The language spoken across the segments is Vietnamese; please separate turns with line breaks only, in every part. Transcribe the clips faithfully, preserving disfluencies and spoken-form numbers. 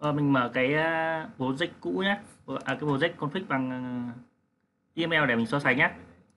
Ờ, mình mở cái uh, project cũ nhé, à, cái project config bằng uh, email để mình so sánh nhé.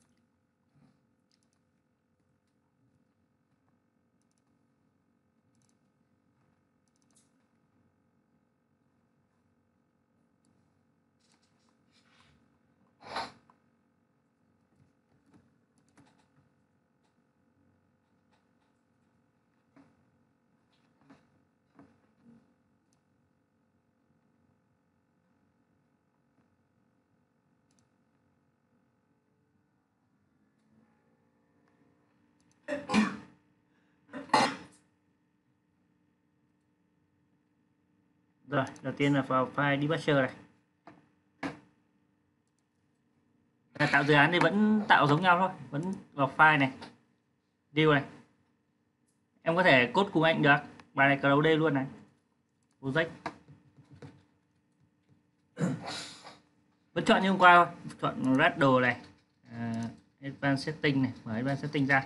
Rồi, đầu tiên là vào file debugger này. Tạo dự án thì vẫn tạo giống nhau thôi, vẫn vào file này, deal này. Em có thể code cùng anh được, bài này cờ đầu đây luôn này. Project. Vẫn chọn như hôm qua thôi, chọn Gradle này, uh, Advanced Setting này, mở Advanced Setting ra.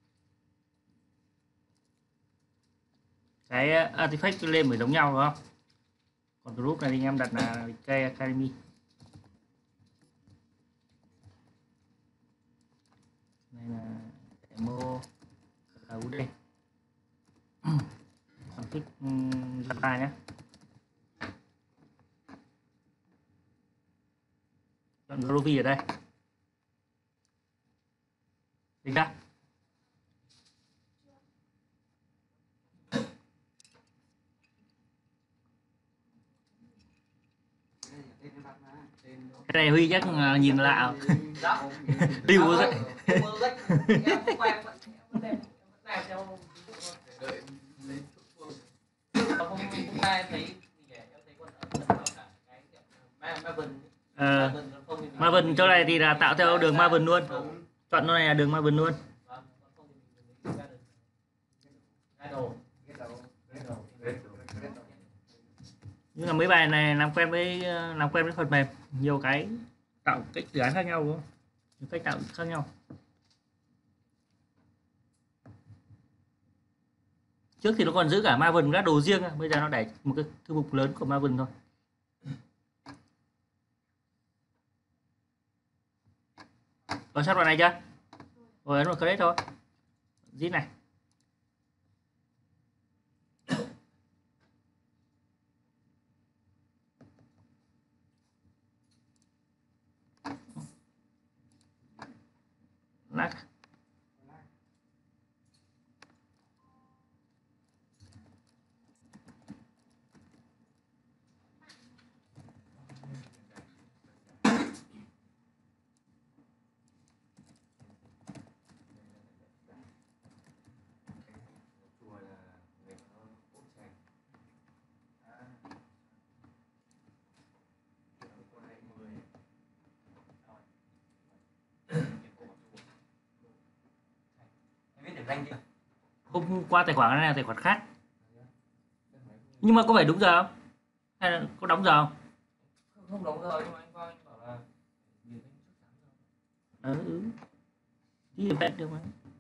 Cái artifact lên mới giống nhau đúng không? Còn group này thì em đặt là K Academy. Đây là demo ở đây. Config Java nhé. Chọn Groovy ở đây. Được chưa? Cái này Huy chắc nhìn lạ. Tiêu rồi. Ờ, Marvin chỗ này thì là tạo theo đường Marvin luôn. Chọn nó này là đường Marvin luôn. Nhưng mà mấy bài này làm quen với làm quen với phần mềm, nhiều cái tạo cách dự án khác nhau đúng không? Nhiều cách tạo khác nhau. Trước thì nó còn giữ cả Marvin các đồ riêng, bây giờ nó để một cái thư mục lớn của Marvin thôi. Có sát vào này chưa? Rồi ấn vào create thôi. Zip này. Lắc. Hôm qua tài khoản này là tài khoản khác. Nhưng mà có phải đúng giờ không? Hay là có đóng giờ không?
Không đóng giờ, nhưng mà anh qua anh bảo là
Ừ. Đi event được mà.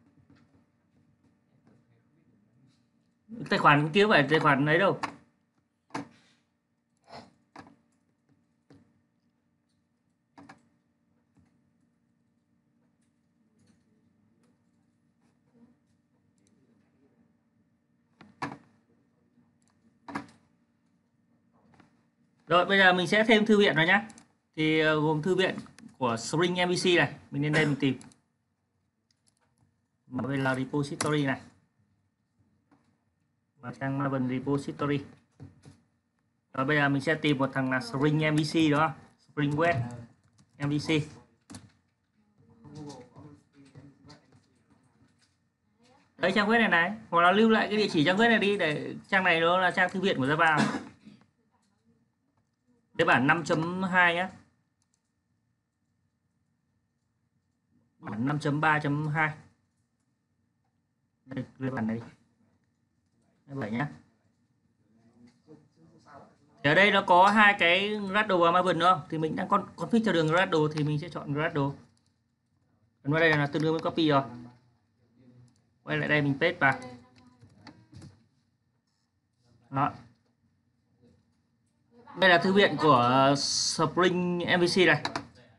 Tài khoản kia phải tài khoản ấy đâu. Rồi bây giờ mình sẽ thêm thư viện vào nhé. Thì gồm thư viện của Spring em vê xê này, mình lên đây mình tìm. Mà đây là repository này. Và trang Maven repository. Rồi bây giờ mình sẽ tìm một thằng là Spring em vê xê đó, Spring Web em vê xê. Đấy trang web này này, hoặc là lưu lại cái địa chỉ trang web này đi, để trang này nó là trang thư viện của Java. Cái bản năm chấm hai nhé. Bản năm chấm ba chấm hai. Đây, cái bản này đi. Đây bảy nhé. Thì ở đây nó có hai cái Gradle và Maven nữa không? Thì mình đang con config cho đường Gradle thì mình sẽ chọn Gradle. Ấn vào đây là tương đương với copy rồi. Quay lại đây mình paste vào. Đó. Đây là thư viện của Spring em vê xê này.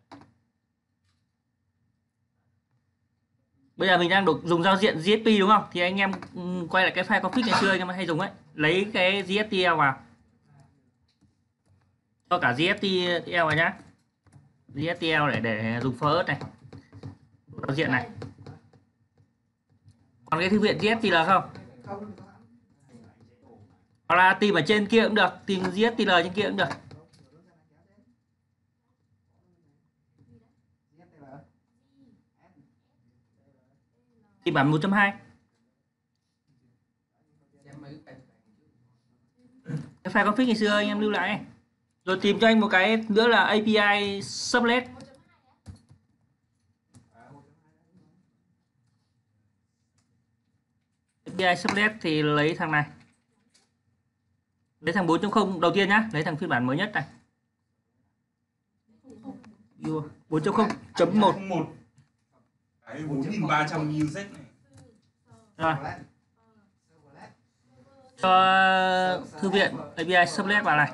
Bây giờ mình đang được dùng giao diện giê ét pê đúng không? Thì anh em quay lại cái file config ngày xưa anh em hay dùng ấy, lấy cái giê ét tê lờ vào. Cho cả giê ét tê lờ vào nhá. giê ét tê lờ để để dùng first này. Giao diện này. Còn cái thư viện giê ét tê lờ không? Hoặc là tìm ở trên kia cũng được, tìm giê ét tê lờ trên kia cũng được. Tìm bản một chấm hai. Cái file config ngày xưa anh em lưu lại. Rồi tìm cho anh một cái nữa là a pê i Sublet. a pê i Sublet thì lấy thằng này. Lấy thằng bốn chấm không đầu tiên nhá, lấy thằng phiên bản mới nhất này. bốn chấm không chấm một.
Cái bốn nghìn ba trăm u zét này.
Rồi. Cho thư viện a pê i Sublet vào này.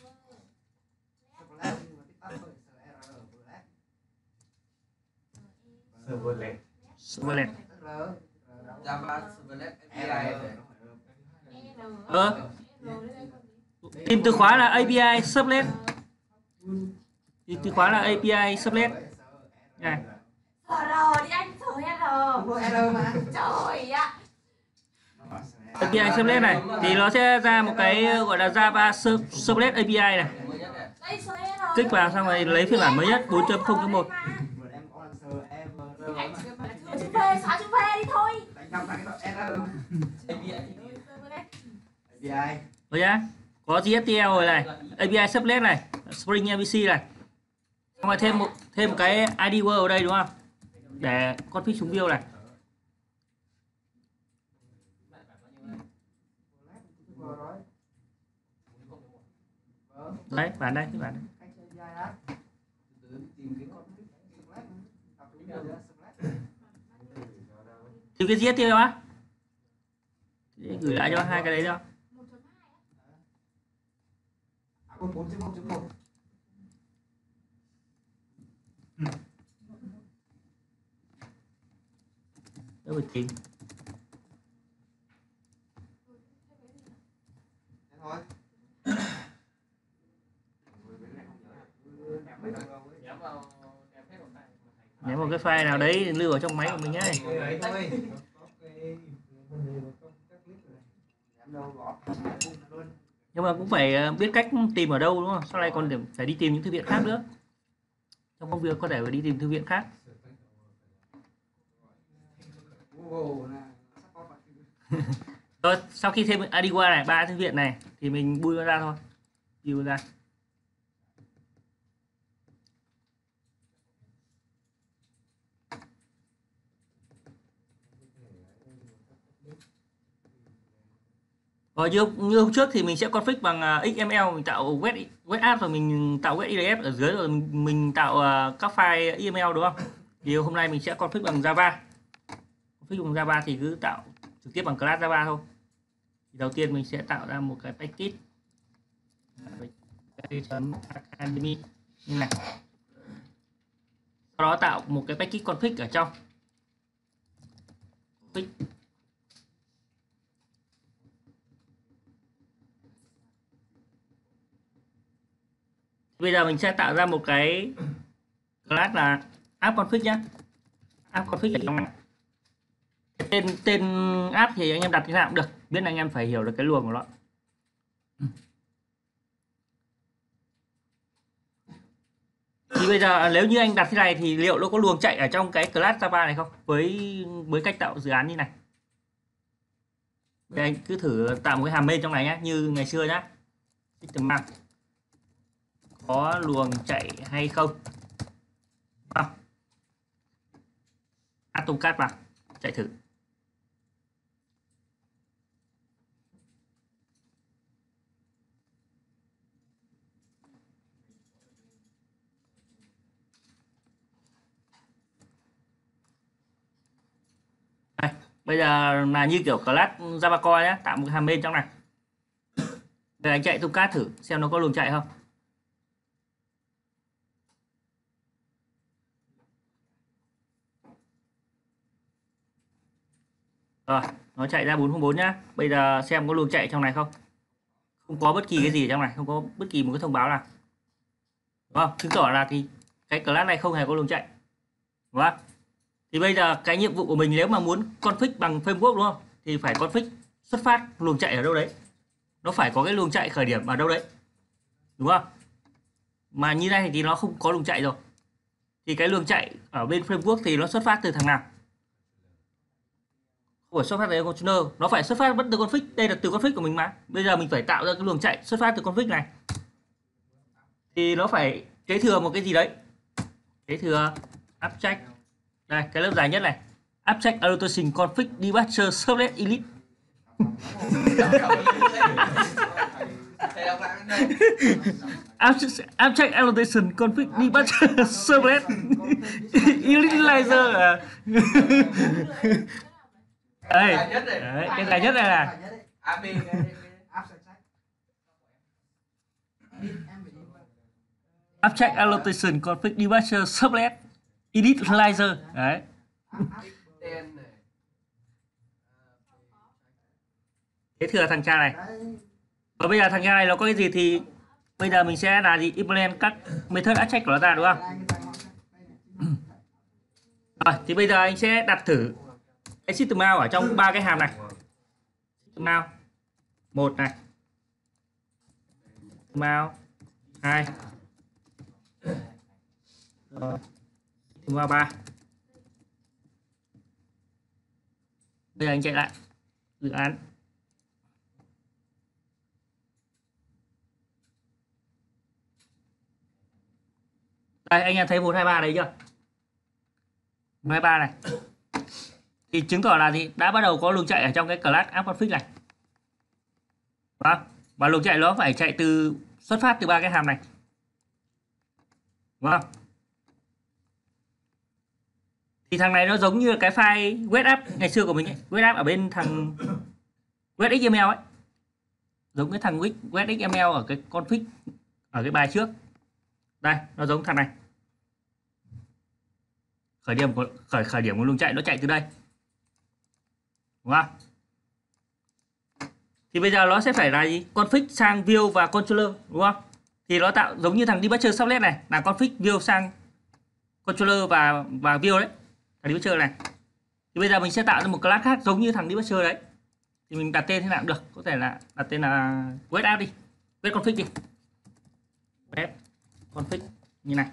Servlet.
Servlet.
Java Servlet a pê i.
Ờ. Tìm từ khóa là a pê i Sublet. Tìm từ khóa là a pê i Sublet. Này.
Rồi đi anh thử R. Mà. Trời ạ.
a pê i Sublet này thì nó sẽ ra một cái gọi là Java Sublet a pê i này. Kích vào xong rồi lấy phiên bản mới nhất bốn chấm không chấm một.
Chữ V, xóa chữ V đi thôi.
Rồi nhá. Có giê ét tê lờ rồi này, a pê i Sublet này, Spring em vê xê này. Xong rồi thêm một thêm một cái i đê World ở đây đúng không? Để config xuống view này. Đấy, bản đây, cái bản đây. Tìm cái giê ét tê lờ á. Gửi lại cho hai cái đấy đâu. Đâu phải tìm. Nhớ một cái file nào đấy lưu ở trong máy của mình ấy. Nhưng mà cũng phải biết cách tìm ở đâu đúng không? Sau này còn phải đi tìm những thư viện khác nữa. Trong công việc có thể phải đi tìm thư viện khác. Rồi, sau khi thêm i đê qua này, ba thư viện này thì mình bui nó ra thôi. Bui ra. Rồi như, như hôm trước thì mình sẽ config bằng ích em lờ, mình tạo web web app rồi mình tạo web i đê ép ở dưới rồi mình, mình tạo uh, các file ích em lờ đúng không? Thì hôm nay mình sẽ config bằng Java. Config bằng Java thì cứ tạo trực tiếp bằng class Java thôi. Thì đầu tiên mình sẽ tạo ra một cái package academy như này. Sau đó tạo một cái package config ở trong. Config. Bây giờ mình sẽ tạo ra một cái class là app config nhé. App config ở trong này. Tên tên app thì anh em đặt như nào cũng được, biết là anh em phải hiểu được cái luồng của nó. Thì bây giờ nếu như anh đặt thế này thì liệu nó có luồng chạy ở trong cái class Java này không? Với với cách tạo dự án như này. Đây anh cứ thử tạo một cái hàm main trong này nhé, như ngày xưa nhá. System out. Có luồng chạy hay không? Không. Atomcat vào, chạy thử. Đây, bây giờ là như kiểu class Java Core nhé, tạo một hàm main trong này. Để anh chạy Tomcat thử xem nó có luồng chạy không. Rồi, nó chạy ra bốn không bốn nhá. Bây giờ xem có luồng chạy trong này không. Không có bất kỳ cái gì ở trong này, không có bất kỳ một cái thông báo nào. Đúng không? Chứng tỏ là thì cái class này không hề có luồng chạy. Đúng không? Thì bây giờ cái nhiệm vụ của mình nếu mà muốn config bằng framework đúng không? Thì phải config xuất phát luồng chạy ở đâu đấy. Nó phải có cái luồng chạy khởi điểm ở đâu đấy. Đúng không? Mà như này thì nó không có luồng chạy rồi. Thì cái luồng chạy ở bên framework thì nó xuất phát từ thằng nào? Không phải xuất phát từ controller, nó phải xuất phát vẫn từ config. Đây là từ config của mình mà. Bây giờ mình phải tạo ra cái luồng chạy xuất phát từ config này. Thì nó phải kế thừa một cái gì đấy. Kế thừa abstract. Đây, cái lớp dài nhất này. Abstract Annotation Config Departure Servlet Elite. Abstract, Abstract Annotation Config Departure Servlet Initializer à. Đây, đấy, cái dài nhất này là Abstract Annotation Config Departure Servlet Initializer. Đấy. Kế thừa thằng cha này. Và bây giờ thằng cha này nó có cái gì thì bây giờ mình sẽ là gì implement các method abstract của nó ra đúng không? Rồi, thì bây giờ anh sẽ đặt thử cái system out ở trong ba cái hàm này. System out một này, system out hai, rồi system out ba. Bây giờ anh chạy lại dự án. Đây anh em thấy một hai ba đấy chưa? một hai ba này. Thì chứng tỏ là gì? Đã bắt đầu có luồng chạy ở trong cái class app.config này. Đó. Và luồng chạy nó phải chạy từ xuất phát từ ba cái hàm này. Đúng không? Thì thằng này nó giống như cái file web app ngày xưa của mình ấy. Web app ở bên thằng web ích em lờ ấy. Giống cái thằng web ích em lờ ở cái config ở cái bài trước. Đây, nó giống thằng này. Khởi điểm của khởi khởi điểm của luồng chạy nó chạy từ đây. Đúng không? Thì bây giờ nó sẽ phải là gì? Config sang view và controller, đúng không? Thì nó tạo giống như thằng departure sublet này là config view sang controller và và view đấy. Thằng departure này. Thì bây giờ mình sẽ tạo ra một class khác giống như thằng departure đấy. Thì mình đặt tên thế nào cũng được, có thể là đặt tên là web app đi. Web config đi. Web config như này.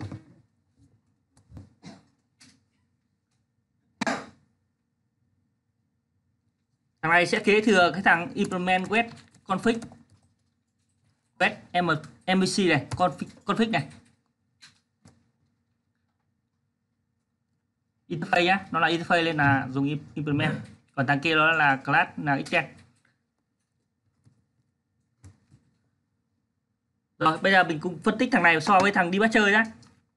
Thằng này sẽ kế thừa cái thằng implement web config web em vê xê này, config, config này. Interface nhá, nó là interface nên là dùng implement. Còn thằng kia đó là class là extend. Rồi, bây giờ mình cùng phân tích thằng này so với thằng departure nhá.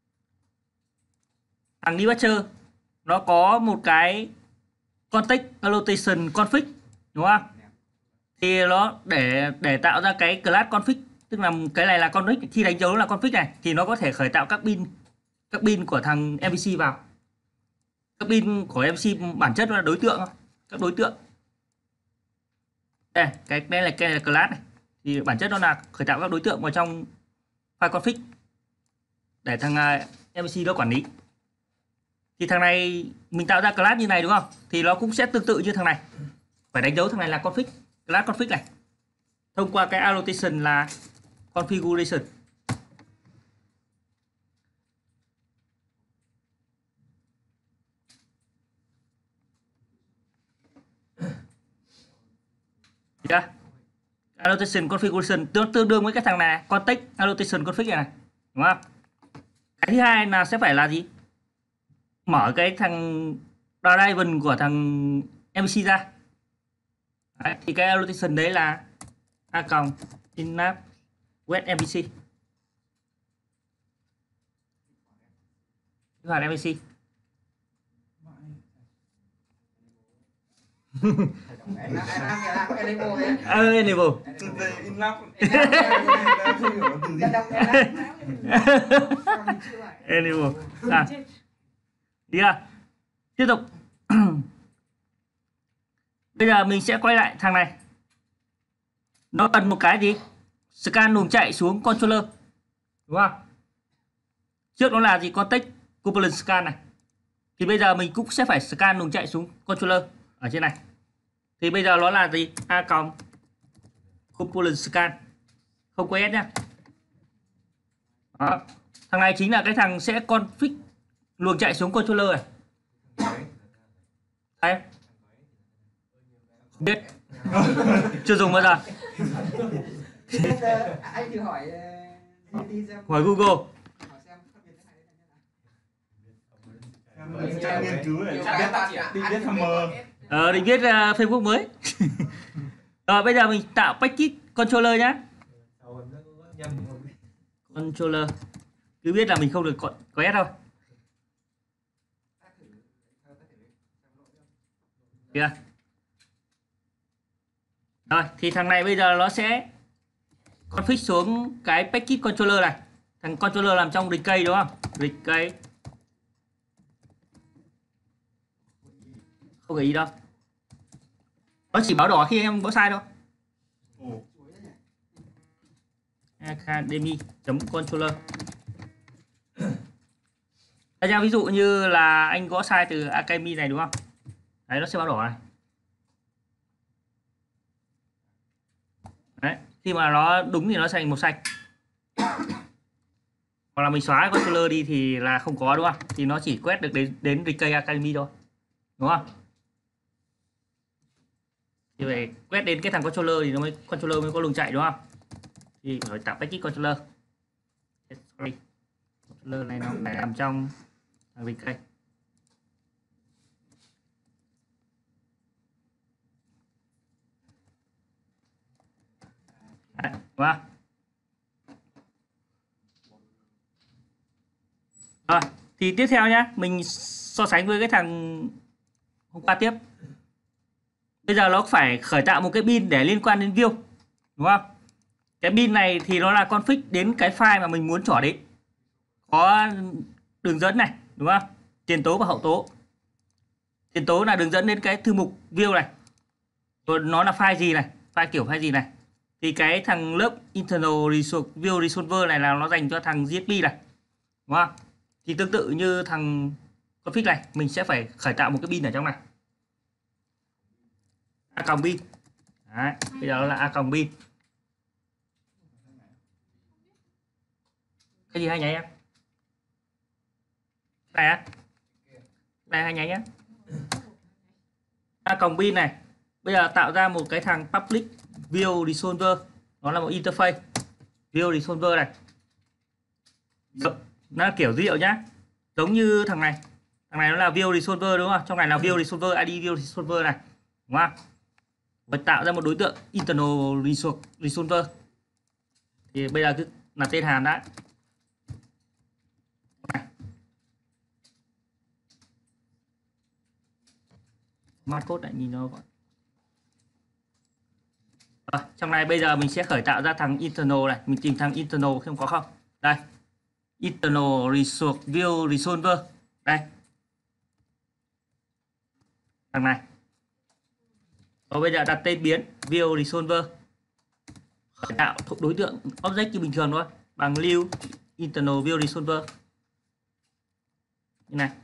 Thằng departure nó có một cái context annotation config, đúng không? Thì nó để để tạo ra cái class config, tức là cái này là config, khi đánh dấu là config này thì nó có thể khởi tạo các bin các bin của thằng em vê xê vào. Các bin của em vê xê bản chất là đối tượng, các đối tượng. Đây, cái đây là cái là class này. Thì bản chất nó là khởi tạo các đối tượng vào trong file config để thằng em vê xê nó quản lý. Thì thằng này mình tạo ra class như này đúng không? Thì nó cũng sẽ tương tự như thằng này. Phải đánh dấu thằng này là config, class config này. Thông qua cái annotation là configuration. Yeah. Annotation configuration tương, tương đương với cái thằng này, context annotation config này, này. Đúng không? Cái thứ hai là sẽ phải là gì? Mở cái thằng driver của thằng em vê xê ra. Đấy, thì cái annotation đấy là a còng inap web em vê xê. Cái hoạt em vê xê. Ờ, enable.
Enough.
Enable. À. Đi à. Tiếp tục. Bây giờ mình sẽ quay lại thằng này. Nó cần một cái gì? Scan luồng chạy xuống controller. Đúng không? Trước nó là gì? Context component scan này. Thì bây giờ mình cũng sẽ phải scan luồng chạy xuống controller ở trên này. Thì bây giờ nó là gì? A cộng component scan. Không có S nhá. Đó. Thằng này chính là cái thằng sẽ config luồng chạy xuống controller này. Đấy. Không biết. Chưa dùng bao giờ.
Anh thử hỏi
Hỏi Google.
Trang nghiên cứu này, đi viết Hammer.
Ờ, định viết uh, Facebook mới. Rồi bây giờ mình tạo package controller nhá. Controller. Cứ biết là mình không được có, có S đâu. Kìa. Rồi, thì thằng này bây giờ nó sẽ config xuống cái package controller này. Thằng controller làm trong decay đúng không? Decay. Không gợi ý đâu. Nó chỉ báo đỏ khi em có sai thôi. Academy.controller. Ra ví dụ như là anh gõ sai từ Academy này đúng không? Đấy, nó sẽ báo đỏ này. Đấy, khi mà nó đúng thì nó thành màu xanh. Hoặc là mình xóa controller đi thì là không có đúng không? Thì nó chỉ quét được đến đến decay Academy thôi. Đúng không? Thì phải quét đến cái thằng controller thì nó mới controller mới có luồng chạy đúng không? Thì phải tạo package controller. Sorry. Controller này nó phải nằm trong thằng decay. Đấy, đúng không? Rồi, thì tiếp theo nhá, mình so sánh với cái thằng hôm qua tiếp. Bây giờ nó phải khởi tạo một cái bin để liên quan đến view, đúng không? Cái bin này thì nó là config đến cái file mà mình muốn trỏ đến. Có đường dẫn này, đúng không? Tiền tố và hậu tố. Tiền tố là đường dẫn đến cái thư mục view này. Rồi nó là file gì này, file kiểu file gì này. Thì cái thằng lớp internal resource, view resolver này là nó dành cho thằng giê ét pê này, đúng không? Thì tương tự như thằng config này, mình sẽ phải khởi tạo một cái bin ở trong này. A cộng bin. Đấy, bây giờ nó là A cộng bin. Cái gì hay nháy em? Đây á. Đây hay nháy nhá. A cộng bin này. Bây giờ tạo ra một cái thằng public view resolver. Nó là một interface view resolver này. Nó là kiểu dữ liệu nhá. Giống như thằng này. Thằng này nó là view resolver đúng không? Trong này là view resolver, i đê view resolver này. Đúng không? Và tạo ra một đối tượng internal resolver. Thì bây giờ cứ là tên hàm đã. Smart code lại nhìn nó gọi. Rồi, trong này bây giờ mình sẽ khởi tạo ra thằng internal này, mình tìm thằng internal không có không? Đây. Internal resource view resolver. Đây. Thằng này. Rồi bây giờ đặt tên biến view resolver. Khởi tạo đối tượng object như bình thường thôi, bằng lưu internal view resolver. Như này.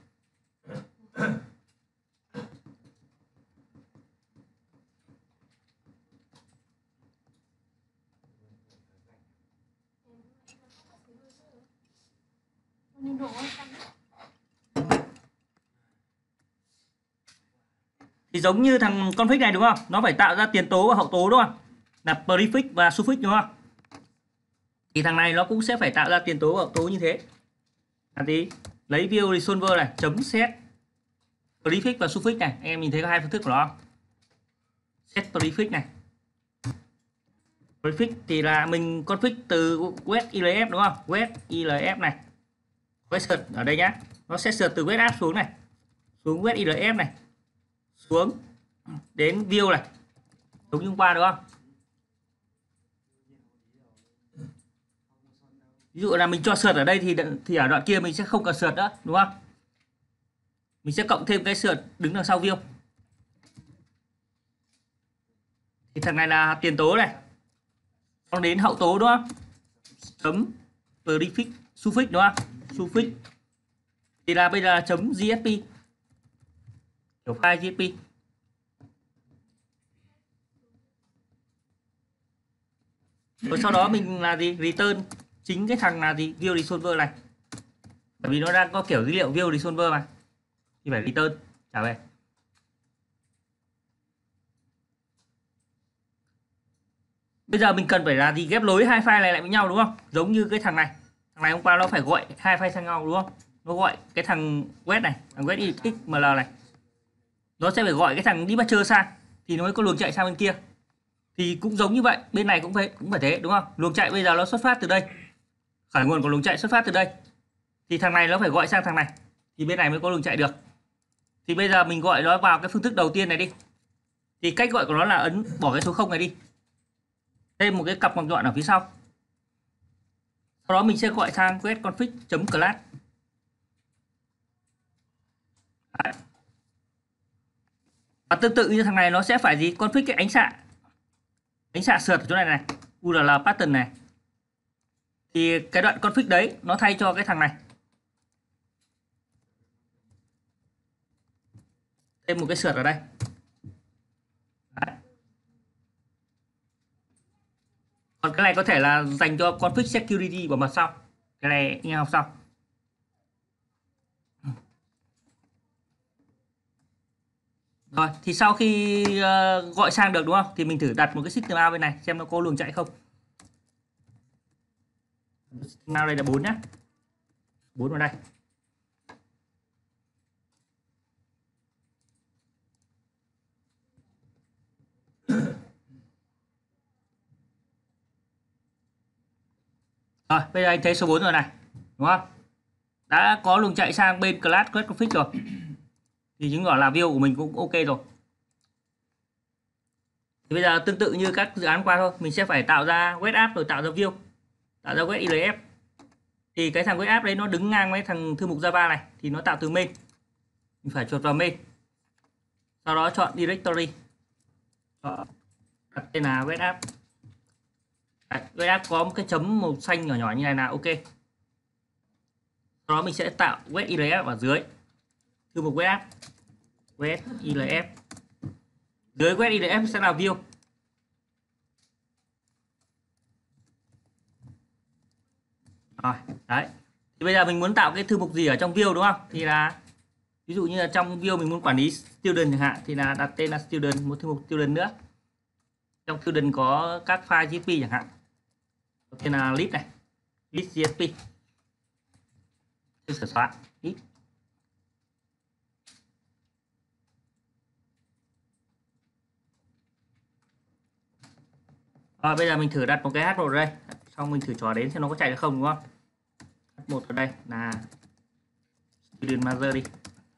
Thì giống như thằng config này đúng không? Nó phải tạo ra tiền tố và hậu tố đúng không? Là prefix và suffix đúng không? Thì thằng này nó cũng sẽ phải tạo ra tiền tố và hậu tố như thế. Là tí lấy view resolver này, chấm set prefix và suffix này. Anh em nhìn thấy có hai phương thức của nó không? Set prefix này. Prefix thì là mình config từ web ilf đúng không? Web ilf này. Web search ở đây nhá. Nó sẽ search từ web app xuống này. Xuống web ilf này. Xuống đến view này, giống như hôm qua đúng không? Ví dụ là mình cho sượt ở đây thì thì ở đoạn kia mình sẽ không cần sượt nữa đúng không? Mình sẽ cộng thêm cái sượt đứng đằng sau view. Thì thằng này là tiền tố này. Xong đến hậu tố đúng không? Chấm prefix, suffix đúng không? Suffix. Thì là bây giờ là chấm gsp. Kiểu file gsp. Rồi sau đó mình là gì? Return chính cái thằng là gì? View resolver này. Bởi vì nó đang có kiểu dữ liệu view resolver mà. Thì phải return trả về. Bây giờ mình cần phải là gì? Ghép nối hai file này lại với nhau đúng không? Giống như cái thằng này. Thằng này hôm qua nó phải gọi hai file sang nhau đúng không? Nó gọi cái thằng web này, thằng web xml này. Nó sẽ phải gọi cái thằng dispatcher sang thì nó mới có luồng chạy sang bên kia. Thì cũng giống như vậy, bên này cũng phải cũng phải thế đúng không? Luồng chạy bây giờ nó xuất phát từ đây. Khởi nguồn của luồng chạy xuất phát từ đây. Thì thằng này nó phải gọi sang thằng này thì bên này mới có luồng chạy được. Thì bây giờ mình gọi nó vào cái phương thức đầu tiên này đi. Thì cách gọi của nó là ấn bỏ cái số không này đi. Thêm một cái cặp ngoặc nhọn ở phía sau. Sau đó mình sẽ gọi sang get config.class. Đấy. Và tương tự như thằng này nó sẽ phải gì? Config cái ánh xạ. Ánh xạ sượt ở chỗ này này, u rờ lờ pattern này. Thì cái đoạn config đấy nó thay cho cái thằng này. Thêm một cái sượt ở đây. Đấy. Còn cái này có thể là dành cho config security bảo mật sau. Cái này anh em học sau. Rồi, thì sau khi uh, gọi sang được đúng không? Thì mình thử đặt một cái system out bên này xem nó có luồng chạy không. System out đây là bốn nhá. bốn vào đây. Rồi, bây giờ anh thấy số bốn rồi này, đúng không? Đã có luồng chạy sang bên class get config rồi. Thì chứng tỏ là view của mình cũng ok rồi. Thì bây giờ tương tự như các dự án qua thôi, mình sẽ phải tạo ra web app rồi tạo ra view, tạo ra web i lờ ép. Thì cái thằng web app đấy nó đứng ngang với thằng thư mục Java này thì nó tạo từ main. Mình phải chuột vào main. Sau đó chọn directory. Đặt tên là web app. Đấy, web app có một cái chấm màu xanh nhỏ nhỏ như này là ok. Sau đó mình sẽ tạo web i lờ ép ở dưới thư mục web app. Web i lờ ép. Dưới web i lờ ép sẽ là view. Rồi, đấy. Thì bây giờ mình muốn tạo cái thư mục gì ở trong view đúng không? Thì là ví dụ như là trong view mình muốn quản lý student chẳng hạn thì là đặt tên là student, một thư mục student nữa. Trong student có các file js pi chẳng hạn. Đầu tiên là list này, list js pi. Tôi sửa xóa list. Rồi bây giờ mình thử đặt một cái hát một ở đây, xong mình thử trò đến xem nó có chạy được không đúng không? hát một ở đây là student master đi.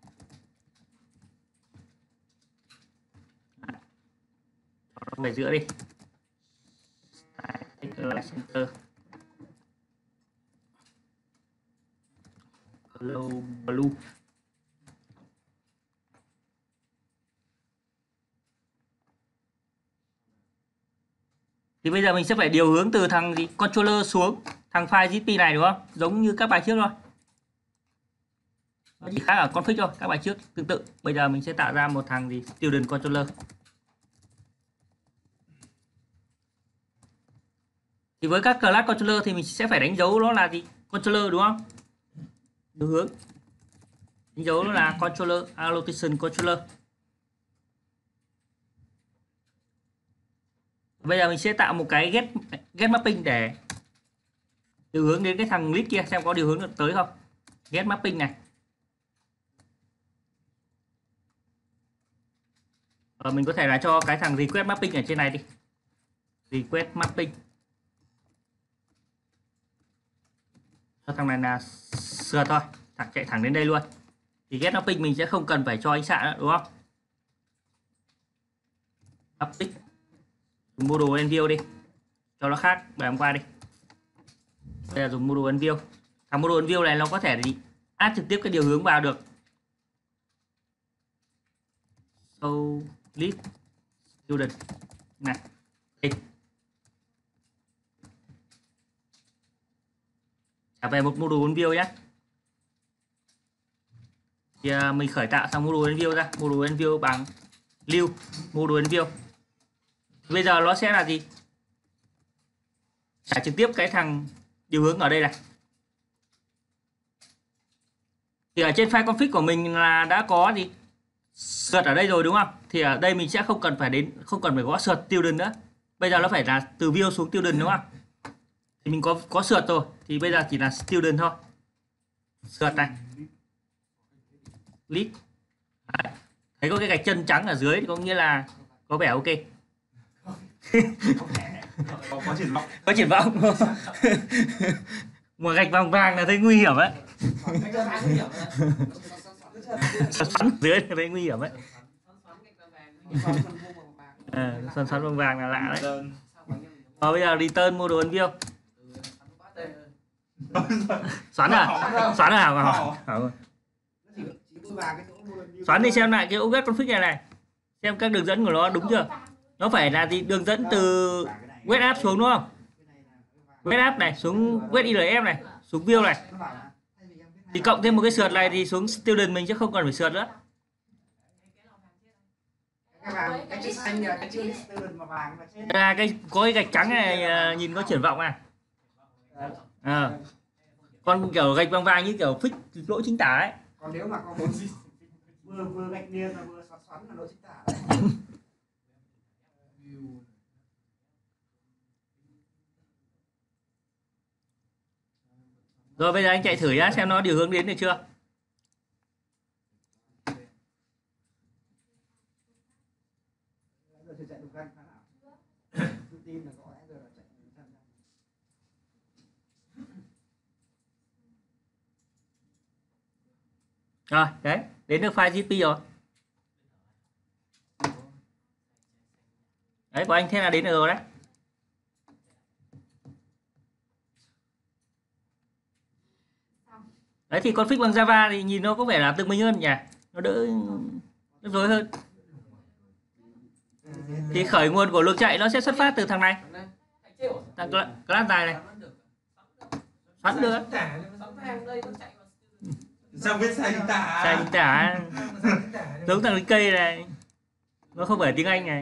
Nó về giữa đi. Đấy, center. Hello blue. Thì bây giờ mình sẽ phải điều hướng từ thằng gì controller xuống thằng file js pi này đúng không? Giống như các bài trước thôi. Nó chỉ khác ở config thôi, các bài trước tương tự. Bây giờ mình sẽ tạo ra một thằng gì student controller. Thì với các class controller thì mình sẽ phải đánh dấu nó là gì? Controller đúng không? Điều hướng. Đánh dấu nó là controller allocation controller. Bây giờ mình sẽ tạo một cái get get mapping để điều hướng đến cái thằng list kia xem có điều hướng được tới không. Get mapping này. Ờ, mình có thể là cho cái thằng request mapping ở trên này đi. Request mapping. Cho thằng này là sửa thôi, thằng chạy thẳng đến đây luôn. Thì get mapping mình sẽ không cần phải cho ánh xạ nữa đúng không? Update dùng module Enview đi cho nó khác bài hôm qua đi. Đây là dùng module Enview. Thằng module Enview này nó có thể gì add trực tiếp cái điều hướng vào được. So list student này. Đây. Trả về một module Enview nhé. Thì uh, mình khởi tạo xong module Enview ra, module Enview bằng lưu module Enview. Bây giờ nó sẽ là gì? Trả trực tiếp cái thằng điều hướng ở đây này. Thì ở trên file config của mình là đã có gì? Sượt ở đây rồi đúng không? Thì ở đây mình sẽ không cần phải đến không cần phải gõ sượt student nữa. Bây giờ nó phải là từ view xuống student đúng không? Thì mình có có sượt rồi thì bây giờ chỉ là student thôi. Sượt này. Click. Thấy có cái gạch chân trắng ở dưới thì có nghĩa là có vẻ ok.
có, có triển vọng.
Có triển vọng. Một gạch vàng vàng là thấy nguy hiểm ấy. Xoắn dưới là thấy nguy hiểm ấy. À, xoắn xoắn vàng vàng là lạ đấy. Rồi bây giờ return module Enview. Xoắn à? Xoắn à? Hảo hảo. Xoắn đi xem lại cái ô ét config này này. Xem các đường dẫn của nó đúng chưa? Nó phải là gì? Đường dẫn từ web app xuống đúng không? Web app này xuống web i lờ ép này, xuống view này. Thì cộng thêm một cái sượt này thì xuống student mình sẽ không cần phải sượt nữa. Là cái có cái gạch trắng này nhìn có triển vọng này. À. Còn kiểu gạch vàng vàng như kiểu fix lỗi chính tả ấy.
Còn nếu mà có muốn vừa vừa gạch điên và vừa xoắn xoắn là lỗi chính tả đấy.
Rồi bây giờ anh chạy thử nhá, xem nó điều hướng đến được chưa. Rồi, đấy, đến được file giê pê rồi. Đấy, của anh thế là đến được rồi đấy. Đấy thì config bằng Java thì nhìn nó có vẻ là tường minh hơn nhỉ, nó đỡ rắc rối hơn. Thì khởi nguồn của lượng chạy nó sẽ xuất phát từ thằng này, thằng class dài này. Xoắn được.
Sao biết sai chính tả?
Sai chính tả. Giống thằng lính cây này, nó không phải tiếng Anh này.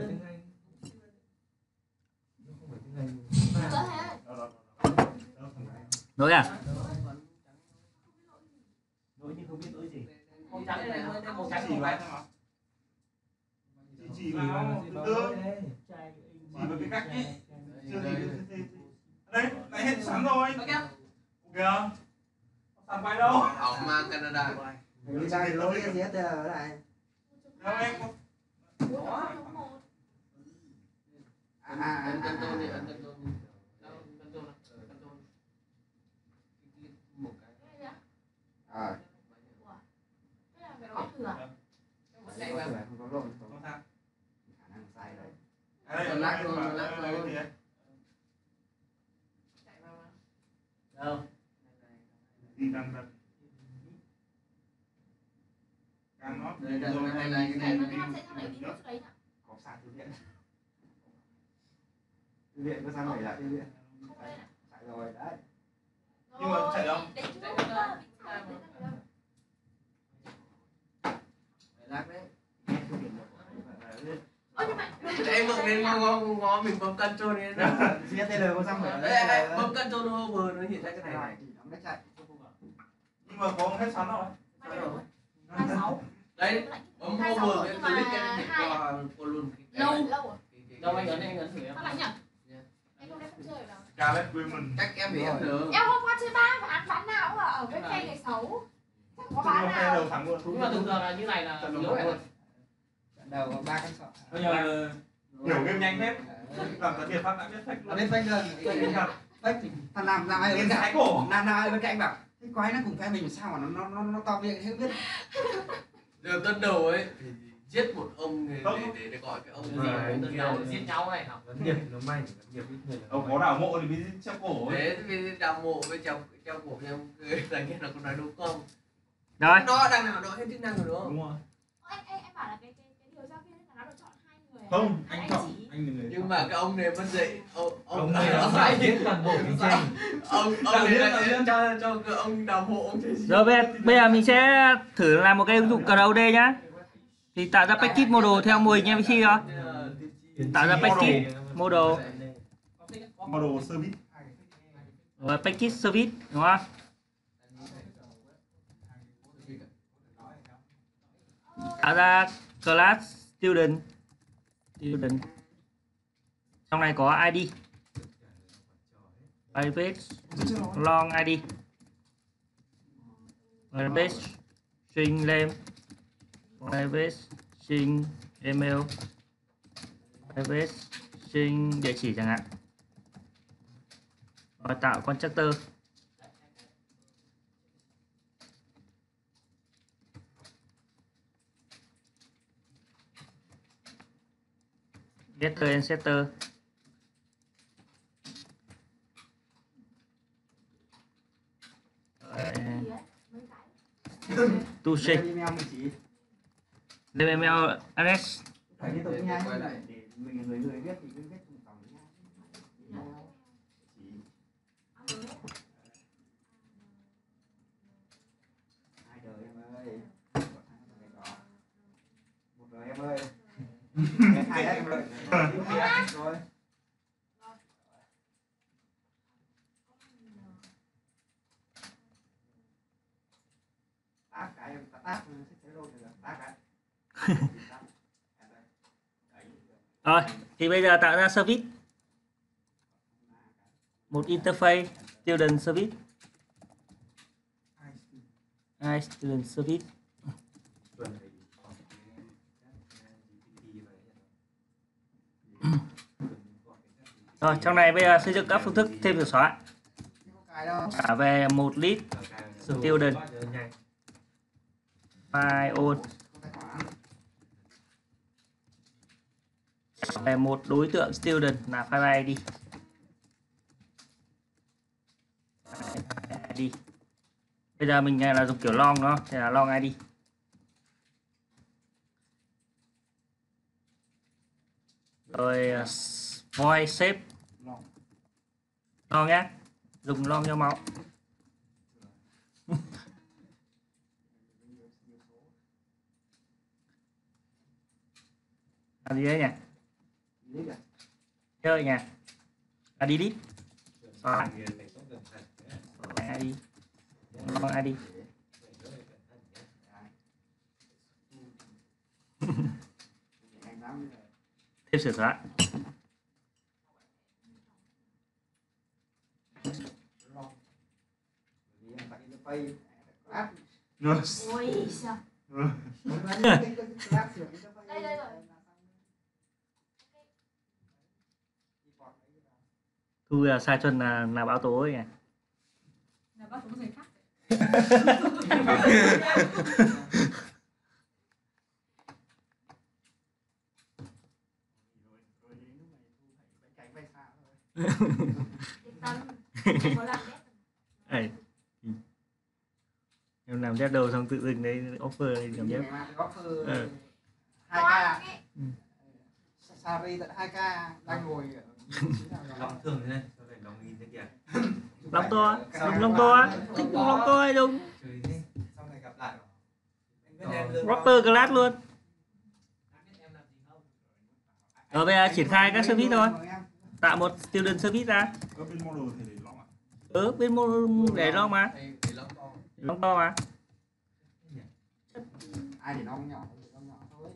Lỗi à? Lỗi nhưng không biết lỗi gì.
Chỉ vào chỉ vào tương chỉ vào cái cách ấy. Chưa gì đấy lại hết sẵn rồi. Kìa. Sẵn bài đâu?
Ở mà Canada.
Đi ra thì lỗi gì hết
ở đây.
Đâu em có.
À anh cần tôi đi anh cần tôi. À. Sai qua không có lỗi.
Không sao.
Khả năng sai đấy.
Đây, lắc luôn, lắc luôn.
Đâu?
Đi càng thật. Càng nó.
Đây đây đây đây cái này.
Có sạc thư viện.
Thư viện có sao nhảy lại thư viện. Chạy rồi đấy.
Nhưng mà chạy đâu?
Lắc đấy. Em bật lên ngó ngó ngó mình bấm control đi.
giê tê lờ có xong rồi.
Đấy, bấm control over nó hiện ra cái này này. Nó chạy.
Nhưng mà có hết sẵn rồi.
Đấy, bấm over cái click cái này qua qua luôn.
Lâu lâu.
Đâu anh ấn anh ấn thử em.
Các bạn nhỉ? Em không đem chơi đâu.
Garlet Women.
Cách em bị em được.
Em hôm qua chơi ba ván ván nào cũng là ở cái khe này xấu. Chẳng có ván nào.
đầu thắng luôn.
Nhưng mà thường thường là như này là yếu rồi.
Đầu ba con sọ.
Bây giờ hiểu game nhanh hết. Làm cái việc phát đã biết fake luôn.
Biết fake rồi. Fake thằng làm làm ai bên cạnh cổ. Làm nào ai bên cạnh bảo cái quái nó cùng phe mình sao mà nó nó nó to miệng hết biết. Được cân đầu ấy.
giết một ông để, để, để, để gọi cái ông gì ông kia giết nhau này học
Vấn nghiệp nó may thì vấn nghiệp ít người.
Ông có đào mộ thì mới treo cổ ấy.
thế thì đào mộ với treo treo cổ nhau là nghe nó có nói đúng không?
Rồi.
Nó đang nào nó hết chức năng rồi đúng không?
Đúng rồi.
Em em em bảo là cái cái cái điều giáo viên là nó được chọn hai người.
Không,
Hay
anh
anh
chọn,
chỉ.
anh là người
Nhưng
chọn.
mà cái ông này vẫn dậy ông ông
Ông này nó phải giết toàn bộ đi trên.
ông ông này là cho cho cái ông đào mộ ông thấy gì?
Rồi bây giờ, bây giờ mình sẽ thử làm một cái ứng dụng crowd nhá. Thì tạo ra package model theo mô hình em vê xê rồi. Tạo ra package model
Model service.
rồi package service đúng không? Tạo ra class student student trong này có i đê private long i đê private string name private string email private string địa chỉ chẳng hạn, và tạo constructor getter and setter. To string
email mình chỉ
email address
phải liên tục với nhau để mình người người viết thì cứ viết cùng tổng với nhau. Chỉ hai đời em ơi, một đời em ơi, hai đấy em ơi, rồi. Tác cái em tác sẽ rồi tác cái.
rồi thì bây giờ tạo ra service, một interface student service, I student service. Rồi trong này bây giờ xây dựng các phương thức thêm và xóa cả về một list student file on về một đối tượng student là file i đê i đê. Bây giờ mình là dùng kiểu long đó thì là long i đê. Rồi void shape long nhé, dùng long cho máu. Làm gì đấy nhỉ? Chơi nhỉ? À delete. Xóa. i đê. Long i đê. Thêm sửa xóa.
Ôi sao? Đây đây rồi.
Thu là sai Xuân là là báo tố ấy nhỉ?
Là báo tố người khác.
Ê, em làm dead đầu xong tự dưng đấy offer này cảm giác
offer hai k Sari tận hai k đang ngồi
Long thường thế này, sao phải long in thế kìa.
long to, dùng long to, thích dùng long to hay dùng
Chơi thế, sau này gặp lại.
Rapper class luôn. Rồi bây giờ triển khai các service thôi. Tạo một student service ra.
Ở bên model thì để long ạ.
Ừ, bên model để long mà. Long to mà.
ai để long nhỏ, long nhỏ thôi.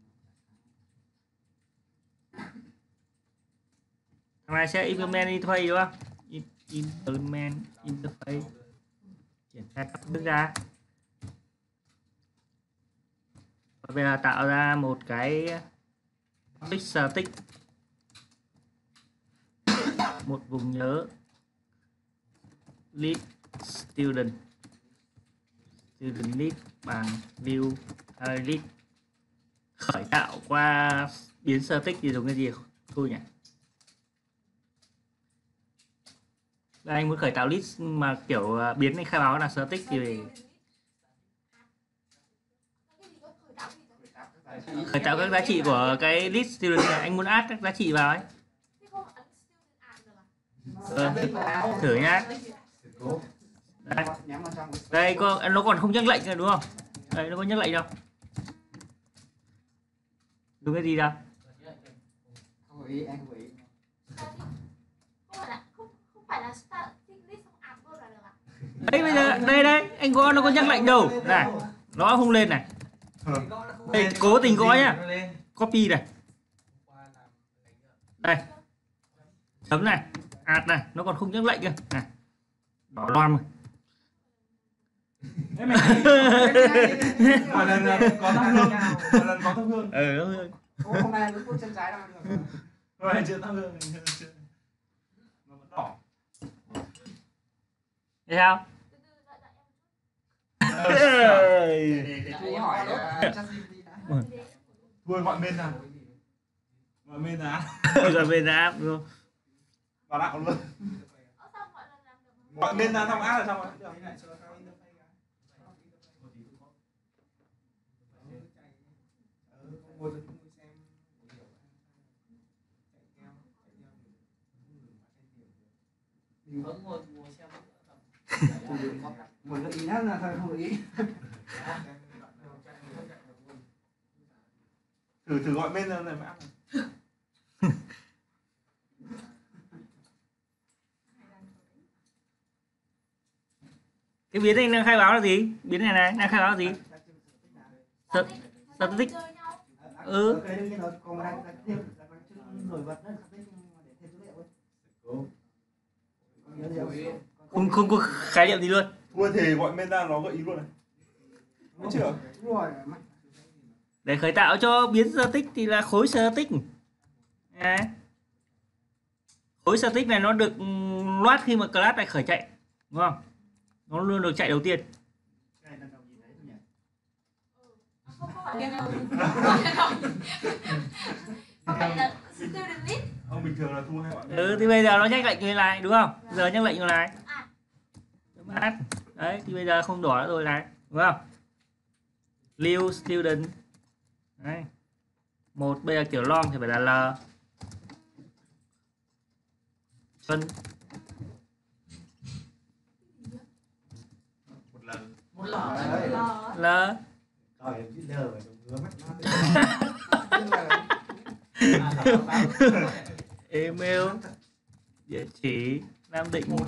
Thằng này sẽ implement interface đúng không? Implement interface. Triển khai các bước ra. Và bây giờ tạo ra một cái public static, một vùng nhớ list student student list bằng view array list khởi tạo qua biến static thì dùng cái gì thôi nhỉ? Đây, anh muốn khởi tạo list mà kiểu biến khai báo là static thì khởi tạo các giá trị của cái list student này. Anh muốn add các giá trị vào ấy. Ừ, thử nhá. Đây, đây có, nó còn không nhắc lệnh rồi đúng không? Đây, nó có nhắc lệnh đâu? Đúng cái gì đâu?
Không ý, anh không ý.
Đấy bây giờ đây đây anh gõ nó có nhắc lệnh đâu này, nó không lên này. Đây cố tình gõ nhá, copy này, đây chấm này, add này, nó còn không nhắc lệnh cơ này, đỏ loan rồi.
Một lần có thắp hương, một lần có thắp hương.
Ừ,
Hôm nay nó bước chân trái đâu được.
Rồi chưa thắp hương, nó vẫn đỏ.
thấy sao?
Để để chú hỏi ChatGPT đã.
Thôi gọi bên nào, gọi bên nào,
Rồi về ra đúng không?
vào đạo luôn. Gọi bên nào xong áp là xong rồi.
Một gợi ý là thôi không gợi ý.
Thử thử gọi bên nào này mà áp.
Cái biến này đang khai báo là gì? Biến này này đang khai báo là gì? Static. Ừ.
Cái đương nhiên nó còn đang thêm nổi bật nữa, để thêm dữ liệu ấy.
Không không có khái niệm gì luôn.
Thua thì gọi bên ra nó gợi ý luôn này. Biết chưa?
Đúng rồi.
Để khởi tạo cho biến static thì là khối static. À. Khối static này nó được loát khi mà class này khởi chạy, đúng không? Nó luôn được chạy đầu tiên.
Ông bình thường là thua hay gọi.
Ừ thì bây giờ nó nhắc lệnh như này đúng không? Giờ nhắc lệnh như này. Đấy thì bây giờ không đỏ nữa rồi này, đúng không? Lưu student. Đấy. Một bây giờ kiểu long thì phải là L. Xuân.
Một lần.
Một lọ.
L.
Rồi chữ L ở trong ngứa mắt nó.
Email. Địa chỉ Nam Định.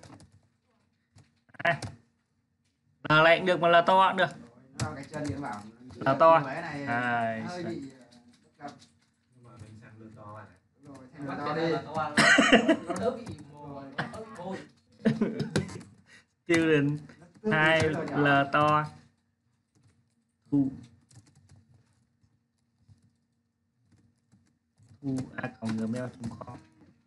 À. L lại cũng được mà là to cũng được.
Cái chân điện bảo
Là to.
này
À,
hơi bị gặp.
Nhưng mà mình sang lượt to này.
Rồi thêm lượt to đi.
Nó đỡ bị môi.
Student hai L to. Thu. Thu a còng gmail chấm com.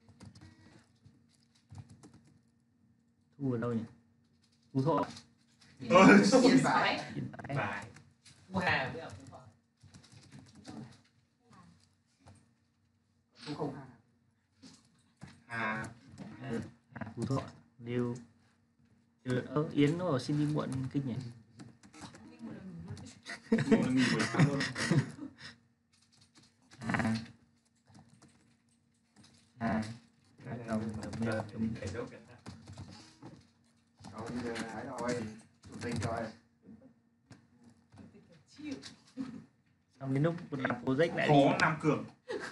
Thu ở đâu nhỉ? Phú Thọ.
Yên phải.
Yên Bái.
Vải.
Phú Hà với Phú Thọ.
Không không hà.
À.
Ừ. À, Phú Thọ. Lưu. Ơ, Yến nó ở xin đi muộn kinh nhỉ? À. À. A còng gmail chấm com.
Rồi bây giờ hãy rồi. Chủ tịch rồi.
Xong đến lúc làm project lại đi.
Có Nam Cường.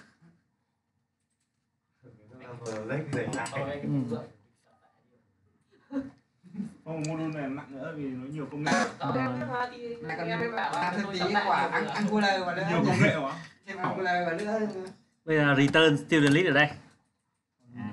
Vừa lách để lại.
Ừ.
Không, module này nặng nữa vì nó nhiều công nghệ.
Lại còn làm thêm tí quả ăn Angular vào nữa.
Nhiều công nghệ quá.
Thêm Angular vào nữa.
Bây giờ return student list ở đây. À.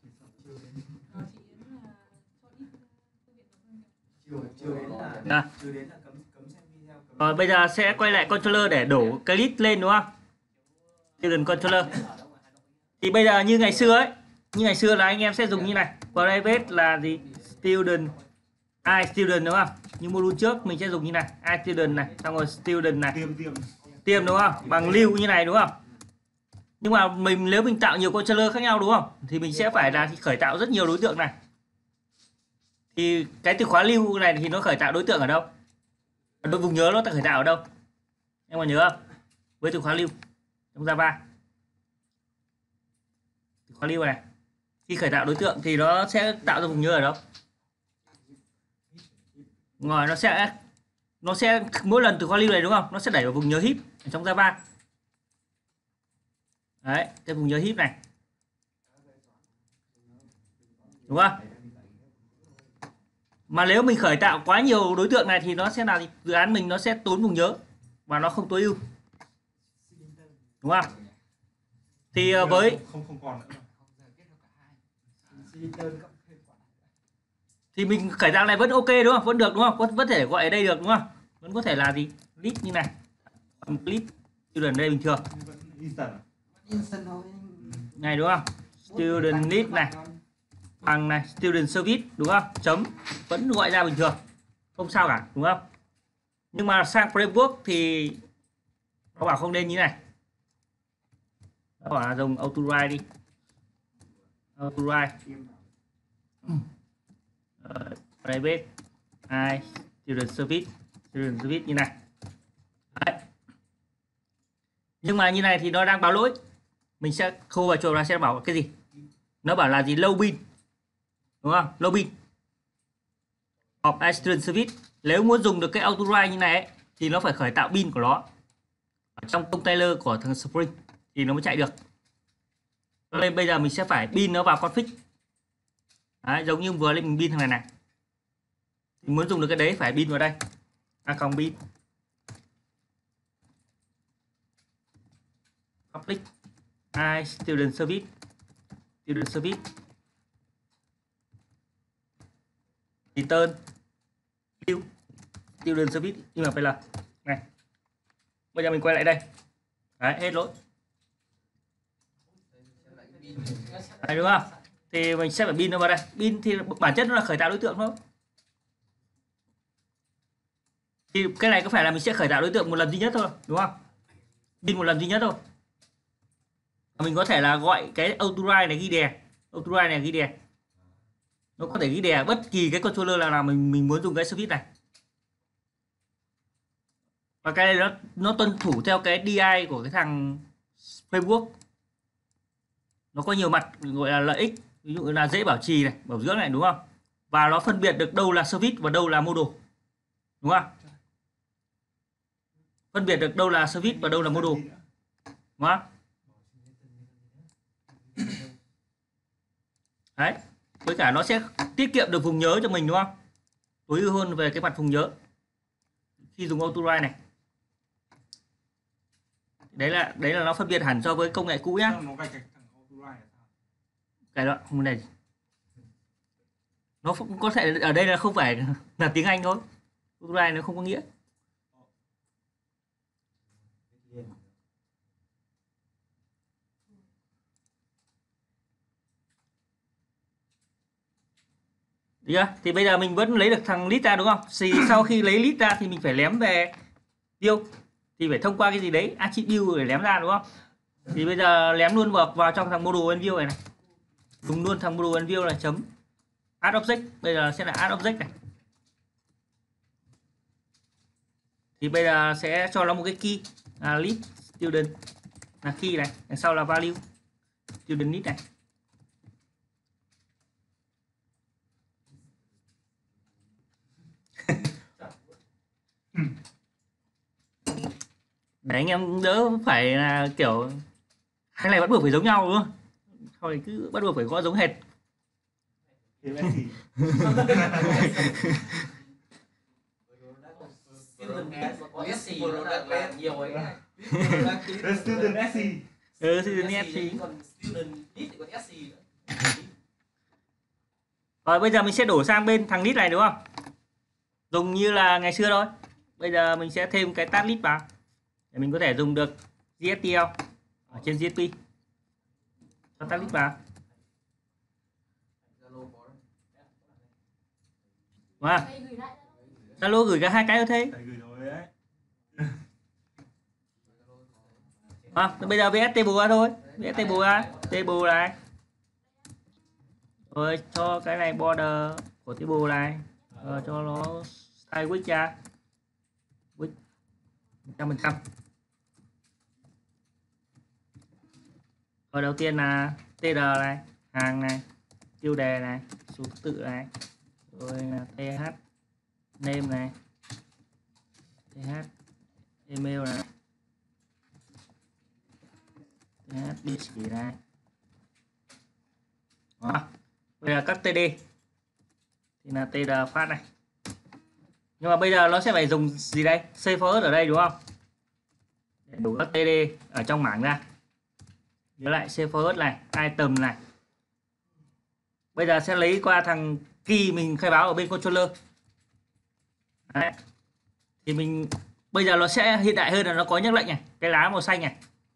À. Rồi bây giờ sẽ quay lại controller để đổ cái list lên đúng không? Student controller. Thì bây giờ như ngày xưa ấy, như ngày xưa là anh em sẽ dùng như này. Private là gì? Student i student đúng không? Như module trước mình sẽ dùng như này, i student này, xong rồi student này.
Tiêm tiêm.
tiêm đúng không, bằng lưu như này đúng không. Nhưng mà mình nếu mình tạo nhiều controller khác nhau đúng không, thì mình sẽ phải là khởi tạo rất nhiều đối tượng này. Thì cái từ khóa lưu này thì nó khởi tạo đối tượng ở đâu, ở vùng nhớ nó khởi tạo ở đâu em còn nhớ không, với từ khóa lưu trong Java. Từ khóa lưu này khi khởi tạo đối tượng thì nó sẽ tạo ra vùng nhớ ở đâu, ngoài nó sẽ nó sẽ mỗi lần từ khóa lưu này đúng không, nó sẽ đẩy vào vùng nhớ heap ở trong Java. Đấy, cái vùng nhớ heap này đúng không. Mà nếu mình khởi tạo quá nhiều đối tượng này thì nó sẽ là gì? Dự án mình nó sẽ tốn vùng nhớ và nó không tối ưu, đúng không. Thì uh, với
không không còn nữa.
thì mình khởi tạo này vẫn ok đúng không, vẫn được đúng không, vẫn vẫn thể gọi ở đây được đúng không, vẫn có thể là gì list như này, clip student đây bình thường này đúng không, student list này bằng này student service đúng không, chấm vẫn gọi ra bình thường không sao cả đúng không. Nhưng mà sang framework thì nó bảo không nên như này, nó bảo là dùng auto write đi, auto write uh, private I student service student service như này. Đấy. Nhưng mà như này thì nó đang báo lỗi, mình sẽ khâu vào chuột, nó sẽ bảo cái gì, nó bảo là gì low bin đúng không, low bin of I student service. Nếu muốn dùng được cái auto write như này ấy, thì nó phải khởi tạo bin của nó ở trong container của thằng Spring thì nó mới chạy được. Cho nên bây giờ mình sẽ phải bin nó vào config. Đấy, giống như vừa lên mình bin thằng này này, thì muốn dùng được cái đấy phải bin vào đây, a không bin public I student service student service return new student service nhưng mà phải là này. Bây giờ mình quay lại đây, đấy hết lỗi đấy, đúng không. Thì mình sẽ phải bin nó vào đây, bin thì bản chất nó là khởi tạo đối tượng thôi. Thì cái này có phải là mình sẽ khởi tạo đối tượng một lần duy nhất thôi đúng không, bin một lần duy nhất thôi. Mình có thể là gọi cái auto write này ghi đè, auto write này ghi đè, nó có thể ghi đè bất kỳ cái controller nào, nào mình mình muốn dùng cái service này. Và cái này nó nó tuân thủ theo cái đê i của cái thằng framework, nó có nhiều mặt gọi là lợi ích, ví dụ là dễ bảo trì này, bảo dưỡng này đúng không, và nó phân biệt được đâu là service và đâu là module đúng không, phân biệt được đâu là service và đâu là module đúng không. Đấy, với cả nó sẽ tiết kiệm được vùng nhớ cho mình đúng không, tối ưu hơn về cái mặt vùng nhớ khi dùng auto write này. Đấy là đấy là nó phân biệt hẳn so với công nghệ cũ nhá. Cái đó không vấn đề gì. Nó cũng có thể ở đây là không phải là tiếng Anh thôi, auto write nó không có nghĩa. Được chưa? Thì bây giờ mình vẫn lấy được thằng list ra đúng không? Thì sau khi lấy list ra thì mình phải lém về tiêu, thì phải thông qua cái gì đấy attribute để lém ra đúng không? Thì bây giờ lém luôn vào vào trong thằng module enview này này, dùng luôn thằng module enview là chấm add object, bây giờ sẽ là add object này. Thì bây giờ sẽ cho nó một cái key là list student là key này, đằng sau là value student list này. Để anh em đỡ phải là kiểu cái này bắt buộc phải giống nhau đúng không? Thôi cứ bắt buộc phải có giống hệt. Ừ, rồi bây giờ mình sẽ đổ sang bên thằng list này đúng không? Dùng như là ngày xưa thôi. Bây giờ mình sẽ thêm cái tag list vào để mình có thể dùng được giê ét tê lờ ở trên giê ét pê. Cho tag list vào. Wow. Zalo gửi cả hai cái như thế. À, bây giờ vs table thôi, vs table ra, table này. Rồi cho cái này border của table này, rồi cho nó style width ra. Width một trăm phần trăm. Rồi đầu tiên là tr này, hàng này, tiêu đề này, số thứ tự này, rồi là th name này, th email này, th địa chỉ này. Đó. Đây là các td thì là tr phát này, nhưng mà bây giờ nó sẽ phải dùng gì đây, save first ở đây đúng không, để đủ các td ở trong mảng ra. Nhớ lại save first này, item này. Bây giờ sẽ lấy qua thằng key mình khai báo ở bên controller. Đấy. Thì mình bây giờ nó sẽ hiện đại hơn là nó có nhắc lệnh này, cái lá màu xanh này.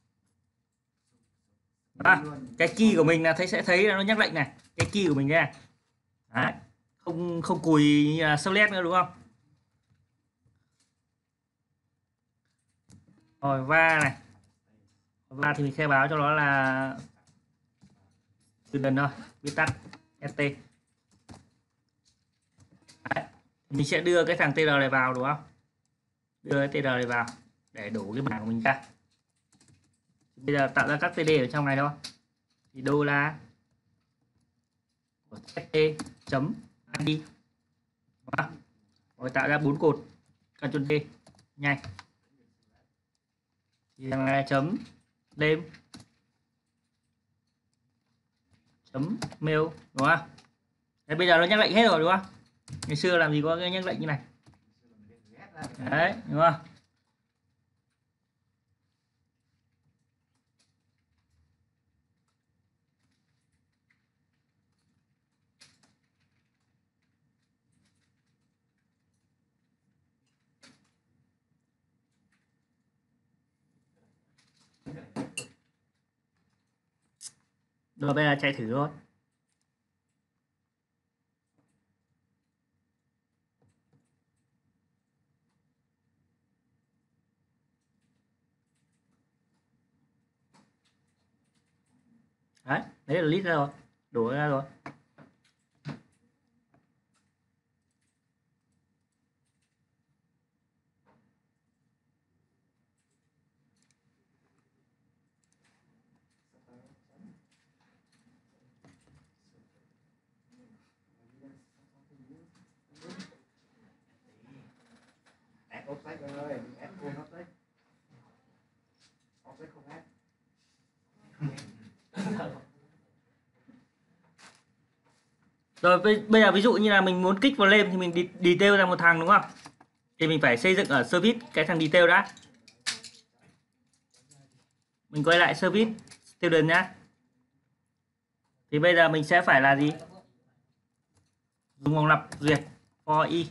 À, cái key của mình là thấy sẽ thấy là nó nhắc lệnh này, cái key của mình đây này. Đấy. Không không cùi như là Sublet nữa đúng không? Rồi va này. Va thì mình khai báo cho nó là từ đần thôi, viết tắt st. Đấy. Mình sẽ đưa cái thằng tr này vào đúng không? Đưa cái tr này vào để đủ cái bảng của mình ra. Bây giờ tạo ra các td ở trong này thôi. Thì đô la của st chấm id. Rồi tạo ra bốn cột Ctrl D nhanh. Thì thằng này chấm name chấm mail đúng không? Đấy, bây giờ nó nhắc lệnh hết rồi đúng không? Ngày xưa làm gì có cái nhắc lệnh như này. Đấy, đúng không? Rồi bây giờ chạy thử thôi. Đấy, đấy là list ra rồi, đổ ra rồi.
Offset ơi, ép full offset. Offset không ép.
Rồi bây giờ ví dụ như là mình muốn kích vào lên thì mình detail ra một thằng đúng không? Thì mình phải xây dựng ở service cái thằng detail đã. Mình quay lại service student nhá. Thì bây giờ mình sẽ phải là gì? Dùng vòng lặp duyệt for i.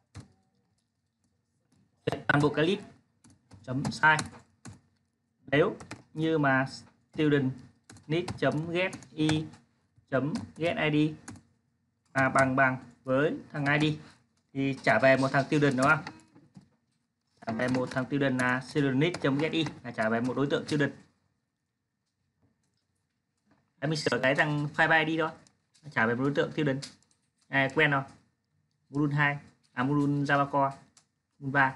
Toàn bộ cái list chấm size. Nếu như mà student need chấm get i chấm get id à, bằng bằng với thằng id thì trả về một thằng student đúng không? Trả về một thằng student là student need chấm get i là trả về một đối tượng student. Đấy, mình sửa cái thằng file by id thôi, trả về một đối tượng student. À, quen rồi. Module hai à module Java Core module ba.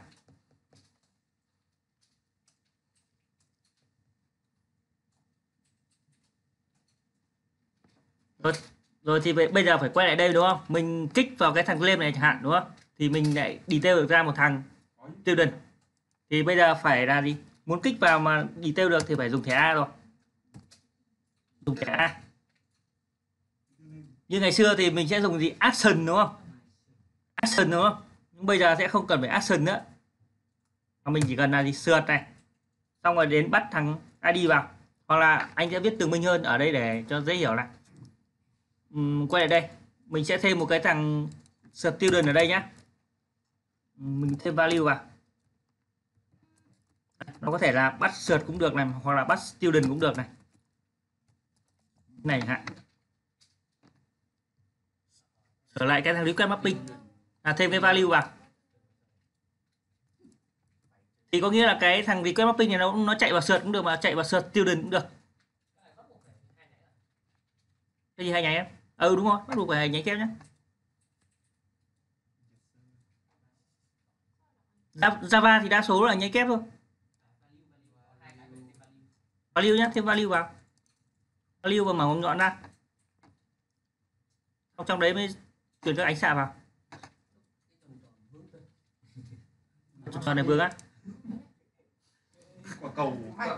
Rồi, rồi thì bây giờ phải quay lại đây đúng không? Mình kích vào cái thằng claim này chẳng hạn đúng không? Thì mình lại detail được ra một thằng student. Thì bây giờ phải là gì? Muốn kích vào mà detail được thì phải dùng thẻ A rồi. Dùng thẻ A. Như ngày xưa thì mình sẽ dùng gì? Action đúng không? Action đúng không? Nhưng bây giờ sẽ không cần phải action nữa. Mà mình chỉ cần là gì? Sượt này. Xong rồi đến bắt thằng i đê vào. Hoặc là anh sẽ viết tường minh hơn ở đây để cho dễ hiểu này. Uhm, quay lại đây mình sẽ thêm một cái thằng student ở đây nhá. Mình thêm value vào, nó có thể là bắt search cũng được này, hoặc là bắt student cũng được này này hả. Trở lại cái thằng request mapping là thêm cái value vào Thì có nghĩa là cái thằng request mapping này nó nó chạy vào search cũng được mà chạy vào search student cũng được. Cái gì hai nháy em? Ừ đúng rồi, bắt buộc phải hai nháy kép nhé. Java thì đa số là nháy kép thôi. Value nhé, thêm value vào. Value vào mảng nhọn ra. Trong đấy mới chuyển các ánh xạ vào. Tròn này vương á.
Quả cầu.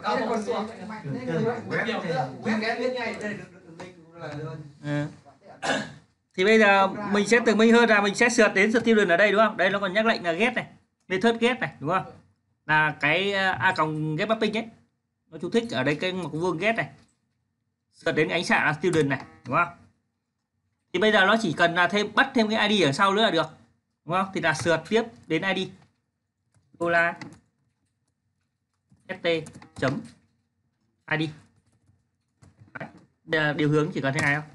Ừ. Thì bây giờ mình sẽ từng minh hơn là mình sẽ sượt đến student ở đây đúng không? Đây nó còn nhắc lệnh là get này, method get này đúng không? Là cái a cộng get mapping ấy. Nó chú thích ở đây cái một vuông get này. Sượt đến ánh xạ là student này đúng không? Thì bây giờ nó chỉ cần là thêm bắt thêm cái i đê ở sau nữa là được. Đúng không? Thì là sượt tiếp đến i đê. Đô la st chấm id. Đấy, điều hướng chỉ cần thế này không?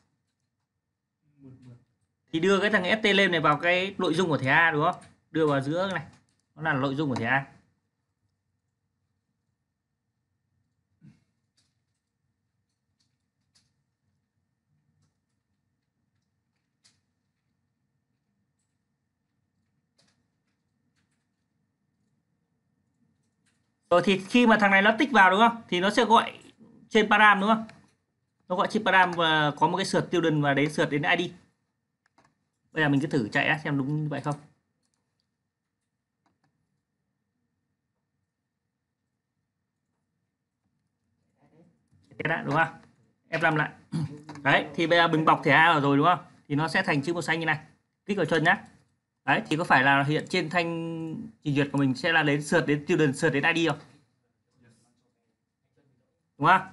Thì đưa cái thằng st lên này vào cái nội dung của thẻ A đúng không? Đưa vào giữa này. Nó là nội dung của thẻ A. Rồi thì khi mà thằng này nó tích vào đúng không? Thì nó sẽ gọi trên param đúng không? Nó gọi trên param và có một cái sượt student và đến sượt đến i đê. Bây giờ mình cứ thử chạy xem đúng như vậy không. Cái đã đúng không? ép năm lại. Đấy, thì bây giờ mình bọc thẻ A rồi đúng không? Thì nó sẽ thành chữ màu xanh như này. Kích vào chân nhá. Đấy, thì có phải là hiện trên thanh trình duyệt của mình sẽ là đến search đến student, search đến i đê không? Đúng không?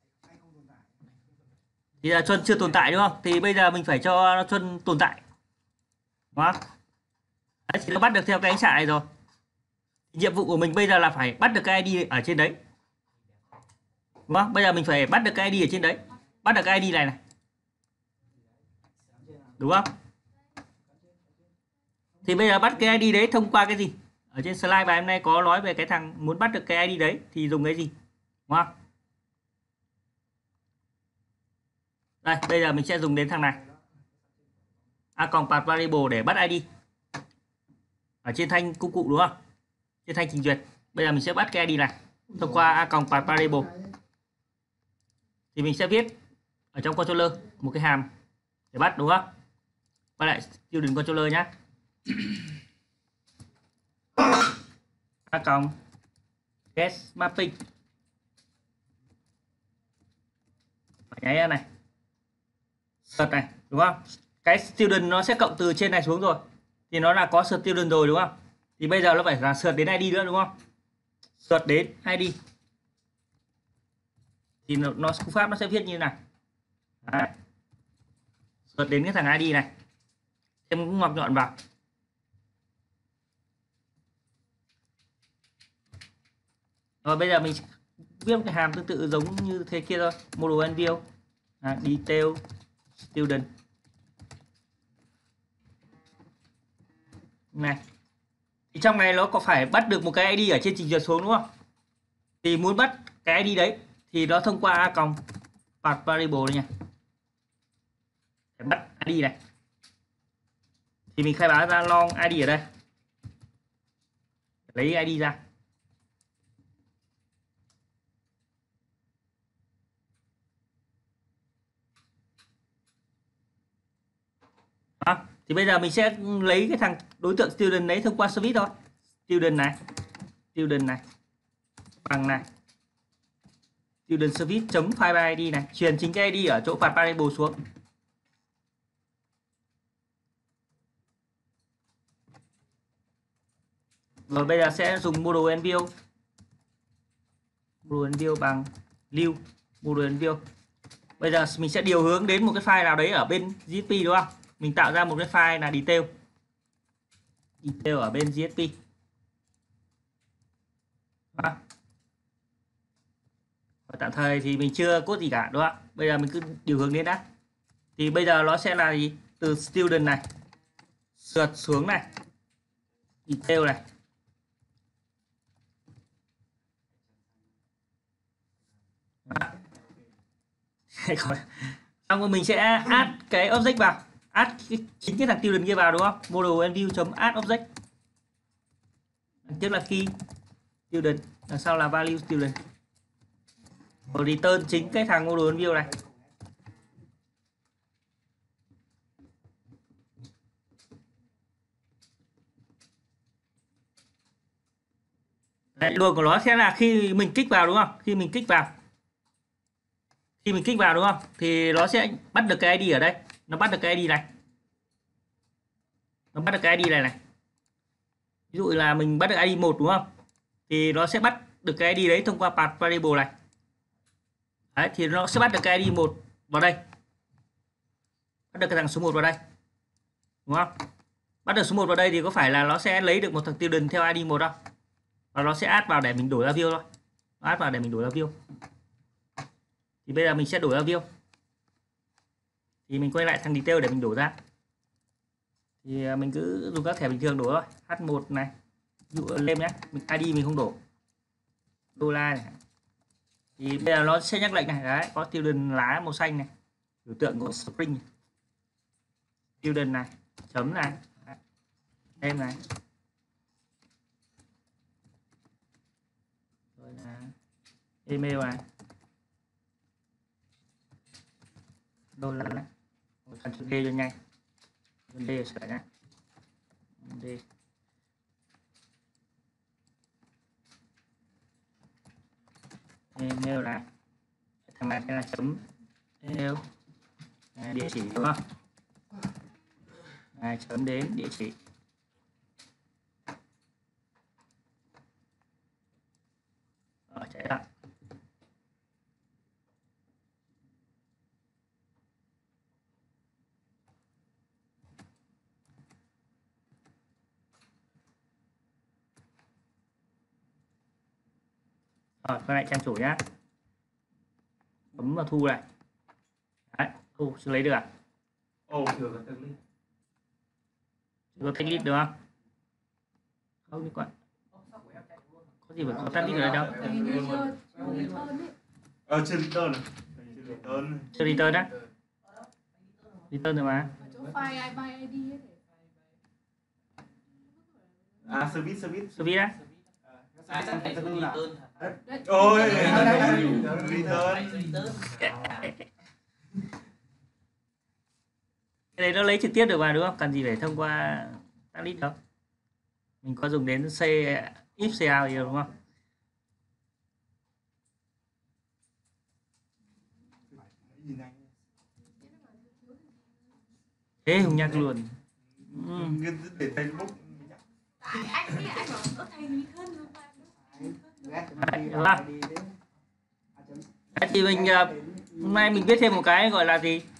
Thì là chuân chưa tồn tại đúng không? Thì bây giờ mình phải cho chuân tồn tại. Đúng không? Đấy, thì nó bắt được theo cái ánh xạ này rồi. Nhiệm vụ của mình bây giờ là phải bắt được cái i đê ở trên đấy. Đúng không? Bây giờ mình phải bắt được cái i đê ở trên đấy. Bắt được cái i đê này này. Đúng không? Thì bây giờ bắt cái i đê đấy thông qua cái gì? Ở trên slide bài hôm nay có nói về cái thằng muốn bắt được cái i đê đấy thì dùng cái gì? Đúng không? Đây, bây giờ mình sẽ dùng đến thằng này. A cộng path variable để bắt i đê. Ở trên thanh công cụ đúng không? Trên thanh trình duyệt. Bây giờ mình sẽ bắt cái i đê này thông qua a cộng path variable. Thì mình sẽ viết ở trong controller một cái hàm để bắt đúng không? Bắt lại student controller nhá. A cộng get mapping. Nháy ra này. Search này, đúng không? Cái student nó sẽ cộng từ trên này xuống rồi. Thì nó là có student rồi đúng không? Thì bây giờ nó phải là search đến i đê nữa đúng không? Search đến i đê. Thì nó, nó cú pháp nó sẽ viết như này. Đấy. Search đến cái thằng i đê này. Thêm ngoặc nhọn vào. Rồi bây giờ mình viết một cái hàm tương tự giống như thế kia thôi. Model and view. À, detail student. Này. Thì trong này nó có phải bắt được một cái i đê ở trên trình duyệt xuống đúng không? Thì muốn bắt cái i đê đấy thì nó thông qua a cộng path variable này nha. Để bắt i đê này. Thì mình khai báo ra long i đê ở đây. Lấy i đê ra. Đó. Thì bây giờ mình sẽ lấy cái thằng đối tượng student đấy thông qua service thôi. Student này. Student này. Bằng này. Student service chấm file id này. Truyền chính cái i đê ở chỗ path variable xuống. Rồi bây giờ sẽ dùng model and view. Model and view bằng lưu model and view. Bây giờ mình sẽ điều hướng đến một cái file nào đấy ở bên giê ét pê đúng không? Mình tạo ra một cái file là detail. Detail ở bên giê ét pê. Đó. Và tạm thời thì mình chưa code gì cả đúng không? Bây giờ mình cứ điều hướng đến đã. Thì bây giờ nó sẽ là gì? Từ student này sượt xuống này. Detail này. xong rồi mình sẽ add cái object vào, add cái, chính cái thằng student kia vào đúng không? Model and view chấm add object, tiếp là key student, đằng sau là value student, rồi return chính cái thằng model and view này. Đấy, luồng của nó sẽ là khi mình kích vào đúng không? Khi mình kích vào, khi mình kích vào đúng không? Thì nó sẽ bắt được cái i đê ở đây, nó bắt được cái i đê này, nó bắt được cái i đê này này. Ví dụ là mình bắt được i đê một đúng không? Thì nó sẽ bắt được cái i đê đấy thông qua path variable này. Đấy, thì nó sẽ bắt được cái i đê một vào đây, bắt được cái thằng số một vào đây, đúng không? Bắt được số một vào đây thì có phải là nó sẽ lấy được một thằng student theo i đê một đâu? Và nó sẽ add vào để mình đổi ra view thôi, add vào để mình đổi ra view. Thì bây giờ mình sẽ đổi ra view, thì mình quay lại thằng detail để mình đổi ra. Thì mình cứ dùng các thẻ bình thường đổi thôi, h một này, ví dụ lên nhé, mình i đê mình không đổi, đô la này. Thì bây giờ nó sẽ nhắc lệnh này, đấy, có student lá màu xanh này, biểu tượng của string này. Student này, chấm này, em này, rồi là email này, đô la này, cần chữ D cho nhanh, D sửa nhé, D, email này, thằng này sẽ là chấm email, địa chỉ đúng không? Này, chấm đến địa chỉ. Rồi, chạy lại. Rồi, quay lại trang chủ nhá. Bấm vào thu này. Đấy, thu chưa lấy được à?
Ồ,
Chưa có tech list.
Chưa có tech list được không? Không đi quậy. Có gì phải có tech list ở đây đâu?
ờ trên return này, trên return.
Chưa return á? Return rồi mà.
Chỗ file by i đê ấy.
À, service service.
Service á?
Sai sang cái tư là
Ôi,
Return.
Cái đấy nó lấy trực tiếp được mà đúng không? Cần gì phải thông qua tag list đâu. Mình có dùng đến C if cout gì đúng không? Thế Hùng Nhạc luôn. Ừ.
Để Facebook.
Tại anh nghĩ anh bảo ơ thầy lý hơn rồi mà.
Đấy, đúng không? Đấy, thì mình hôm nay mình viết thêm một cái gọi là gì?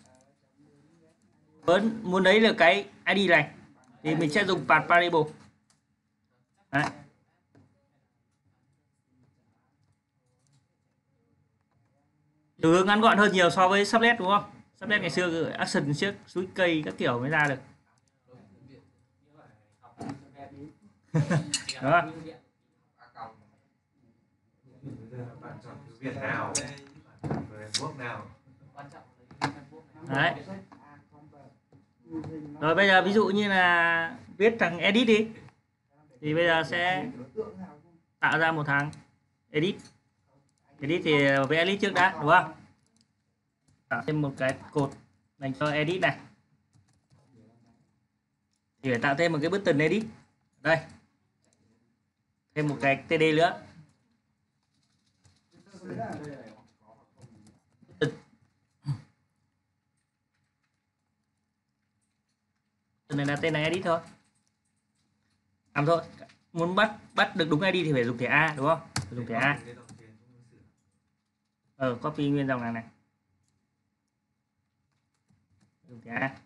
Muốn muốn lấy được cái i đê này thì mình sẽ dùng path variable. Đấy. Từ hướng ngắn gọn hơn nhiều so với sublet đúng không? Sublet ngày xưa action trước suối cây các kiểu mới ra được. Đúng không?
Bạn chọn thứ Việt nào, quốc nào.
Đấy. Rồi bây giờ ví dụ như là viết thằng edit đi, thì bây giờ sẽ tạo ra một thằng edit. Edit thì với edit trước đã đúng không? Tạo thêm một cái cột dành cho edit này. Thì phải tạo thêm một cái button edit. Đây. Thêm một cái tê đê nữa. Tên này là tên này edit thôi. Làm thôi. Muốn bắt bắt được đúng i đê thì phải dùng thẻ A đúng không? Phải dùng thẻ A. Ờ, copy nguyên dòng này này. Dùng thẻ A.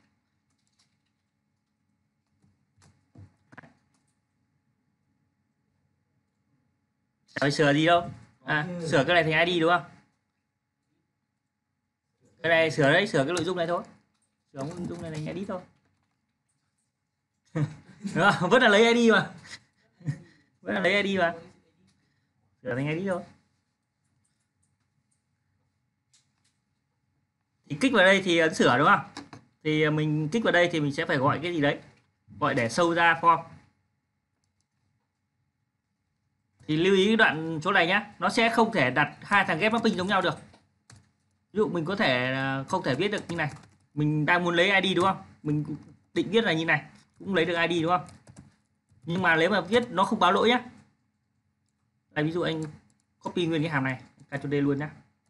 Phải sửa gì đâu. À, sửa cái này thành i đê đúng không? Cái này sửa đấy, sửa cái nội dung này thôi. Sửa cái nội dung này thành edit thôi. Đúng không? Vẫn là lấy i đê mà. Vẫn là lấy i đê mà. Sửa thành i đê thôi. Thì kích vào đây thì ấn sửa đúng không? Thì mình kích vào đây thì mình sẽ phải gọi cái gì đấy, gọi để show ra form. Thì lưu ý cái đoạn chỗ này nhá, nó sẽ không thể đặt hai thằng get mapping giống nhau được. Ví dụ mình có thể không thể viết được như này, mình đang muốn lấy i đê đúng không, mình định viết là như này cũng lấy được i đê đúng không, nhưng mà nếu mà viết nó không báo lỗi nhá. Đây, ví dụ anh copy nguyên cái hàm này, Ctrl D luôn nhá.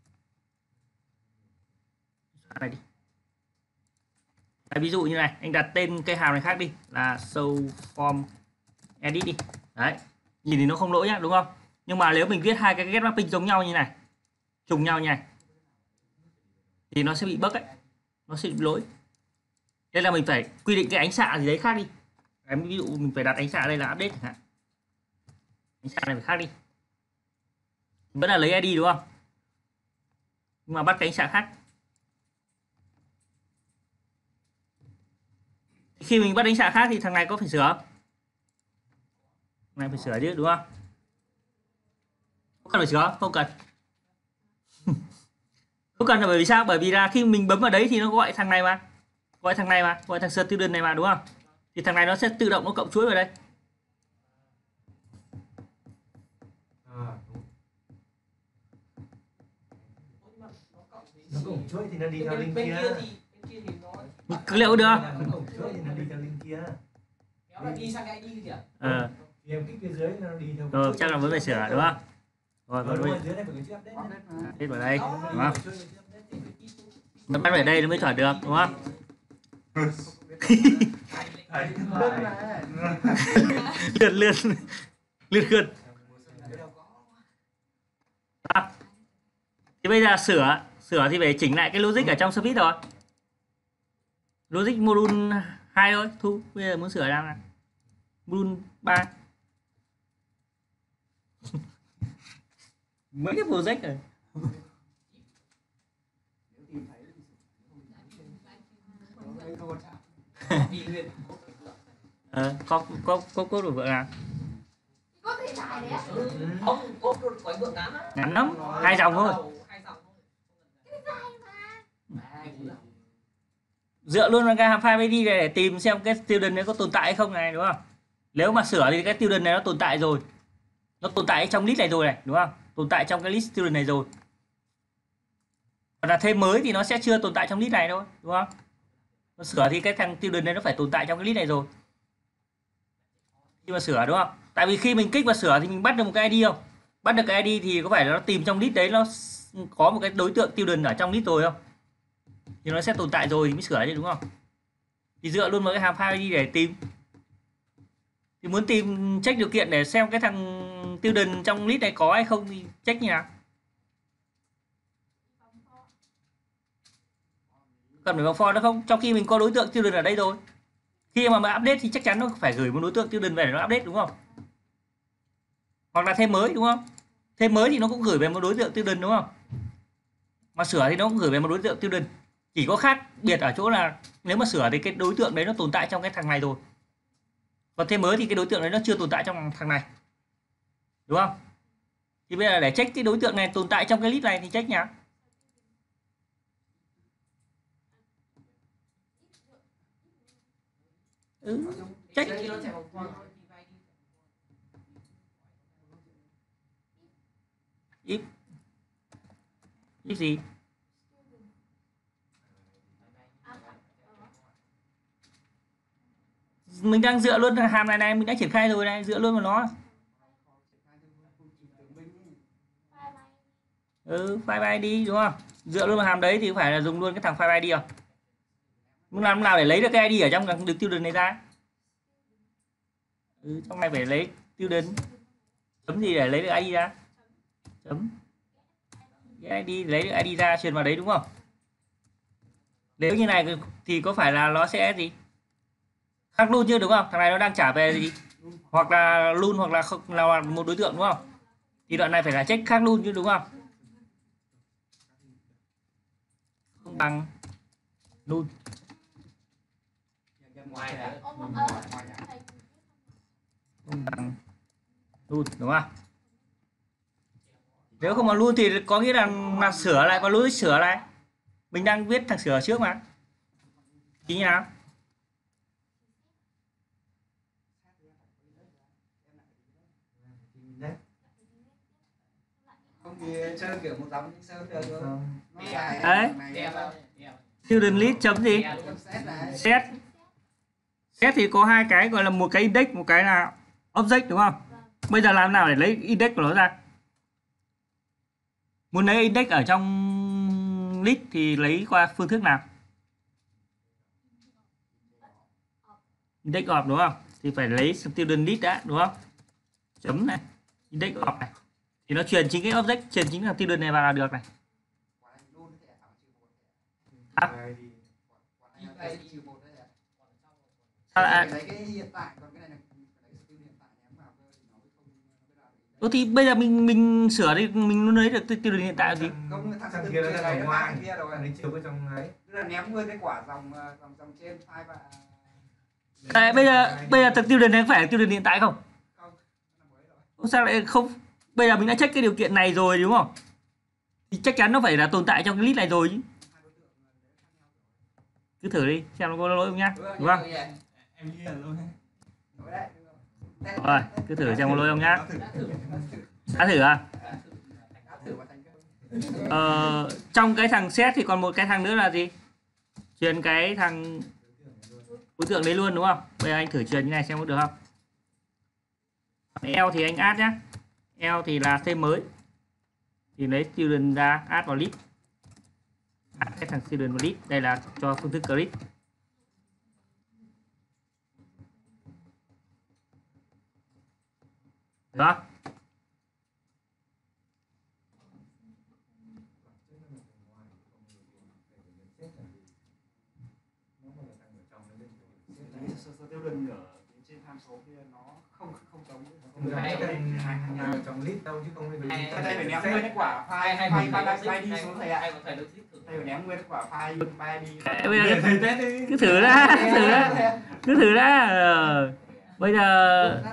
Này đi. Đây, ví dụ như này, anh đặt tên cái hàm này khác đi, là show form edit đi. Đấy, nhìn thì nó không lỗi nhá, đúng không? Nhưng mà nếu mình viết hai cái get mapping giống nhau như này, trùng nhau như này, thì nó sẽ bị bug ấy, nó sẽ bị lỗi. Nên là mình phải quy định cái ánh xạ gì đấy khác đi. Đấy, ví dụ mình phải đặt ánh xạ đây là update chẳng hạn. Ánh xạ này phải khác đi. Vẫn là lấy i đê đúng không? Nhưng mà bắt cái ánh xạ khác. Khi mình bắt ánh xạ khác thì thằng này có phải sửa không? Thằng này phải sửa chứ đúng không? Không cần phải sửa, không cần. Không cần là bởi vì sao? Bởi vì là khi mình bấm vào đấy thì nó gọi thằng này mà. Gọi thằng này mà, gọi thằng student này mà đúng không? Thì thằng này nó sẽ tự động nó cộng chuỗi vào đây.
Nó cộng chuỗi thì nó đi theo link kia.
Cứ liệu được.
Nó cộng chuỗi thì nó đi theo link kia.
Kéo lại đi sang cái i đê kìa.
Ờ.
Thì em kích phía dưới nó đi theo.
Rồi, chắc là vẫn phải sửa đúng không? Rồi,
Rồi,
vẫn
rồi, dưới này phải chữ update.
update vào đây, đúng không? Nó bắt về đây nó mới chuẩn được, đúng không? lượn lượn lượn lượn. À, thì bây giờ sửa sửa thì phải chỉnh lại cái logic ở trong service rồi. Logic module hai thôi, Thu bây giờ muốn sửa đang là module ba. Mấy cái project rồi. Ờ, có có có cốt của vợ nào?
Có thể dài đấy á.
Không, cốt của vượng ngắn á.
Ngắn lắm, hai dòng thôi. Dựa luôn vào cái hàm file i đê này để tìm xem cái student này có tồn tại hay không này, đúng không? Nếu mà sửa thì cái student này nó tồn tại rồi, nó tồn tại trong list này rồi này, đúng không? Tồn tại trong cái list student này rồi. Còn là thêm mới thì nó sẽ chưa tồn tại trong list này thôi, đúng không? Nó sửa thì cái thằng student này nó phải tồn tại trong cái list này rồi. Khi mà sửa đúng không? Tại vì khi mình kích vào sửa thì mình bắt được một cái i đê không? Bắt được cái i đê thì có phải là nó tìm trong list đấy nó có một cái đối tượng student ở trong list rồi không? Thì nó sẽ tồn tại rồi thì mới sửa chứ đúng không? Thì dựa luôn vào cái hàm file i đê để tìm. Thì muốn tìm check điều kiện để xem cái thằng student trong list này có hay không thì check như nào? Cần phải vào for nó không? Trong khi mình có đối tượng student ở đây rồi. Khi mà mà update thì chắc chắn nó phải gửi một đối tượng student về để nó update đúng không? Hoặc là thêm mới đúng không? Thêm mới thì nó cũng gửi về một đối tượng student đúng không? Mà sửa thì nó cũng gửi về một đối tượng student. Chỉ có khác biệt ở chỗ là nếu mà sửa thì cái đối tượng đấy nó tồn tại trong cái thằng này rồi. Còn thêm mới thì cái đối tượng đấy nó chưa tồn tại trong thằng này. Đúng không? Thì bây giờ để check cái đối tượng này tồn tại trong cái list này thì check nhá. Ừ, check. If if gì? Mình đang dựa luôn hàm này này, mình đã triển khai rồi này, dựa luôn vào nó. Ừ, file i đê đúng không? Dựa luôn vào hàm đấy thì phải là dùng luôn cái thằng file i đê không? Muốn làm nào để lấy được cái i đê ở trong được student này ra? Ừ, trong này phải lấy student. Chấm gì để lấy được i đê ra? Chấm. Cái i đê lấy được i đê ra truyền vào đấy đúng không? Nếu như này thì có phải là nó sẽ gì? Khác luôn chưa đúng không? Thằng này nó đang trả về gì? Hoặc là luôn hoặc là không là một đối tượng đúng không? Thì đoạn này phải là check khác luôn chứ đúng không? Không bằng luôn. Không bằng luôn đúng không? Nếu không mà luôn thì có nghĩa là mà sửa lại, có lỗi sửa lại. Mình đang viết thằng sửa trước mà. Tí nào?
Không thì sơn kiểu một dòng sơn được rồi. Nó dài
Đấy.
này.
Student list chấm gì?
Set này.
Set. Set thì có hai cái gọi là một cái index, một cái là object đúng không? Bây giờ làm nào để lấy index của nó ra? Muốn lấy index ở trong list thì lấy qua phương thức nào? Index of đúng không? Thì phải lấy student list đã đúng không? Chấm này, index of này. Thì nó truyền chính cái object, truyền chính là student này vào là được này. À. À,
Lấy cái hiện tại còn cái này là hiện tại ném vào cơ thì nó không
ừ, thì bây giờ mình mình sửa đi, mình lấy được student hiện tại là gì?
không thằng
Thằng
kia
kia nó
nó
ra
là
ngoài
kia rồi.
thằng ấy chiều bên trong ấy.
Tức là ném nguyên cái quả dòng dòng dòng trên file và
Đấy, bây giờ bây giờ thực student này phải là student hiện tại không?
không, nó mới rồi.
Ủa sao lại không? Bây giờ mình đã check cái điều kiện này rồi đúng không? Thì chắc chắn nó phải là tồn tại trong cái list này rồi chứ. Cứ thử đi xem nó có lỗi không nhá, đúng không?
Em nghĩ là luôn.
Rồi, cứ thử xem có lỗi không nhá. Đã thử à? Ờ, trong cái thằng set thì còn một cái thằng nữa là gì? Truyền cái thằng đối tượng đấy luôn đúng không? Bây giờ anh thử truyền như này xem có được không? L thì anh add nhá. L thì là thêm mới. Thì lấy student ra add vào list. Add cái thằng student vào list. Đây là cho phương thức click. Đó.
Student ở trên tham số kia nó không không giống
Trong list đâu chứ không phải
đây phải ném nguyên cái quả file
hay
file
còn
file
phải
file đi xuống thầy ạ.
hay còn phải được thử.
Đây phải ném nguyên cái quả file file đi.
Bây giờ cứ thử ra, cứ thử ra, cứ thử ra. Ờ. Bây giờ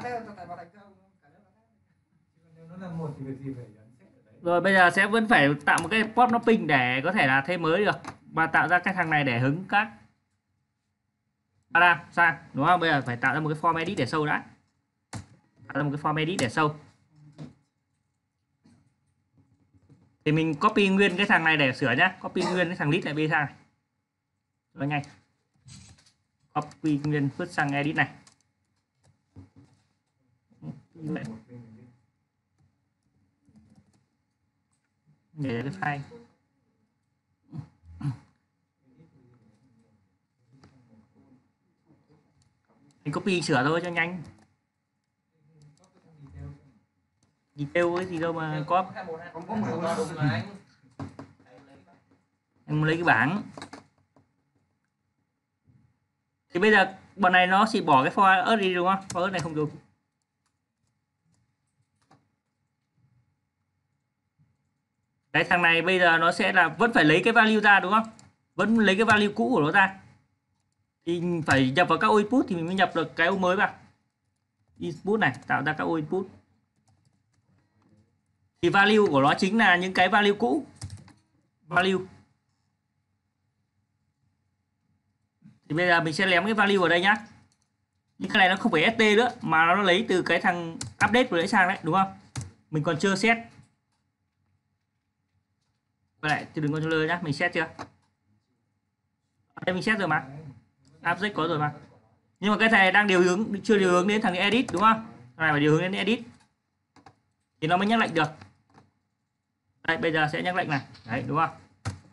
nó là một thì việc gì phải
rồi bây giờ sẽ vẫn phải tạo một cái port mapping để có thể là thêm mới được và tạo ra cái thằng này để hứng các param sang đúng không? Bây giờ phải tạo ra một cái form edit để show đã, tạo ra một cái form edit để show. Thì mình copy nguyên cái thằng này để sửa nhá, copy nguyên cái thằng list này bê sang này cho nhanh, copy nguyên phút sang edit này. Để cái file mình copy sửa thôi cho nhanh. Detail cái gì đâu mà có. Em lấy cái bảng. Thì bây giờ bọn này nó chỉ bỏ cái for ớt đi đúng không? For ớt này không dùng. Cái thằng này bây giờ nó sẽ là vẫn phải lấy cái value ra đúng không? Vẫn lấy cái value cũ của nó ra. Thì phải nhập vào các ô input thì mình mới nhập được cái ô mới vào. Input này, tạo ra các ô input. Thì value của nó chính là những cái value cũ. Value. Thì bây giờ mình sẽ lém cái value ở đây nhá. Những cái này nó không phải ét tê nữa mà nó lấy từ cái thằng update vừa nãy sang đấy đúng không? Mình còn chưa set. Quay lại từ đường controller nhá, mình set chưa? Đây mình set rồi mà. Object có rồi mà. Nhưng mà cái này đang điều hướng chưa điều hướng đến thằng edit đúng không? Thằng này phải điều hướng đến edit. Thì nó mới nhắc lệnh được. Đây bây giờ sẽ nhắc lệnh này. Đấy đúng không?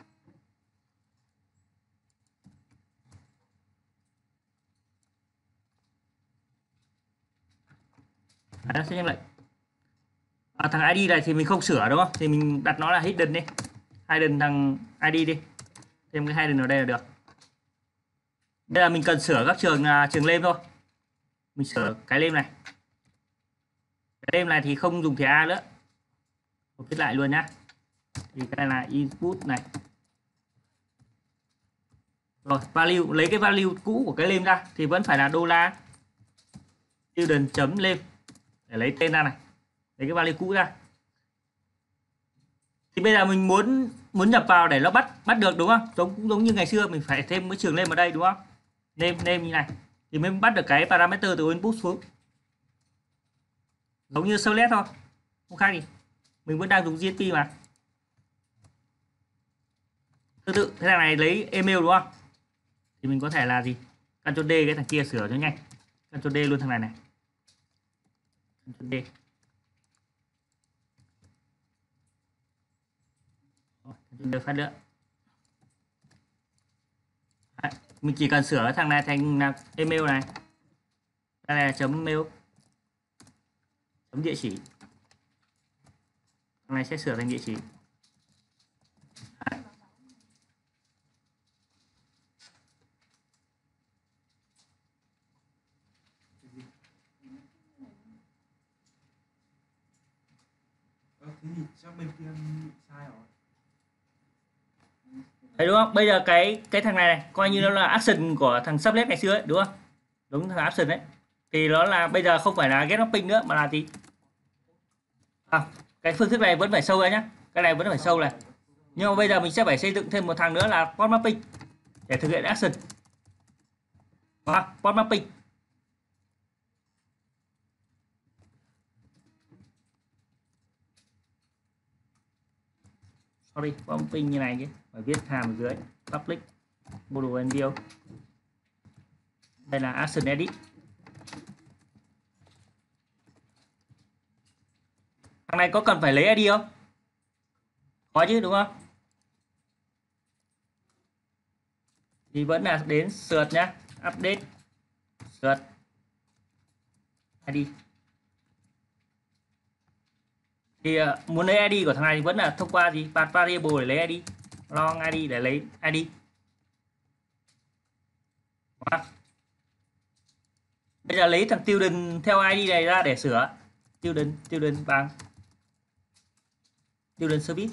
Đấy, nó sẽ nhắc lệnh. À, thằng i đê này thì mình không sửa đúng không? Thì mình đặt nó là hidden đi. Hidden thằng i đê đi. Thêm cái hidden ở đây là được. Bây giờ mình cần sửa các trường uh, trường name thôi. Mình sửa cái name này. Cái name này thì không dùng thẻ A nữa. Viết lại luôn nhá. Thì cái này là input này. Rồi, value lấy cái value cũ của cái name ra thì vẫn phải là đô la student chấm name để lấy tên ra này. Lấy cái value cũ ra. Thì bây giờ mình muốn muốn nhập vào để nó bắt bắt được đúng không? Giống cũng giống như ngày xưa mình phải thêm cái trường lên vào đây đúng không? Name name như này thì mới bắt được cái parameter từ input xuống. Giống như servlet thôi, không khác gì. Mình vẫn đang dùng giê ét pê mà. Tương tự thế thằng này lấy email đúng không? Thì mình có thể là gì? Ctrl D cái thằng kia sửa cho nhanh. Ctrl D luôn thằng này này. Ctrl D. Được phát nữa. Đấy, mình chỉ cần sửa thằng này thành email này. Đây là chấm mail. Chấm địa chỉ. Thằng này sẽ sửa thành địa chỉ. Đấy.
Ờ, thế thì chắc bên kia bị sai rồi.
Đấy đúng không? Bây giờ cái cái thằng này này coi như nó là action của thằng sublet ngày xưa ấy, đúng không? Đúng thằng action đấy. Thì nó là bây giờ không phải là get mapping nữa mà là gì? À, cái phương thức này vẫn phải sâu ra nhá. Cái này vẫn phải sâu này. Nhưng mà bây giờ mình sẽ phải xây dựng thêm một thằng nữa là port mapping để thực hiện action. Đó, port mapping. Sorry, port mapping như này chứ. Phải viết hàm ở dưới public model and view. Đây là action edit. Thằng này có cần phải lấy i đê không? Có chứ đúng không? Thì vẫn là đến search nhá, update search i đê. Thì uh, muốn lấy i đê của thằng này thì vẫn là thông qua gì? Path variable để lấy i đê, long i đê để lấy i đê. Đó. Bây giờ lấy thằng student theo i đê này ra để sửa. Student student bằng student service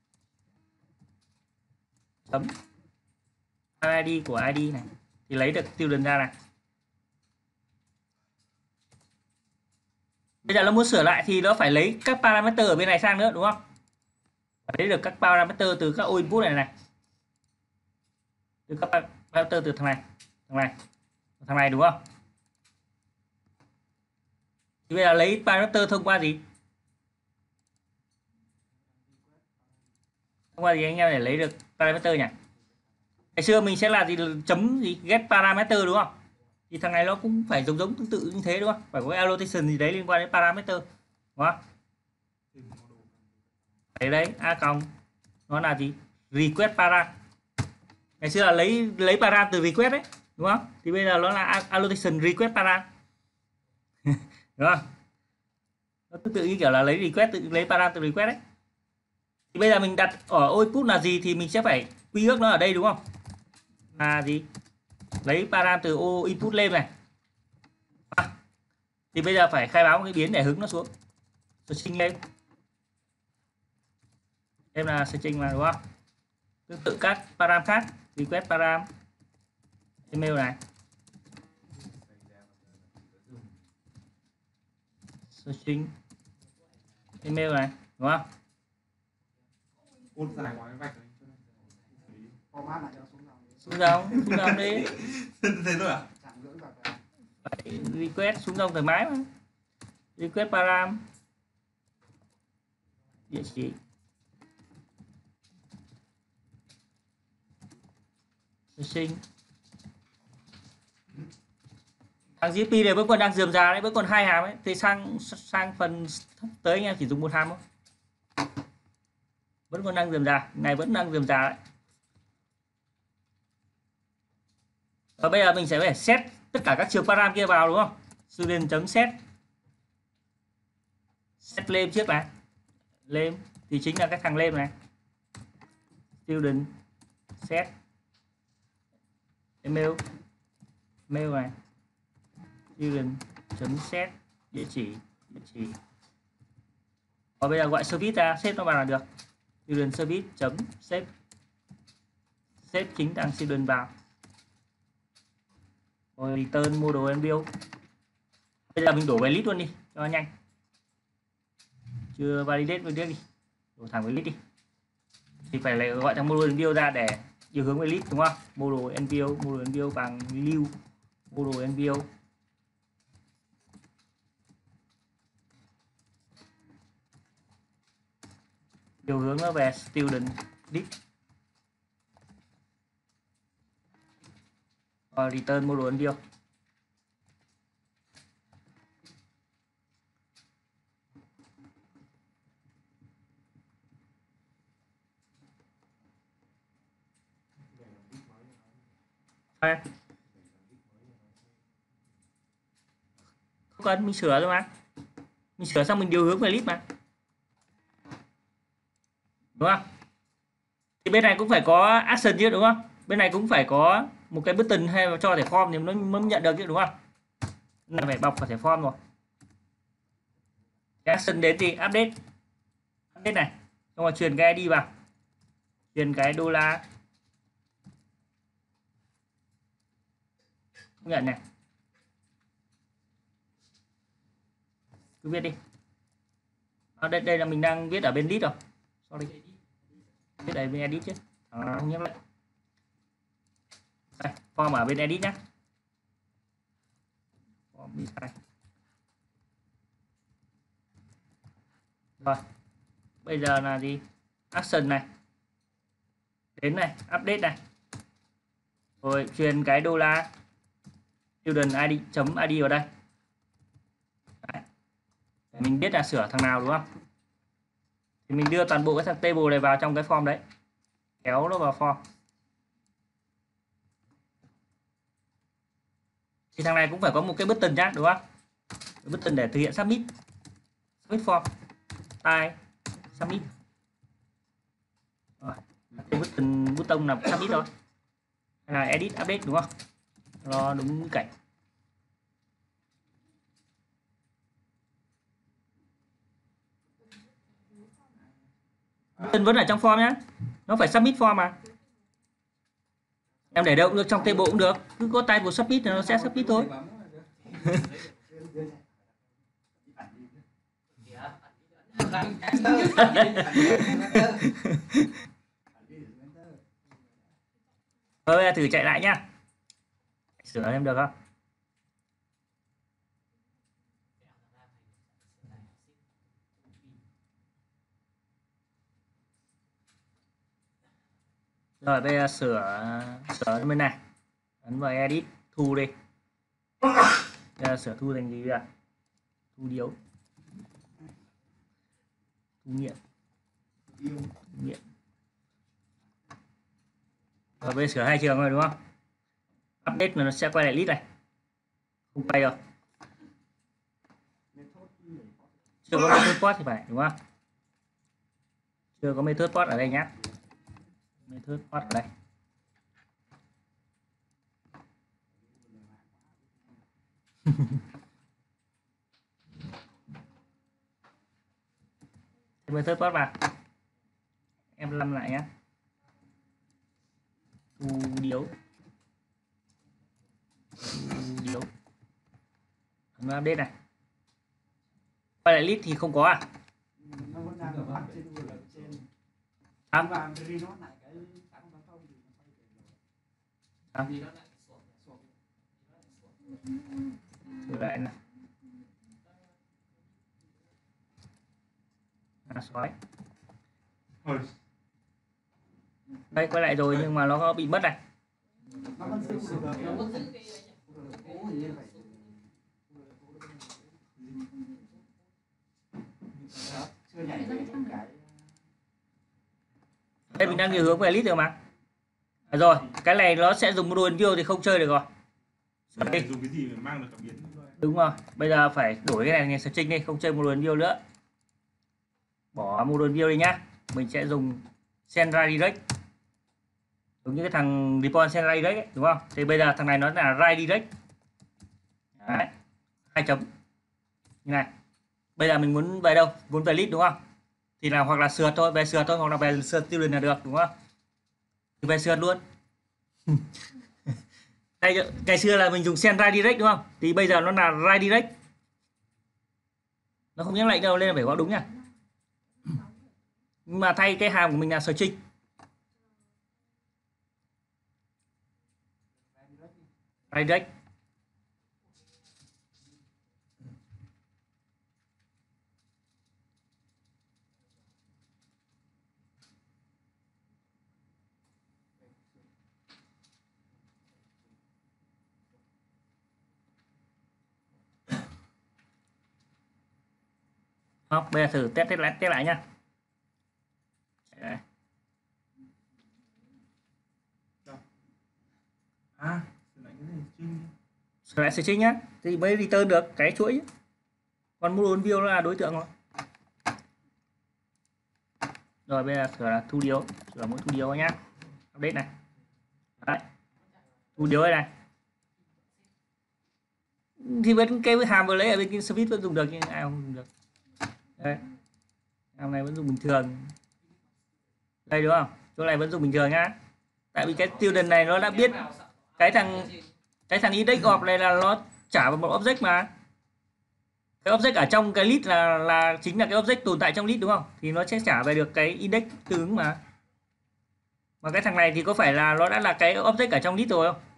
chấm i đê của i đê này thì lấy được student ra này. Bây giờ nó muốn sửa lại thì nó phải lấy các parameter ở bên này sang nữa đúng không? Phải lấy được các parameter từ các ô input này này. Từ các parameter từ thằng này, thằng này, thằng này đúng không? Thì bây giờ lấy parameter thông qua gì? Thông qua gì anh em để lấy được parameter nhỉ? Ngày xưa mình sẽ là gì, chấm gì get parameter đúng không? Thì thằng này nó cũng phải giống giống tương tự như thế đúng không? Phải có annotation gì đấy liên quan đến parameter đúng không? Đấy đấy, a cộng nó là gì? Request param. Ngày xưa là lấy lấy param từ request đấy đúng không? Thì bây giờ nó là annotation request param. Đúng không? Nó tương tự như kiểu là lấy request tự lấy param từ request đấy. Thì bây giờ mình đặt ở output là gì thì mình sẽ phải quy ước nó ở đây đúng không? Là gì? Lấy param từ ô input lên này. À, thì bây giờ phải khai báo một cái biến để hứng nó xuống. String lên. Em là string mà đúng không? Tương tự các param khác, request param email này. String email này, đúng không?
Ôn dài quá cái vạch này.
Format lại cho xuống dòng.
Xuống dòng, xuống dòng đi.
Thế thôi à?
Chẳng lưỡng vào cái.
Phải request xuống dòng thoải mái mà. Request param địa chỉ string. Thằng giê pê này vẫn còn đang rườm rà đấy, vẫn còn hai hàm ấy. Thì sang sang phần tới anh em chỉ dùng một hàm thôi. Vẫn còn đang rườm rà, này vẫn đang rườm rà đấy. Và bây giờ mình sẽ phải set tất cả các trường param kia vào đúng không? Student.set set name trước này. Name thì chính là cái thằng name này. Student set email mail này. Student.set địa chỉ địa chỉ. Và bây giờ gọi service ra, xếp nó vào là được. Student service chấm xếp xếp chính thằng student vào. Rồi return model and view. Bây giờ mình đổ về list luôn đi cho nhanh. Chưa validate với đi. Đổ thẳng với list đi. thì phải lại gọi thằng module enview ra để điều hướng về list đúng không? Module enview, module enview bằng lưu module enview. Điều hướng nó về student list. Và return module enview. Không cần, mình sửa rồi mà. Mình sửa xong mình điều hướng về list mà. Đúng không? Thì bên này cũng phải có action chứ đúng không? Bên này cũng phải có một cái button hay cho thẻ form thì nó mới nhận được chứ đúng không? Là phải bọc vào thẻ form rồi. Cái action đến thì update. Update này. Xong rồi truyền cái i đê vào. Truyền cái đô la nhận này, cứ viết đi. À, đây đây là mình đang viết ở bên list rồi, sorry, viết ở bên edit chứ, à, không nhắc lại. Đây, form ở bên edit nhé, form đi sai. Rồi, bây giờ là gì? Action này, đến này, update này, rồi truyền cái đô la student id chấm id vào đây. Đấy. Để mình biết là sửa thằng nào đúng không? Thì mình đưa toàn bộ cái thằng table này vào trong cái form đấy, kéo nó vào form. Thì thằng này cũng phải có một cái button nhá, đúng không? Cái button để thực hiện submit, submit form, type submit. Rồi, cái button button là submit rồi, hay là edit update đúng không? Nó đúng cảnh. Button vẫn ở trong form nhé, nó phải submit form mà. Em để đâu cũng được, trong table cũng được, cứ có type của submit thì nó sẽ submit thôi. Thôi thử chạy lại nhá, sửa em được không? Rồi bây giờ sửa sửa bên này, ấn vào edit thu đi. Bây giờ sửa thu thành gì vậy? Thu điếu, thu nghiện, thu nghiện. Rồi bây giờ sửa hai trường rồi đúng không? Update mà nó sẽ quay lại list này, không quay rồi, chưa có method post thì phải đúng không? Chưa có method post ở đây nhé, method post ở đây. Method post vào, em làm lại nhé, thu điếu, điếu, nó update này, quay lại list thì không có à?
Nó vẫn đang ở bắt trên trên
À?
và reload lại cái tám tám không thì nó quay về rồi.
Thử lại này. À, xoáy. Đây quay lại rồi nhưng mà nó có bị mất này.
Nó vẫn giữ được, nó vẫn giữ cố hình như vậy. Chưa nhảy về trong cái.
Đây mình đang điều hướng về list rồi mà. À, rồi, cái này nó sẽ dùng module enview thì không chơi được rồi.
Dùng cái gì để mang được cảm biến.
Đúng rồi, bây giờ phải đổi cái này thành string đi, không chơi module enview nữa. Bỏ module enview đi nhá. Mình sẽ dùng send redirect. Giống như cái thằng deploy send redirect ấy, đúng không? Thì bây giờ thằng này nó là redirect. Đấy. Hai chấm. Như này. Bây giờ mình muốn về đâu? Muốn về list đúng không? Thì là hoặc là sượt thôi, về sượt thôi, hoặc là về sượt student là được đúng không? Thì về sượt luôn. Đây, ngày xưa là mình dùng send redirect đúng không? Thì bây giờ nó là redirect. Nó không nhắc lệnh đâu nên là phải gõ đúng nha. Nhưng mà thay cái hàm của mình là string Redirect. Đó, bây giờ thử test test lại test lại nhá. Đây.
À, lại cái này string.
Sửa lại string nhá, thì mới return được cái chuỗi. Còn module view là đối tượng rồi. Rồi bây giờ sửa là thu điếu, sửa mỗi thu điếu nhá. Update này. Đấy. Thu điếu đây này. Thì vẫn cái hàm vừa lấy ở bên kia Swift vẫn dùng được nhưng ai không dùng được. Đây. Hàm này vẫn dùng bình thường. Đây đúng không? Chỗ này vẫn dùng bình thường nhá. Tại vì cái student này nó đã biết cái thằng cái thằng index of này là nó trả vào một object mà. Cái object ở trong cái list là là chính là cái object tồn tại trong list đúng không? Thì nó sẽ trả về được cái index tương ứng mà. Mà cái thằng này thì có phải là nó đã là cái object ở trong list rồi không?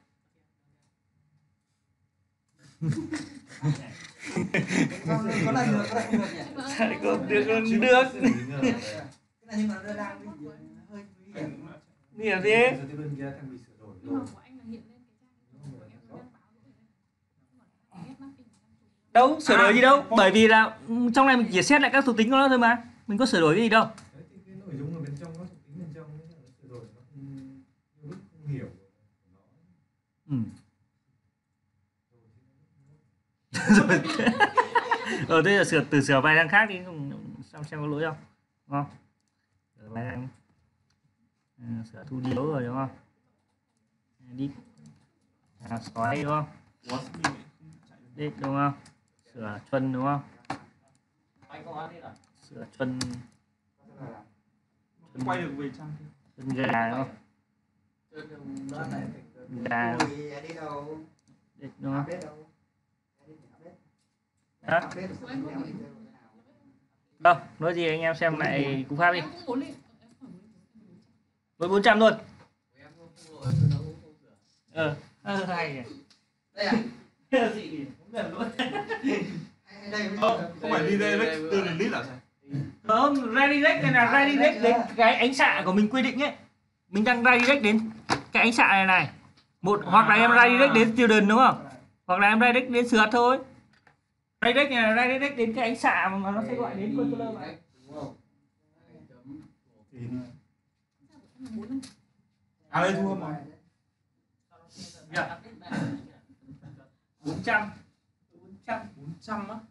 Có này được, có này không được nhỉ?
Sao không được được.
Cái này nhưng mà nó đang bị hơi nguy hiểm.
Nguy hiểm gì? Đâu sửa đổi
À,
gì đâu,
không.
bởi vì là trong này mình chỉ xét lại các thuộc tính của nó thôi mà, mình có sửa đổi cái gì đâu.
Đấy, thì cái nội dung ở bên trong nó thuộc tính bên trong nó sửa đổi nó không, lúc không hiểu nó.
Ừ. Ở đây là sửa từ sửa vài trang khác đi xem xem có lỗi không, đúng không? Sửa vài trang, ừ, sửa thu điếu rồi đúng không? Đi à, xoáy đúng không?
Ủa, sao mình lại không chạy được?
Đi đúng không? Sửa chân đúng không? Sửa chân
Quay được về trang kia.
chân gà đúng không?
Đó này.
Gà
Ui, đi đâu?
đi, đúng không?
Update đâu?
Đó.
Update được xong rồi em
Đâu, nói gì anh em xem lại cú pháp đi. Với bốn trăm luôn. Ờ, ờ hay nhỉ.
đây à?
Gì cũng gần luôn.
Hay đây mới
Không,
được.
không phải đi đây từ đến list à?
Không, redirect này là redirect đến cái ánh xạ của mình quy định ấy. Mình đang redirect đến cái ánh xạ này này. Một hoặc là em redirect đến student đúng không? Hoặc là em redirect đến sửa thôi. Redirect này là redirect đến cái ánh xạ mà nó sẽ gọi đến controller mà.
À đây thua mà.
bốn trăm. bốn trăm.
bốn trăm á.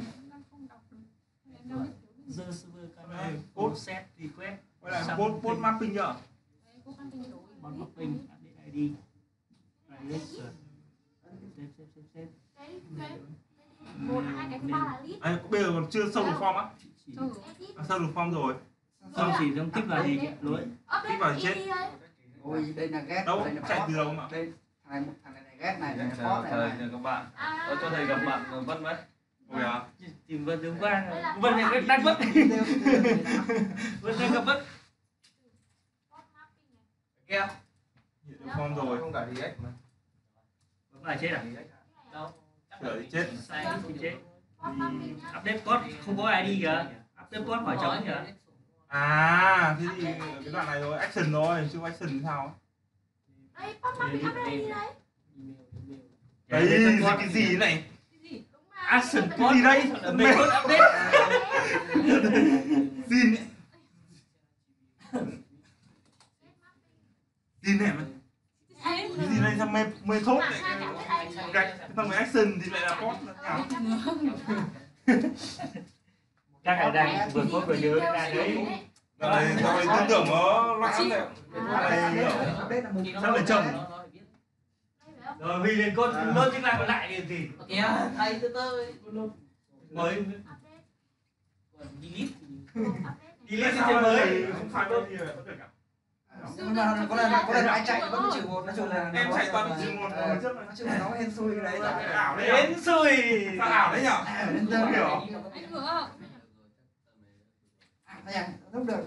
The server
Đây,
can
code
set request.
quay lại post post mapping nhá.
Bot mapping update i đê. Redirect sửa. Xếp xếp xếp xếp.
Một hai cái thứ ba là list.
À, bây giờ còn chưa sâu được form á? À, sâu được form rồi.
Xong chỉ trong tích vào gì kìa, lỗi.
Tích vào chết.
Ôi, đây là ghét,
Đâu,
đây là
chạy
post.
từ đâu mà.
Đây, thằng này thằng này này ghét này, này
Chào
post này
thầy,
này.
chào các bạn.
À,
Tôi cho thầy gặp bạn Vân với.
Ôi à.
Tìm Vân đúng qua. Vân này đang mất. Vân đang gặp mất.
Kia.
Hiện được form rồi.
Không cả đi ếch mà.
Vẫn là chết à?
Sửa thì chết.
Sai thì chết. Update code không có i đê kìa. Update code khỏi trống kìa.
À, thế thì cái đoạn này rồi, action rồi, chưa action thì sao?
đây, pop mapping update đi đấy.
Đấy, gì cái gì này?
Đúng mà.
Action
Cái
code
gì đây?
Mấy code update.
Tin. Tin này mà. Cái gì đây sao mê mê thốt lại gạch xong rồi action thì lại là post là nhào.
Chắc là đang vừa code vừa nhớ đang đấy.
Đoạn này sao lại tư tưởng nó loãng này. Đoạn này kiểu
Update là một.
sao lại chậm.
Rồi Huy lên code lốt chức năng còn lại thì gì?
Kìa, thầy từ từ.
Mới delete. Delete
Sao
trên mới.
lại không phải đâu gì vậy, bất kể cả.
Nhưng mà có lần có lần ai chạy vẫn trừ một, nói chung là
Em
nó-
chạy toàn trừ một
Ờ,
hồi trước này.
nói chung là nó hên xui cái đấy.
Ảo đấy nhỉ?
Đến xui.
Sao ảo đấy nhỉ?
À, đến giờ
Không hiểu.
À, đây à, không được không?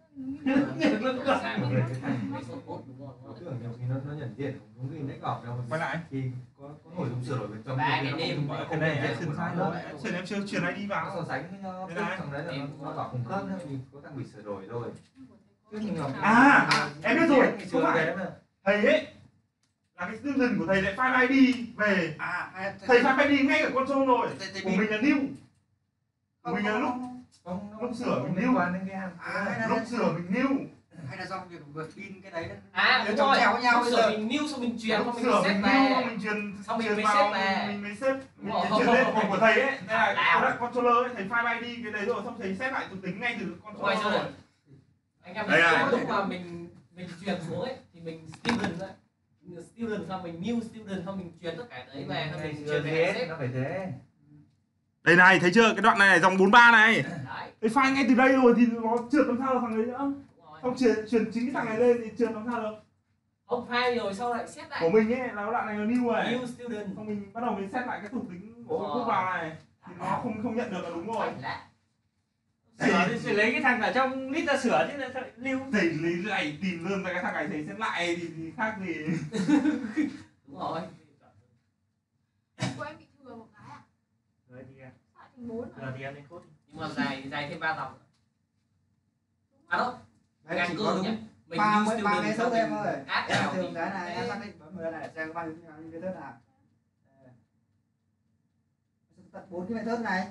tưởng nhiều khi nó nó nhận diện đúng khi nãy gọt đâu
quay lại
thì có có nội dung sửa đổi bên trong
Ba cái đêm
cái này em chuyển sai rồi, chuyển em chưa chuyển ai đi
nó
vào.
so sánh với nhau trong đấy là nó, nó bảo cùng khớp nữa thì có thằng bị sửa đổi rồi chứ mình học
À, em biết rồi,
ngày
không
xưa
phải
đấy mà
thầy ấy là cái student của thầy lại file i đê về,
À, hay
thầy file i đê ngay ở console rồi,
thầy thầy
của
bị
mình là new, của
không
mình là lúc
không
lúc sửa mình
liên
new,
quan đến cái hàng
À, hay là
lúc sửa mình new,
hay là do việc vượt pin cái đấy đấy.
À đúng
Chồng
rồi,
chéo với nhau bây
sửa
giờ.
mình new xong mình truyền
lúc
xong mình
sửa
xếp
mình new,
về.
xong mình truyền
Xong mình
truyền
mới
vào,
xếp về.
mình mới xếp, mình
Đúng
mới
rồi.
truyền lên của của thầy ấy, đây là product controller ấy, thầy file i đê cái đấy rồi, xong thầy xếp lại thuộc tính ngay từ
Ngoài
controller
rồi.
rồi.
Anh em
Đây này.
lúc mà mình mình truyền xuống ấy thì mình student đấy. Student xong mình new student xong mình truyền tất cả đấy về xong
ngày
mình
xưa
truyền về
thế
xếp.
nó phải thế.
Đây này, thấy chưa? Cái đoạn này, này dòng bốn ba này.
Đấy.
Cái file ngay từ đây rồi thì nó trượt làm sao được thằng đấy nữa.
Đúng rồi.
Xong truyền truyền chính cái thằng này lên thì trượt làm sao được.
Ông file rồi sau lại xếp lại.
Của mình ấy là cái đoạn này là new này.
New student.
Xong mình bắt đầu mình xét lại cái thuộc tính của
Đúng
cái cúp
rồi.
vào này thì nó không không nhận được là đúng rồi.
Phải lạ.
Sửa thì phải lấy cái thằng ở trong list ra sửa chứ là sao lại lưu.
Thầy lấy lại tìm luôn ra cái thằng này thầy xét lại thì, thì khác gì.
Đúng rồi.
Của em bị thừa một cái à?
Rồi thì
Sao lại thành bốn
giờ
rồi?
thì em lên cốt.
Nhưng mà dài dài thêm ba dòng. À đâu?
Đấy
Gan
chỉ
cơ
có
nhỉ.
đúng
Mình
ba
new
mấy ba
student
cái
xong
số em
mình
thôi.
add
Em
vào
thường
thì
cái này em
cái-
xác định bấm mười này xem bao nhiêu như cái thớt nào. Tận bốn cái method này.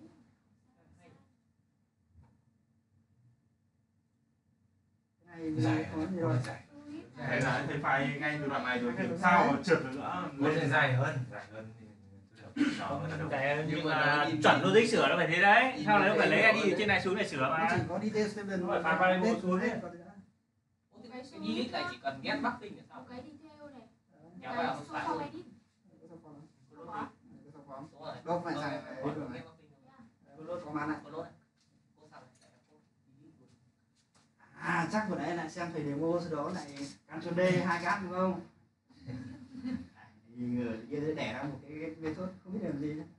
Cái này
Dài
có gì rồi?
dài
Thế là thầy file ngay từ đoạn này rồi thì sao mà trượt được nữa.
nó sẽ dài hơn dài hơn thì tôi được nó là đâu
Cái
Nhưng
nhưng
mà
mà
nó in-
chuẩn logic sửa nó phải thế đấy.
in
Sao lại nó phải
cái
lấy
nó
i đê
đấy.
trên này xuống để sửa
Nó
mà.
chỉ có detail student.
Nó phải file variable
update
xuống
hết,
ấy.
còn gì nữa?
Ủa, thì cái delete này chỉ cần get mapping là
Một
xong.
cái detail này.
Kéo
Cái
vào
xong
phải
sau
luôn.
edit.
Có xong không? Có xong không?
Đúng rồi.
Đâu phải xài
Ờ,
phải
có
edit rồi.
get mapping rồi.
Có lốt có màn này.
Có lốt này. Cô xong này, lại là cô delete luôn.
À chắc vừa nãy lại xem thầy demo sau đó lại Ctrl D hai cái đúng không? Thì ngờ kia để đẻ ra một cái cái method không biết làm gì nữa.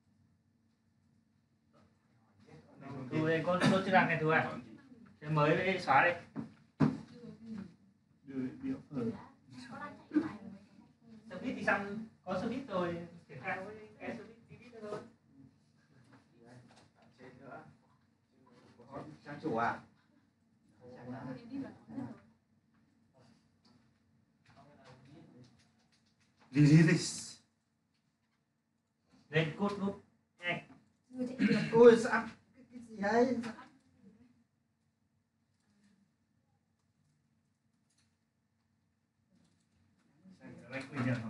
Tôi đây có đốt chức năng này thôi à. Cái mới mới xóa đi.
Có đang chạy lại rồi.
Submit thì xong, có submit rồi triển khai với cái submit edit nữa thôi.
Trên nữa. Có trang chủ à?
Delete this.
Lên cốt nút nhanh.
Chưa chạy được.
Ôi sao cái, cái gì đấy?
Lấy quyền nhận không?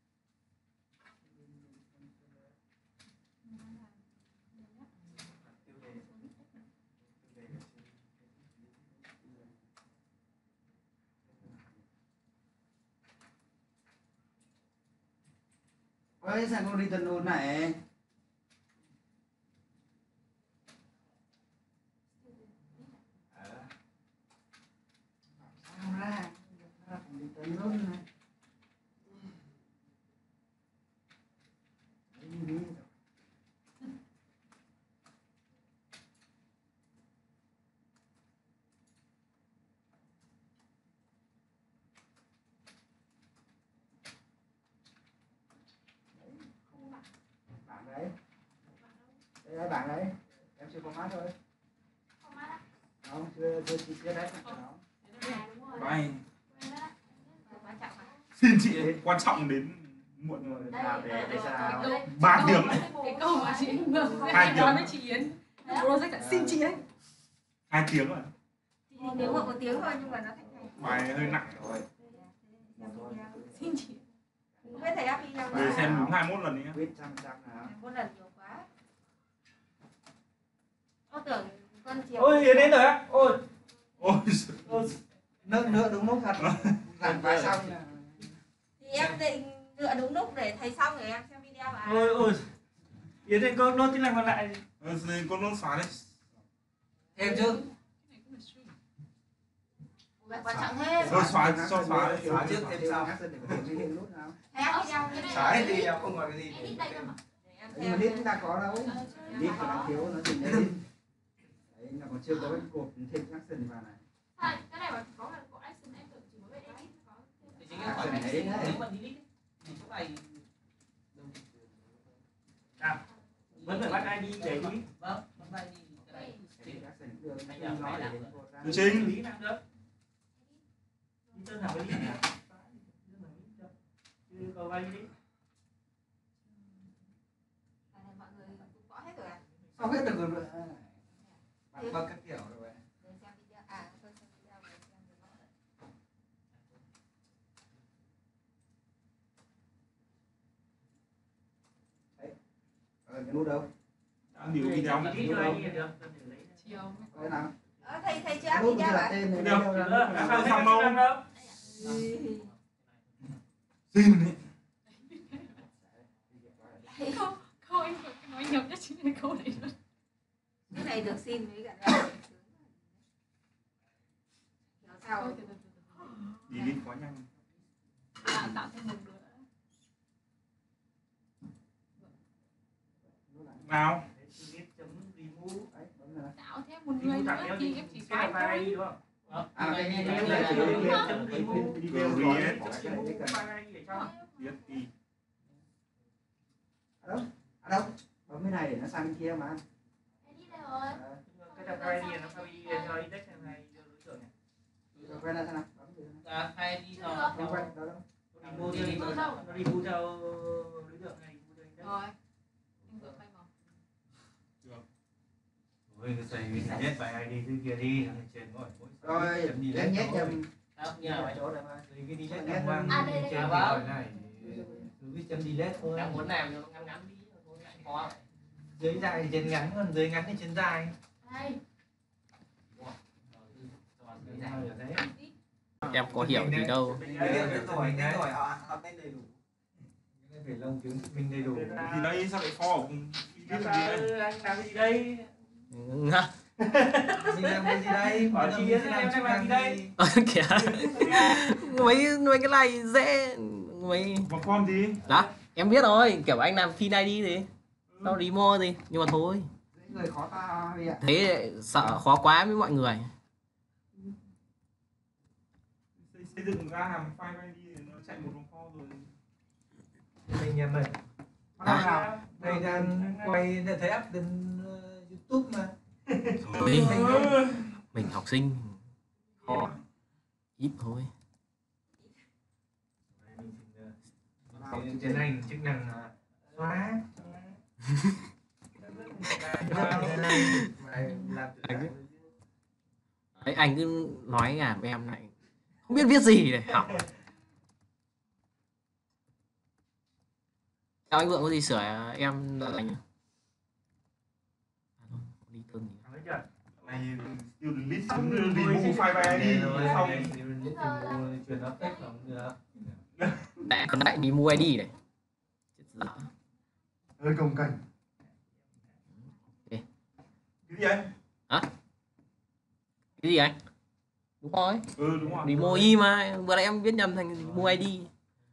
Ôi sao con return node này? Sao ra? Ra phòng return node này. Đi đi. Bảng đấy. Đây đây bảng đấy. Em chưa có mát thôi.
Không á.
Không, chưa chưa chưa chưa đấy của nó.
À, đúng rồi.
Bye.
Quan trọng à?
Xin chị quan trọng đến muộn rồi.
Đây,
Nào, để-
đây,
để
đây,
sao?
đây, đây.
Ba tiếng.
Cái câu mà chị ngược
Hai
em
tiếng.
nói với chị Yến project là xin chị ấy.
Hai tiếng rồi.
Thì nếu mà một tiếng thôi nhưng mà nó thành thành.
Bài hơi nặng rồi.
Xin chị.
Không biết thầy áp đi đâu.
Về xem đúng hai mươi mốt lần nhé.
Quyết trăm trăm nào.
Một lần nhiều quá. Tôi tưởng con chiều.
Ôi Yến đến rồi á. Ôi.
Ôi
Ôi.
Nước nữa đúng lúc thật. Giảng bài xong là
Thì em định lựa đúng lúc để thầy xong để em xem video mà.
Ôi ôi. Yến đây có nốt chức năng còn lại.
con nốt xóa đấy.
Thêm chứ.
Quan trọng thế.
Thôi xóa cho xóa đấy.
xóa trước thêm sau. Để có thể thực hiện nút nào.
Thầy áp video cái này.
Xóa hết đi em không còn cái gì.
Edit đây cơ mà. Để em
Nhưng mà
xem.
list chúng ta có đâu. List của nó thiếu nó chỉ edit. Đấy là còn chưa có cái cột thêm action vào này.
Sao cái này mà có là có action em tưởng chỉ có cái edit có.
Thì chính là phải delete đấy. Nếu mà delete thì chỗ này
vẫn phải bắt i đê để đi.
vâng, bắt tay đi cái này.
Anh em nói để
Từ chính
Lý làm được. Đi đơn thẳng với Lý nhỉ? Chứ có vay đi.
Cái này mọi người cũng có hết rồi à?
Xong hết được rồi. Bật bật các kiểu rồi.
Để xem video. À, tôi xem video để xem được rõ rồi.
Ờ, cái nút đâu?
đang điều video
Đi đi cho anh đi được.
Chiều.
Cái nào?
Ờ, thầy thầy chưa
Cái
áp
nút
video
là
à?
tên này.
Được,
đâu
được.
ra?
Em không xong đâu.
Xin ấy.
Câu câu anh nói nhiều nhất chính là câu này luôn.
Cái này được xin với cả đây. Nó sao?
Câu từ từ từ từ.
Delete quá nhanh.
À, tạo thêm một nữa.
Nào.
Delete.remove.
Đấy, bấm này.
Tạo thêm một người nữa thì em chỉ
cái
xóa
file
thôi.
đúng không?
À, cái này
Cái
cái
này
này
là
chỉ
chấm remove.
Video
Remove
create.
file để cho.
Delete.
À đâu? Bấm cái này để nó sang bên kia mà.
Edit đây rồi.
Ờ,
Cái đặt file đi nó file cho index này cho đối tượng này.
rồi quay lại xem nào. Bấm thử.
à, hay đi
Không
theo
quay, đâu đâu.
Remove theo nó remove theo đối tượng này, remove theo index.
Rồi. Anh vừa quay màu.
Ôi, cái thầy mình nhét bài i đê thứ kia đi, thằng trên mỗi mỗi
Rồi,
chấm đi
em nhét nhầm.
Đâu, như
Nhét
nào
vào
vậy?
chỗ này mà.
Rồi cái đi lét đàng hoàng
À, đây, đây.
trên
À,
thì
vâng.
gọi này cứ cái chấm đi lét thôi.
Em muốn làm cho nó ngắn ngắn đi, thôi lại khó.
Dưới dài thì trên ngắn, còn dưới ngắn thì trên dài.
Đây.
Rồi là thế.
Em có hiểu gì đâu.
Mình đây là
Tên tuổi, tên tuổi họ họ tên đầy đủ.
cái phải lông chứng minh đầy đủ.
Thì đây sao lại kho của
Anh làm cái gì đây?
Mình làm cái gì đây?
Bảo
Mình
chi
làm
em
cái
đang làm gì đây?
Kìa. mấy mấy cái này dễ mấy
Và con gì?
đó em biết rồi, kiểu anh làm pin i đê gì đâu demo gì, nhưng mà thôi
Dễ người khó ta Huy ạ.
thế sợ khó quá với mọi người.
Xây, xây dựng ra hàm file i đê thì nó chạy một vòng kho rồi.
Mình em ơi,
Bắt đầu nào.
đây đang quay để thấy up lên uh, YouTube mà.
Thôi, mình học sinh khó ít thôi.
Trên trên anh chức năng là xóa.
Đấy, anh cứ nói à em lại không biết viết gì để học. Sao anh Vượng có gì sửa em đợi anh nhỉ? À, thôi, đi thương gì.
Thấy chưa?
Này student list chấm remove file i đê xong
Chuyển nó text không được.
Để còn lại đi mua i đê này. Chết dở.
Hơi cồng cảnh.
cái gì anh?
Cái gì anh? Đúng rồi,
Ừ đúng rồi.
đi mua y mà vừa nãy em viết nhầm thành mua i đê.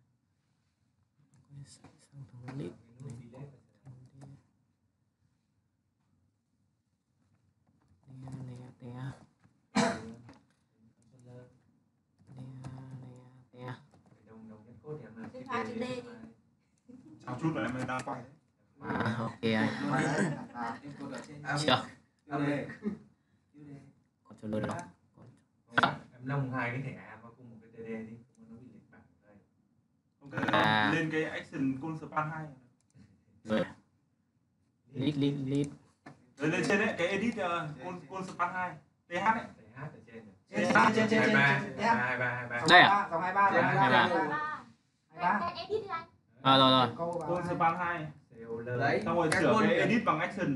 Cái file trên D đi.
Chào chút nữa em đang quay.
À, ok anh.
Quay đấy. À,
Chưa.
tiêu đề.
Còn cho lớn đó.
Em lồng hai cái thẻ vào cùng một cái tê đê đi, nó bị lệch bảng đây.
Ok,
À.
lên cái action call span hai.
Rồi. Lít lít lít.
Rồi lên trên đấy cái edit uh, call call span hai. tê hát ấy.
Thẻ hát ở trên.
Trên trên trên trên
hai ba
trên.
hai ba hai ba.
Đây à?
Dòng hai ba, dòng hai
Hai
ba.
ba.
dòng hai ba.
Cái edit đi anh.
À rồi rồi.
Câu vào
Call
hai.
span hai.
Đấy.
Xong rồi sửa cái edit bằng action.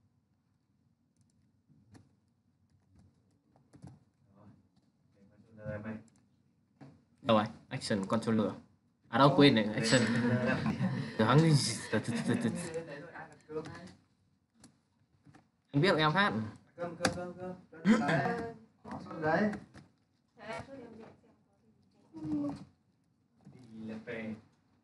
Đâu rồi? Action controller. À đâu quên này, action. Đoán đi. Anh biết em hát.
Cơm cơm cơm cơm. Đấy. Có xong đấy.
Thế em chút em điện xem.
Đi là về.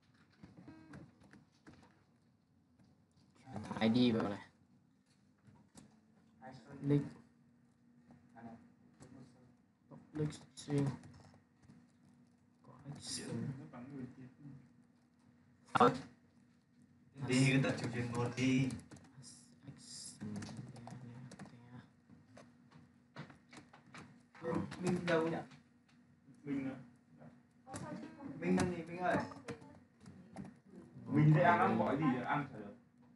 i đê vào này. Link. Click string có action Ờ.
Đi cái tập chụp chuyên môn đi.
Action
Minh đâu nhỉ?
Mình
Minh ăn gì Minh ơi?
mình sẽ ăn ăn gọi gì ăn phải được.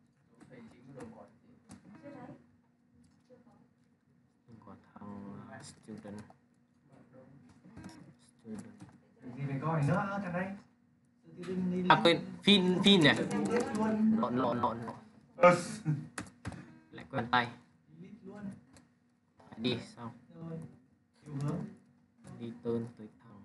có thằng student student
Gì phải coi nữa thằng đây.
à quên phin phin này
Luôn.
lộn lộn lộn lộn.
Ờ,
Lại quen tay
Luôn.
đi xong
Rồi. Chiều hướng.
đi tên tới thằng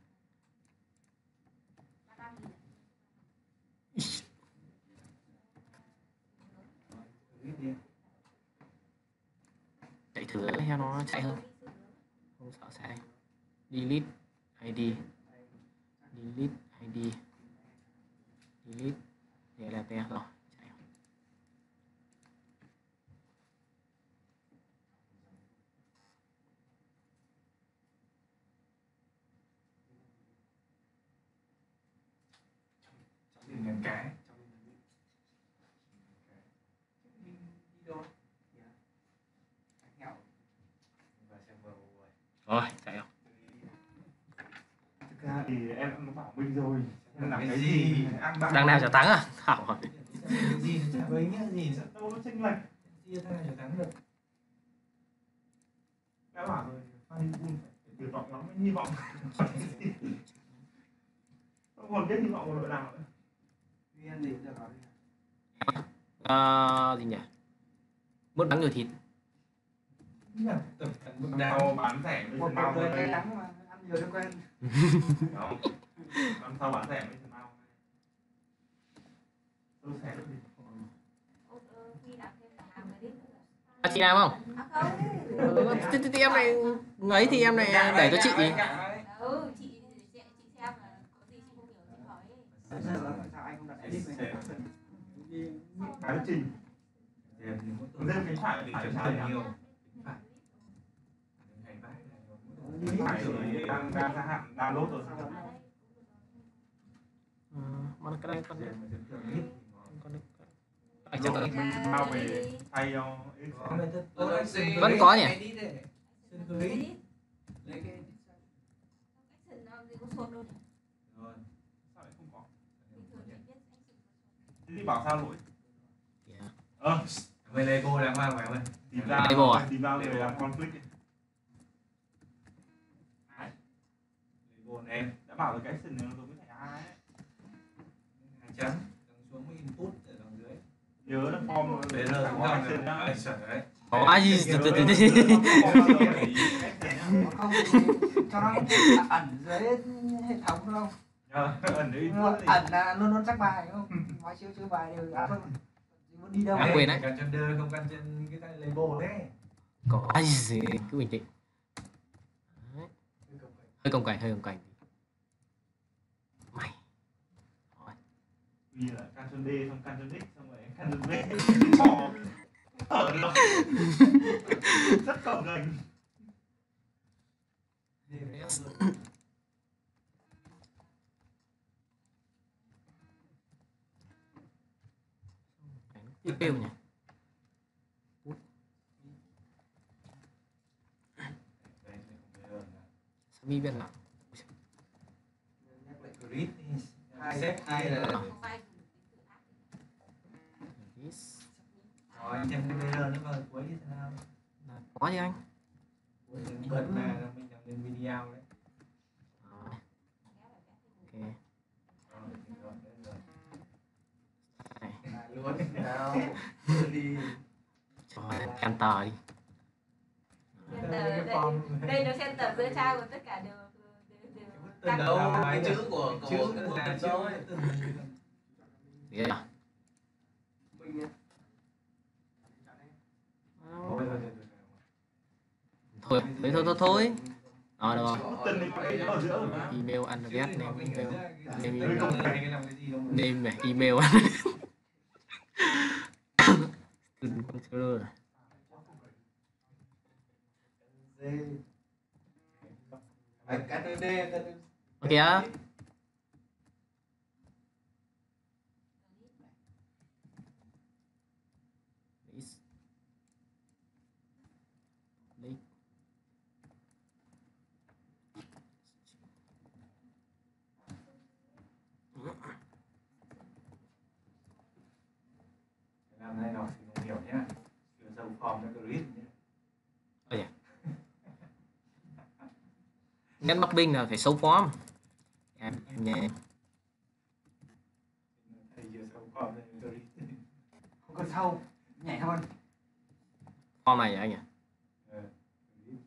chạy thử theo nó chạy hơn không sợ sai. Delete i đê delete i đê delete để là te rồi chạy.
Điểm ngàn cái.
Rồi chạy không
thực ra thì em cũng bảo Minh rồi. Em làm cái gì? Ăn bạc.
đằng nào chả thắng à hảo rồi.
Cái gì nó chả với nghĩa gì nữa.
Đâu có chênh lệch.
Chia thằng này thắng được.
Đã bảo rồi, Phan Bun phải tuyệt vọng lắm mới hy vọng. Không còn biết hy vọng vào đội nào nữa.
Minh ăn gì được rồi.
Ờ, gì nhỉ mứt bánh người thịt
Tập tận bậc
Nào
nào.
bán rẻ với
Một
thằng nào
người
rồi.
cay đắng mà ăn nhiều cho quen.
Đó. Làm sao bán rẻ với thằng nào. Tôi sẽ được gì?
à, chị làm không
À
thì, thì, thì em này ấy thì em này để cho chị
Ừ, chị chị xem là có gì chị không hiểu chị hỏi.
Sao anh không đặt edit này?
Cái trình. Lên cái phải phải trái nhiều. Phải rồi đang đang gia hạn download rồi sao?
Ờ, mà cái này con con
Anh cho tôi bao về thay cho
vẫn có nhỉ
Lấy cái action nó gì có sốt đâu nhỉ?
Sao lại không có? Thế thì bảo sao lỗi?
yeah.
Ờ,
Mày Lego đang mang mày ơi.
tìm ra
Lego à?
tìm ra người làm conflict. Đấy,
Lego này em.
đã bảo là cái action này nó giống với thẻ A ấy.
Hàng trắng. Đằng xuống mới input ở đằng dưới.
Nhớ là form
Để rồi
có
cũng
action
không
nhá.
ai sợ đấy.
có ai gì
Nhớ là form bao giờ phải ý action nhá.
Không cho nó ẩn dưới hệ thống không?
Nhớ, ẩn đấy
Ẩn là luôn luôn chắc bài không? Mọi chiêu chiêu bài đều áp không? Muốn đi đâu?
À, quên đấy.
Căn chân đưa không căn chân cái tay Lego đấy.
có ai gì cứ bình tĩnh. Đấy. Hơi cồng cảnh hơi cồng cảnh mày
Vì là Ctrl D xong Ctrl X xong rồi Ctrl V bỏ thở được rất cồng gành.
tiếp kêu nhỉ mi bên nào
Nhắc lại grid đi. Hai set hai là
Không phải
rồi anh xem cái trailer nó vào cuối như thế nào.
có gì anh
Cuối những bật là mình đang lên video đấy.
ok
Luôn nào đi
cho em tờ đi
center đây, đây nó center giữa trang của tất cả đều đều đều
Từ
căng.
đâu cái chữ của của
chữ
của
là
từ đâu ấy.
chữ
thế à thôi thôi thôi thôi thôi rồi được rồi
Tân này cái ở giữa rồi mà.
email address name email name
Đấy, không phải.
cái làm cái gì đâu mà.
name này email controller
ca tê đê, ca tê đê.
Ok á.
Làm này đọc thì không hiểu nhá. Chưa dấu form cho grid nhé.
Ôi da. Net mapping là phải xấu form. Em em nhé em.
Thầy chưa dấu form cho grid.
Không cần sâu, nhảy thôi.
Form này vậy anh nhỉ?
Ờ, grid.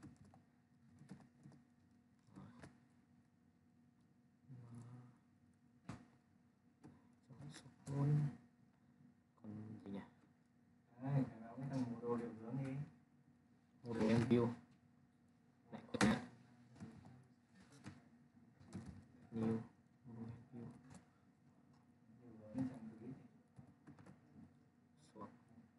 Còn gì nhỉ?
Đấy, cái đó mới thằng mô đồ điều hướng đi.
Model em view. Này quên nhé. New model view.
Điều hướng trong grid.
Xuống.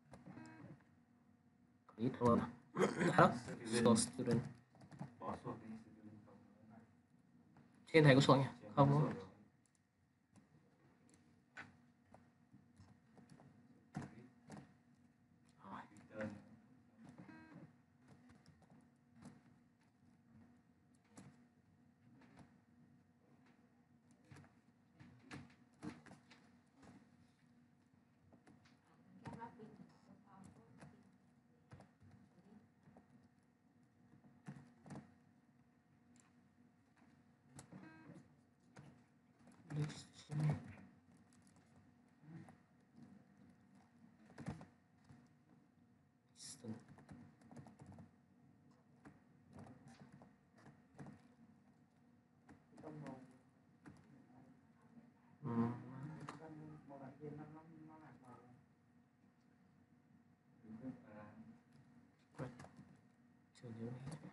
Grid luôn à? Đó. So student.
Bỏ xuống đi, student không.
Trên thầy có xuống nhỉ? Không đúng
Rồi.
không? Rồi.
Return.
Ừm. Chưa nhớ.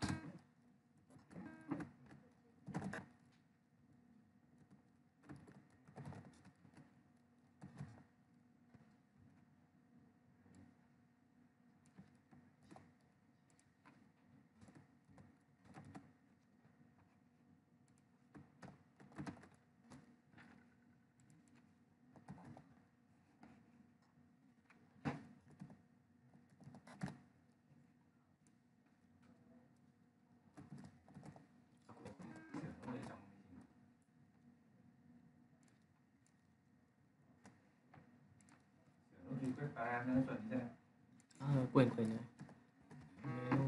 Truy quét param nó chuẩn chưa?
À, quên quên rồi. Mail.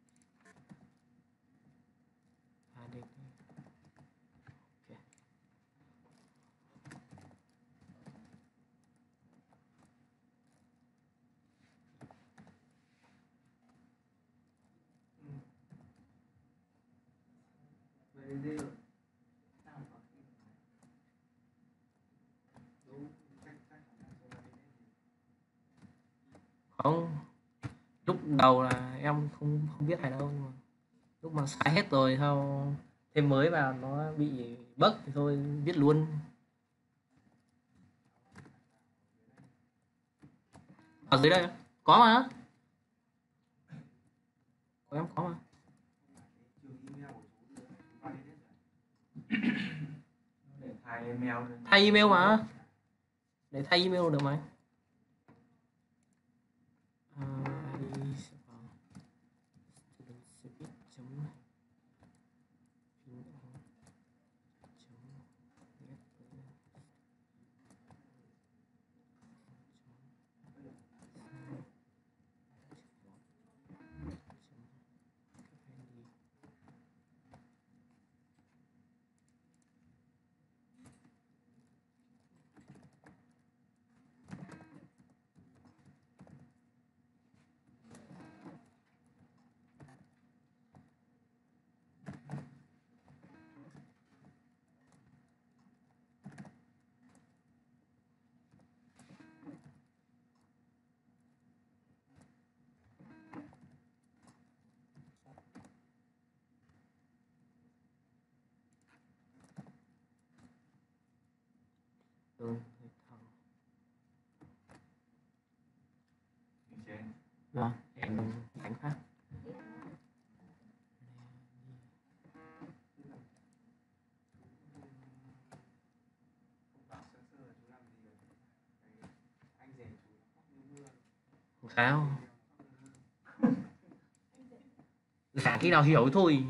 a đê pê. Ok.
Về đi rồi.
Không, lúc đầu là em không không biết này đâu, nhưng mà lúc mà xài hết rồi sau thêm mới vào nó bị bug thì thôi viết luôn. Ở dưới đây có mà, có em có mà.
Để thay email lên.
Thay email mà, để thay email được mà. À, i đê sẽ vào studentcpit chấm chấm get đơn thằng. Vâng, em đánh phát. sao? Giảng khi nào hiểu thôi.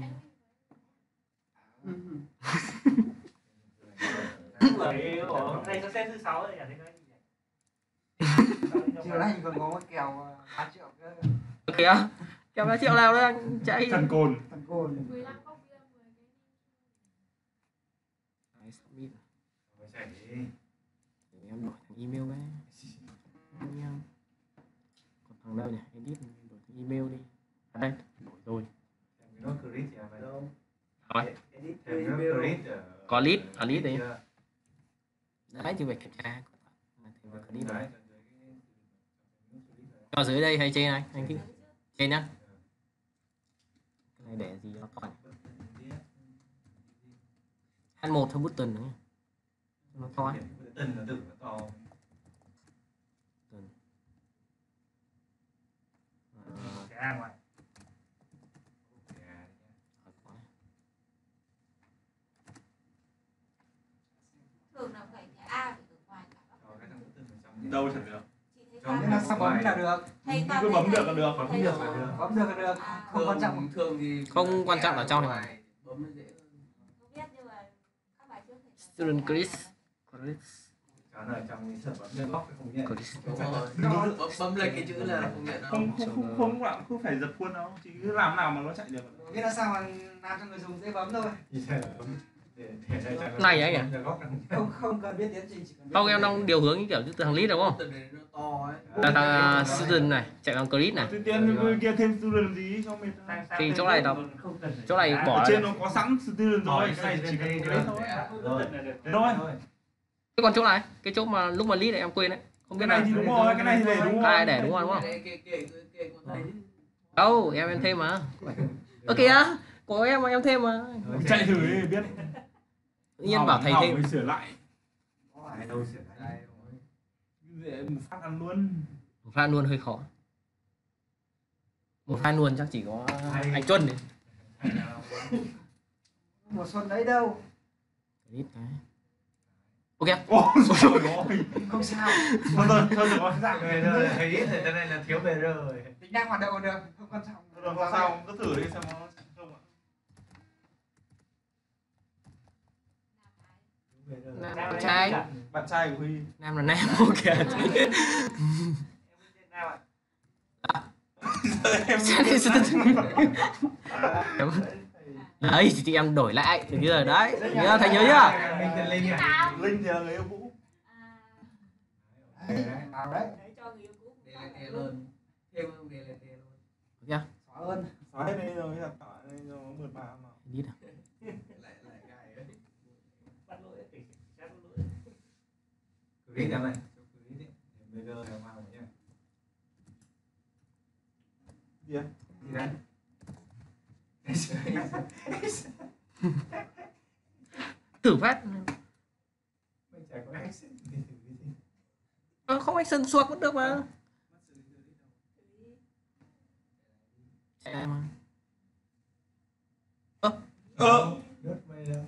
Này cho xem thứ sáu rồi, thấy cái gì vậy?
Chiều nay còn có cái kèo ba triệu cơ.
Kìa, kèo ba triệu nào đấy chạy.
Thần cồn.
Thần cồn.
mười lăm cốc bia, mười cái.
Đấy, submit.
Phải chạy đi.
Để em đổi thành email cái. Email. Còn thằng đâu nhỉ? Edit đổi thành email đi. À đây, đổi rồi.
Nó credit thì phải đâu.
Rồi.
Edit
Thêm nó
email.
credit ở
Có list, ở list đấy.
chưa?
Đấy thì phải kiểm tra. Thêm cái list
Đấy,
đấy.
ở dưới cái-
Cho dưới đây hay trên này? Anh thích. Trên nhá. Cái này để gì nó to nhỉ? H một thôi button nữa. Nó to ấy.
Tình là tự nó to.
Ờ,
Cái A ngoài.
Thường là phải cái A phải ở ngoài cả.
Cho cái thằng button ở trong.
Đâu chẳng được.
Chị thấy
Trong
Nên là sao bấm là được.
thầy toàn
Cứ
thấy
bấm được
thầy-
là được, còn không
thầy
được
ở-
là được.
Bấm được là được.
À,
Không quan trọng.
thường thì
Không quan trọng ở trong này.
bấm nó dễ hơn.
không biết nhưng mà các bài trước thầy
Student Chris. Chris.
Cho nó ở trong sợ bấm lên góc không nhận.
Chris.
Đúng rồi. Bấm, bấm lên cái chữ là không nhận đâu.
Không không không không bạn không phải giật khuôn đâu, chỉ cứ làm nào mà nó chạy được.
Biết là sao mà làm cho người dùng dễ bấm thôi.
Thì sẽ là bấm để để đây cho nó-
Này ấy nhỉ?
bấm ra góc nó không nhận.
Không không cần biết tiến trình, chỉ cần biết
Không, em
đường.
đang điều hướng như kiểu từ thằng list đúng không?
Từ đấy nó to ấy.
Là thằng student này, chạy bằng Chris này.
Tự tiên cái kia thêm student làm gì cho mình.
Thì chỗ này đọc,
Không cần phải-
chỗ này
Ở
bỏ
trên
ra.
nó có sẵn student rồi,
Hỏi
cái này chỉ cần
đây
cái đấy thôi.
Rồi.
Thế thôi.
Cái còn chỗ này, cái chỗ mà lúc mà list này em quên đấy. Không biết
Cái này
này.
thì đúng rồi, cái này thì để đúng rồi.
Ai để đúng rồi đúng không?
Đây, kệ kệ kệ của thầy.
Đâu, em em thêm mà. Ơ kìa, của em mà em thêm mà.
Chạy thử đi biết.
Tự nhiên bảo thầy
Hỏng
thêm.
mới sửa lại.
Ai đâu sửa lại.
Để một phát ăn luôn.
Một pha luôn hơi khó. Một pha luôn chắc chỉ có anh Chuân này.
Mùa xuân đấy đâu.
List đấy. Ok.
Ôi trời ơi.
Không sao.
Thôi thôi thôi đừng có dạng
Rồi rồi, thấy ít rồi cho nên là thiếu bê rờ rồi.
Tính năng hoạt động là được, không quan trọng.
Rồi không sao, cứ thử đi xem nó chạy không ạ.
Nam là trai.
Bạn trai của Huy.
Nam là nam. Ok. Đấy thì chị em đổi lại được chưa? Đấy, nhớ thầy nhớ chưa?
Linh thì Linh à?
Linh thì là người yêu cũ.
À,
Đấy, bảo đấy.
đấy cho người yêu cũ.
Đây là tè luôn. Thêm không đây là tè luôn.
Được chưa?
Xóa ơn.
Xóa hết đi rồi, cái đặt tạo đây cho nó mượt mà mà.
List à?
Lại lại gài ấy.
Bắt lỗi ấy, tỉnh, xét lỗi.
Credit em này. Credit ấy. Bê rờ em vào nhé.
Gì đấy?
Gì đấy?
Thử phát.
Mình chả có action thì thử cái gì.
Ờ, không action suộc vẫn được mà. Chạy mà. Ơ,
Ờ.
Đốt mây đâu.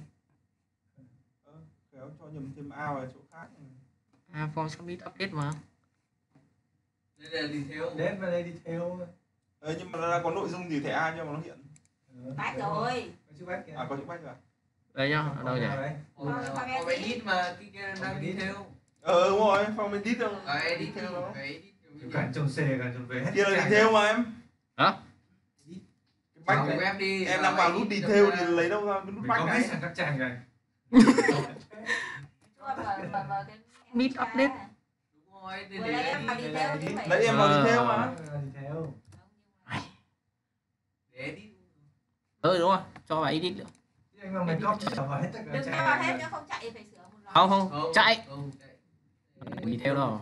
Khéo cho nhầm thêm ao ở chỗ khác.
à form submit update mà.
Đây là detail.
Đến vào đây đi theo.
Ờ, nhưng mà nó đã có nội dung gì thẻ A nhưng mà nó hiện.
Bách rồi.
Có chữ bách kìa.
À có chữ bách rồi.
Đây nhá, ở đâu nhỉ?
Ồ, có cái edit mà cái kia đang detail.
Ờ đúng rồi, phong mình tít đâu.
Cái edit thì cái edit.
Cản chồng C, cản chồng V hết.
Kia là detail mà em.
Hả?
Cái bách
Vào
này.
web đi.
Em đang vào nút detail thì lấy đâu ra cái nút
Mình
bách
có
này.
hết sẵn các trang rồi.
Meet update.
Đúng rồi, để
Vừa lấy em vào detail chứ phải.
Lấy em vào
Ờ.
detail mà.
Đi theo.
để edit.
Ừ đúng rồi, cho vào edit nữa.
Nhưng mà mình có trở vào hết tất cả
Đừng cho
trang.
vào hết nữa, không chạy thì phải sửa một loạt.
Không không,
Không,
chạy.
không chạy.
Đi theo đâu?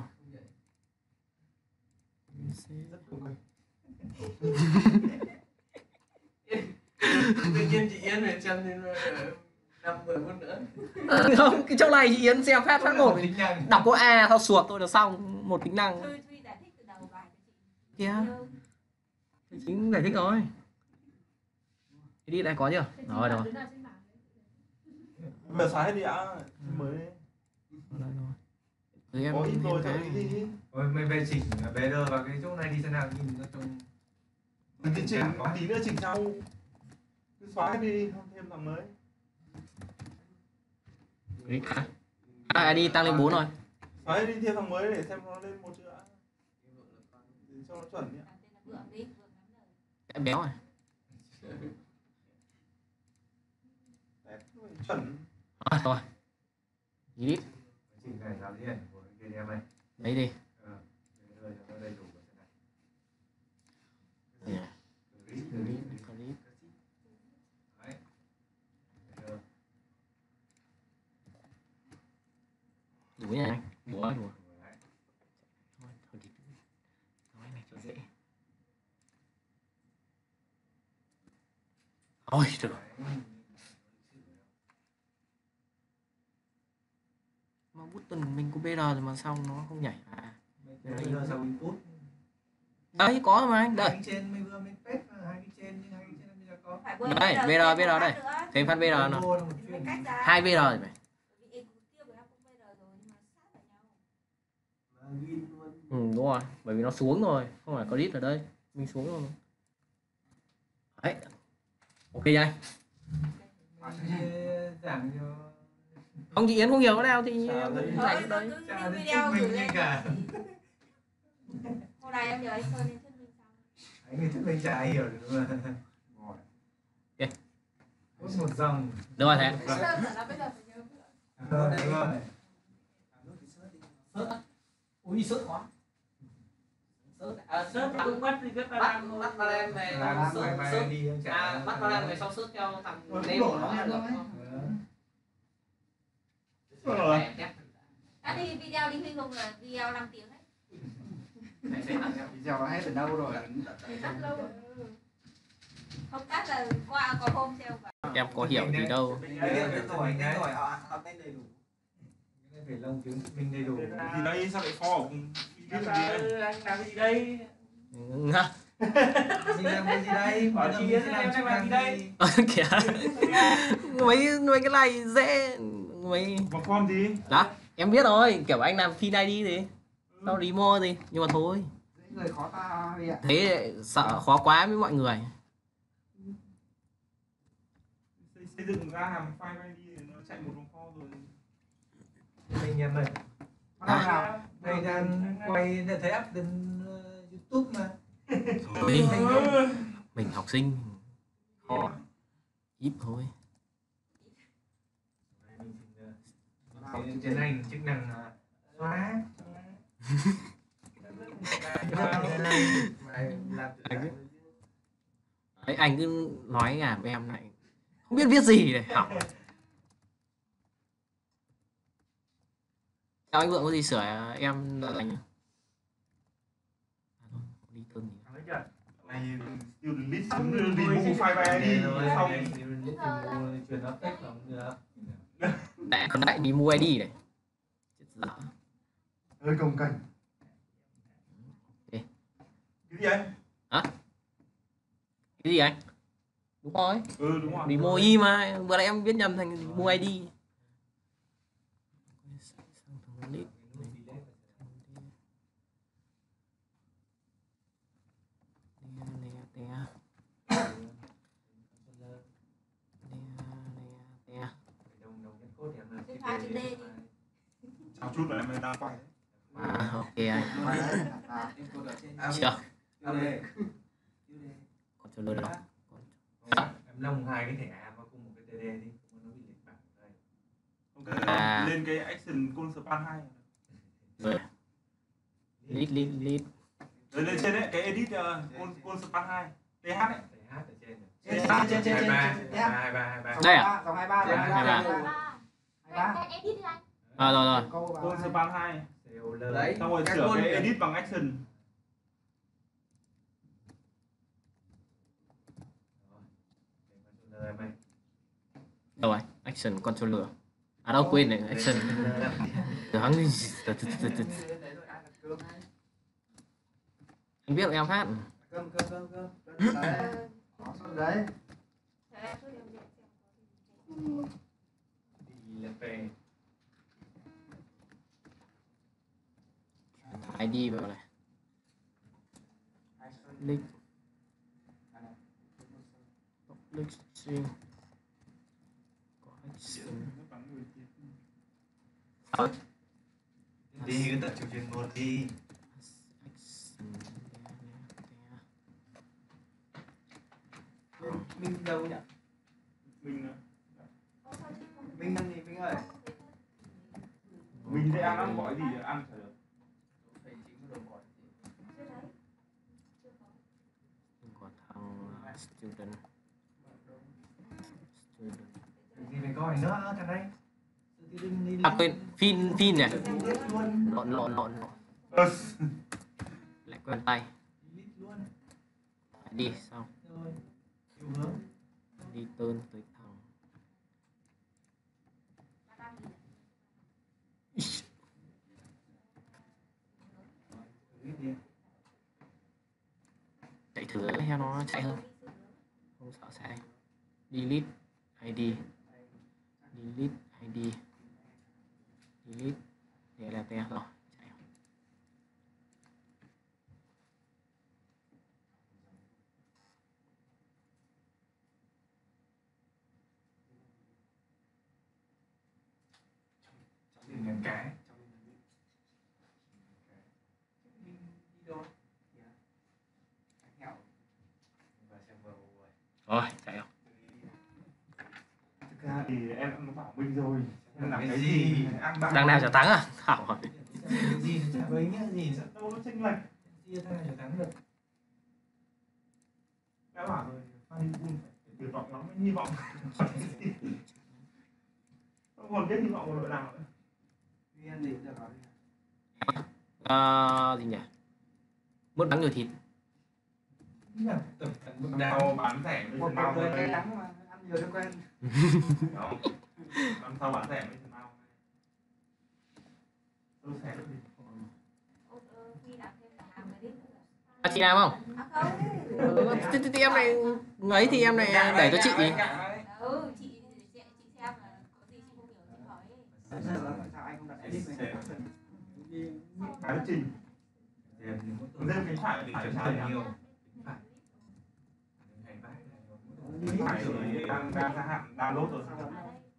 Tự nhiên chị Yên này xem nên năm mười phút nữa.
Ờ, không, cái chỗ này chị Yến xem phát phát một.
Tính năng.
Đọc có A thôi suộc tôi là xong một tính năng.
Thôi Duy giải thích từ đầu bài cho chị.
Kìa, chính giải thích rồi. Edit này có chưa? Rồi rồi.
Đứa nào trên bảng đấy.
Mà xóa hết đi ạ. Mới.
Rồi, rồi. Ừ, em
Có ít rồi
em
rồi
cái
cái gì?
Ôi, mày về chỉnh bé đơ vào cái chỗ này đi xem nào, nhìn nó trông
Mình cứ chỉnh tí nữa chỉnh sau. Cứ xóa cái đi không thêm thằng mới.
click hả? À, i đê tăng lên bốn rồi.
Xóa hết đi thêm thằng mới để xem nó lên một chữ đã. Để cho nó chuẩn nhé.
Vượng đi, vượng lắm rồi.
Cái béo này.
Đấy, chuẩn.
À, rồi. Delete.
chỉnh này giáo diện của cái game này.
Đấy đi.
Ờ, để rồi cho nó đầy đủ vào thế này.
Yeah.
Click,
Delete,
click, click.
delete.
Đấy. Để rồi.
Đủ nhỉ anh? Đủ rồi, đủ rồi.
Đấy.
Thôi, thôi thì nói này cho dễ. Ôi trời. Mà button của mình có bê rờ rồi mà sao nó không nhảy à?
Bây giờ sao input?
Đấy có mà anh,
Hai
đợi.
cái trên mình vừa mình paste hai cái trên nhưng hai cái trên bây giờ có.
Phải quên
Đây,
bây giờ
bê rờ,
thêm
bê rờ
một
đây.
phát nữa.
Thêm phát bê rờ nào.
Vô là một
Mình
chuyện.
cách ra.
Hai bê rờ rồi mày.
Bởi vì Eco tiêu của nó cũng bây giờ rồi nhưng mà sát vào nhau.
Mà win luôn.
Ừ đúng rồi, bởi vì nó xuống rồi, không phải có đít ở đây, mình xuống rồi. Đấy. Ok anh.
Giảng cho
Ông chị Yến không hiểu cái nào thì
Chả
em
thấy.
dạy
Thôi
cái
tôi
đấy.
cứ
Chả
đi
thấy
video
thuyết
gửi
minh
lên
gì cả.
hôm nay em nhờ anh Sơn lên thuyết minh sau.
anh người thuyết minh chả ai hiểu được mà.
Ok.
Có một dòng.
Được rồi thế.
Anh Sơn bảo là bây giờ phải nhớ nữa.
Ờ, đúng rồi.
Sớt á. Ui sớt quá. Sớt à,
Sớt
sớt
cũng bắt thì rất là
bắt
đang
bắt Valen về
Làm
sớt
bài bài
sớt
đi em chả.
à bắt Valen về sau sớt theo thằng
Ủa,
Nemo
đổ
nó
nó
được
luôn ấy.
không?
Ờ. Rồi.
Đã đi video đi Huy Hùng là video năm tiếng đấy.
Này sẽ thằng em.
Video nó hết từ đâu rồi?
Rất lâu rồi. Không cắt là qua có hôm treo vào.
Em có hiểu gì đâu.
Mình đấy, đến tuổi, đến tuổi họ họ tên đầy đủ. Cái này phải lông tiếng thuyết minh đầy đủ.
Thì đây sao lại kho cũng biết
Sao
làm gì đây?
anh làm gì đây?
Ừ, ha.
Mình làm cái gì đây?
Bảo
Mình
chị
làm
Yến
cái
em đang làm gì đây?
Ờ, kìa. mấy mấy cái này dễ mấy
Mà form gì?
đó em biết rồi, kiểu anh làm pin i đê gì tao demo gì nhưng mà thôi
Người khó ta Huy ạ.
thế sợ khó quá với mọi người.
Xây, xây dựng ra hàm file i đê thì nó chạy một vòng kho rồi.
Mình em ơi.
Bắt đầu nào?
Đây đang quay để thấy up lên ờ, YouTube mà.
Thôi, mình học sinh khó ít thôi.
Cái trên này chức năng là xóa.
Đấy, anh cứ nói à với em này không biết viết gì để học. Sao anh Vượng có gì sửa em đợi anh nhỉ? À, thôi, đi tơn gì.
Này student list chấm remove file i đê xong
Chuyển nó text là không được.
Đại còn đại đi mua i đê này. Chết dở.
Hơi cồng cảnh.
cái gì anh?
Cái gì anh? Đúng rồi.
Ừ đúng rồi.
Đi mua i mà vừa nãy em viết nhầm thành mua i đê.
Cái pha chữ D đi.
Chào chút rồi em đang quay đấy.
À, ok anh.
À,
Chưa? Còn cho lừa đâu.
Em lồng hai cái thẻ A vào cùng một cái tê đê đi, nó bị lệch bảng đây.
Ok.
À.
Lên cái action call span hai.
Rồi. Lít lít lít.
Rồi lên trên đấy cái edit uh, call call span hai. tê hát đấy.
tê hát ở trên.
Trên trên trên trên trên
hai ba hai ba.
Đây à?
Dòng hai ba rồi.
Hai ba.
Hai ba.
Em edit đi anh.
À rồi rồi.
Câu vào.
Call span hai.
Đấy.
Xong rồi sửa cái edit bằng action.
Đâu rồi? Action controller. À đâu quên này, action. Thắng đi. Anh biết em phát.
Cơm cơm cơm cơm. Đấy. Có xuống đấy.
Đi là về.
i đê vào này. Public public string collection.
Đi cái tập chủ chuyên môn đi.
Mình đâu nhỉ?
Mình
Mình ăn gì Minh ơi?
mình sẽ ăn ăn gọi gì ăn phải được.
Phải chính đồ gọi.
Có thằng student student
Gì phải gọi nữa thằng đây?
à quên phin phin này
Biết luôn.
lộn lộn lộn lộn.
Ờ,
Lại quen tay
Luôn.
đi xong
Rồi. Chiều hướng.
đi tên tới thằng chạy thử theo nó chạy hơn, không sợ sai. Delete i đê, delete i đê, delete để là te rồi chạy.
Trong ngàn cái.
Rồi chạy không?
Thực ra thì em cũng bảo Minh rồi. Em làm cái gì? Ăn bạn.
Đằng nào trả thắng à? Hảo rồi.
Cái gì nó chả với nhá, gì sẽ
Đâu nó chênh lệch.
chia thằng nào chả thắng được.
Đã bảo rồi, Phan Bull phải tuyệt vọng lắm mới hy vọng. Không còn biết hy vọng của đội nào nữa.
Đi ăn gì cũng được rồi.
À, gì nhỉ? Mứt bánh nhiều thịt.
Lần sau bán rẻ mới
Một
chân mau
người
thôi.
cay đắng mà ăn nhiều cho quen.
Đó. Lần sau bán rẻ mới chân mau. Tôi sẽ được gì?
À, chị làm không? Ừ, thì, thì, thì em này ấy thì em này đẩy cho chị.
Ừ, chị chị chị xem là có gì chị không hiểu chị hỏi.
Tại sao anh không đặt edit này?
Cái trình. Riêng cái phải thì phải trái nhiều. Phải rồi đang đang gia hạn download rồi sao?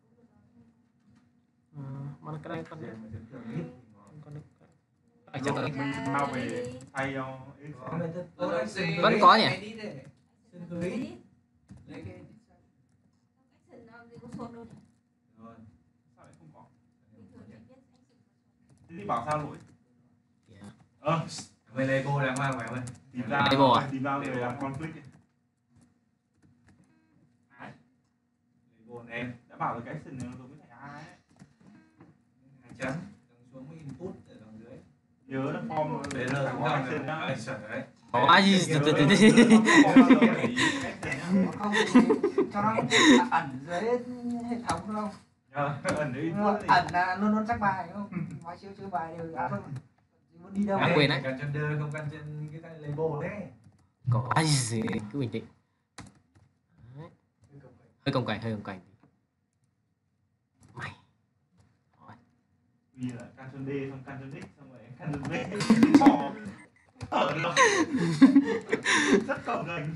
Ừ, mà cái này con con
Anh chắc là mình mau về thay cho
vẫn có nhỉ?
Sơn cưới.
Lấy cái action nó gì có sốt đâu.
Rồi. Sao lại không có? Thế thì bảo sao lỗi? Ờ,
Về Lego đang mang vào ơi.
tìm ra
Lego à?
tìm ra để làm conflict. Lego em đã bảo là cái action này nó giống với thẻ A ấy.
Hai chấm. Xuống với input ở đằng dưới.
Nhớ nó form
Để rồi cũng
có
làm
action đó.
đấy.
Có ai gì
Không, cho nó ẩn dưới hệ thống không?
Ẩn đấy
Ẩn là luôn luôn chắc bài không? Mọi chiêu chiêu bài đều áp không? Muốn đi đâu?
À, quên đấy.
Cần chân đưa không cần chân cái tay label đấy.
Có ai gì cứ bình tĩnh. Đấy. Hơi cồng cảnh hơi cồng cảnh. Mày. Rồi.
Vì là Ctrl D xong Ctrl X xong rồi Ctrl V bỏ thở được. Rất cồng gành.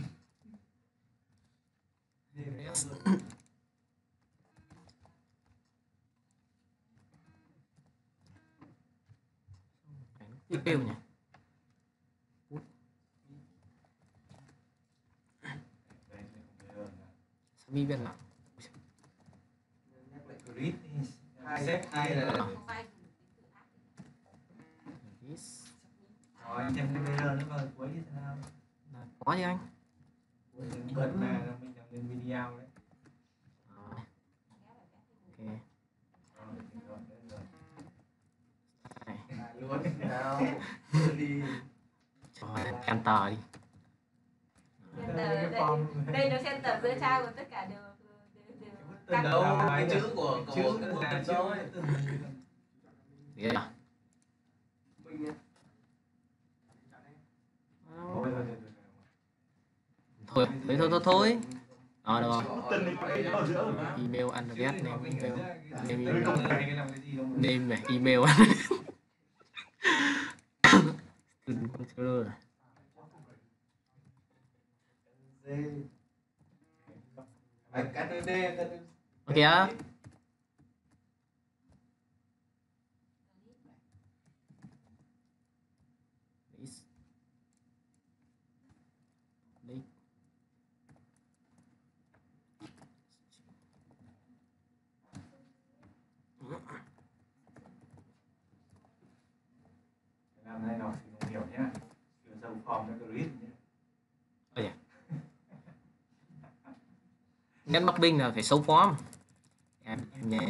Tiếp kêu nhỉ? Sao mi bên nào?
Nhắc lại grid đi. Hai xếp hai là rồi thêm cái bê rờ nữa vào cuối như thế nào?
Có chứ anh.
Cuối đến bật mà là mình làm lên video đấy.
Rồi. Ok.
Rồi, rồi, rồi.
Này.
À, luôn nào đi
Cho enter đi.
Center, đây, đây nó center giữa trang của tất cả đều đều đều
Từ đâu cái chữ của của
chữ
cái
của
từ
chữ
đó ấy.
Thế à? Thôi, thôi thôi thôi thôi. Ờ được rồi.
Tân này phải ở giữa rồi mà.
Email address name email
cái
name
công này cái làm cái gì đâu
name này email Student controller. Ok á. This. Đây.
Làm này nó thì không hiểu nhá. Chuyển dòng form cho grid nhé.
Ôi dạ. Net mapping là phải xấu form. Em nhẹ.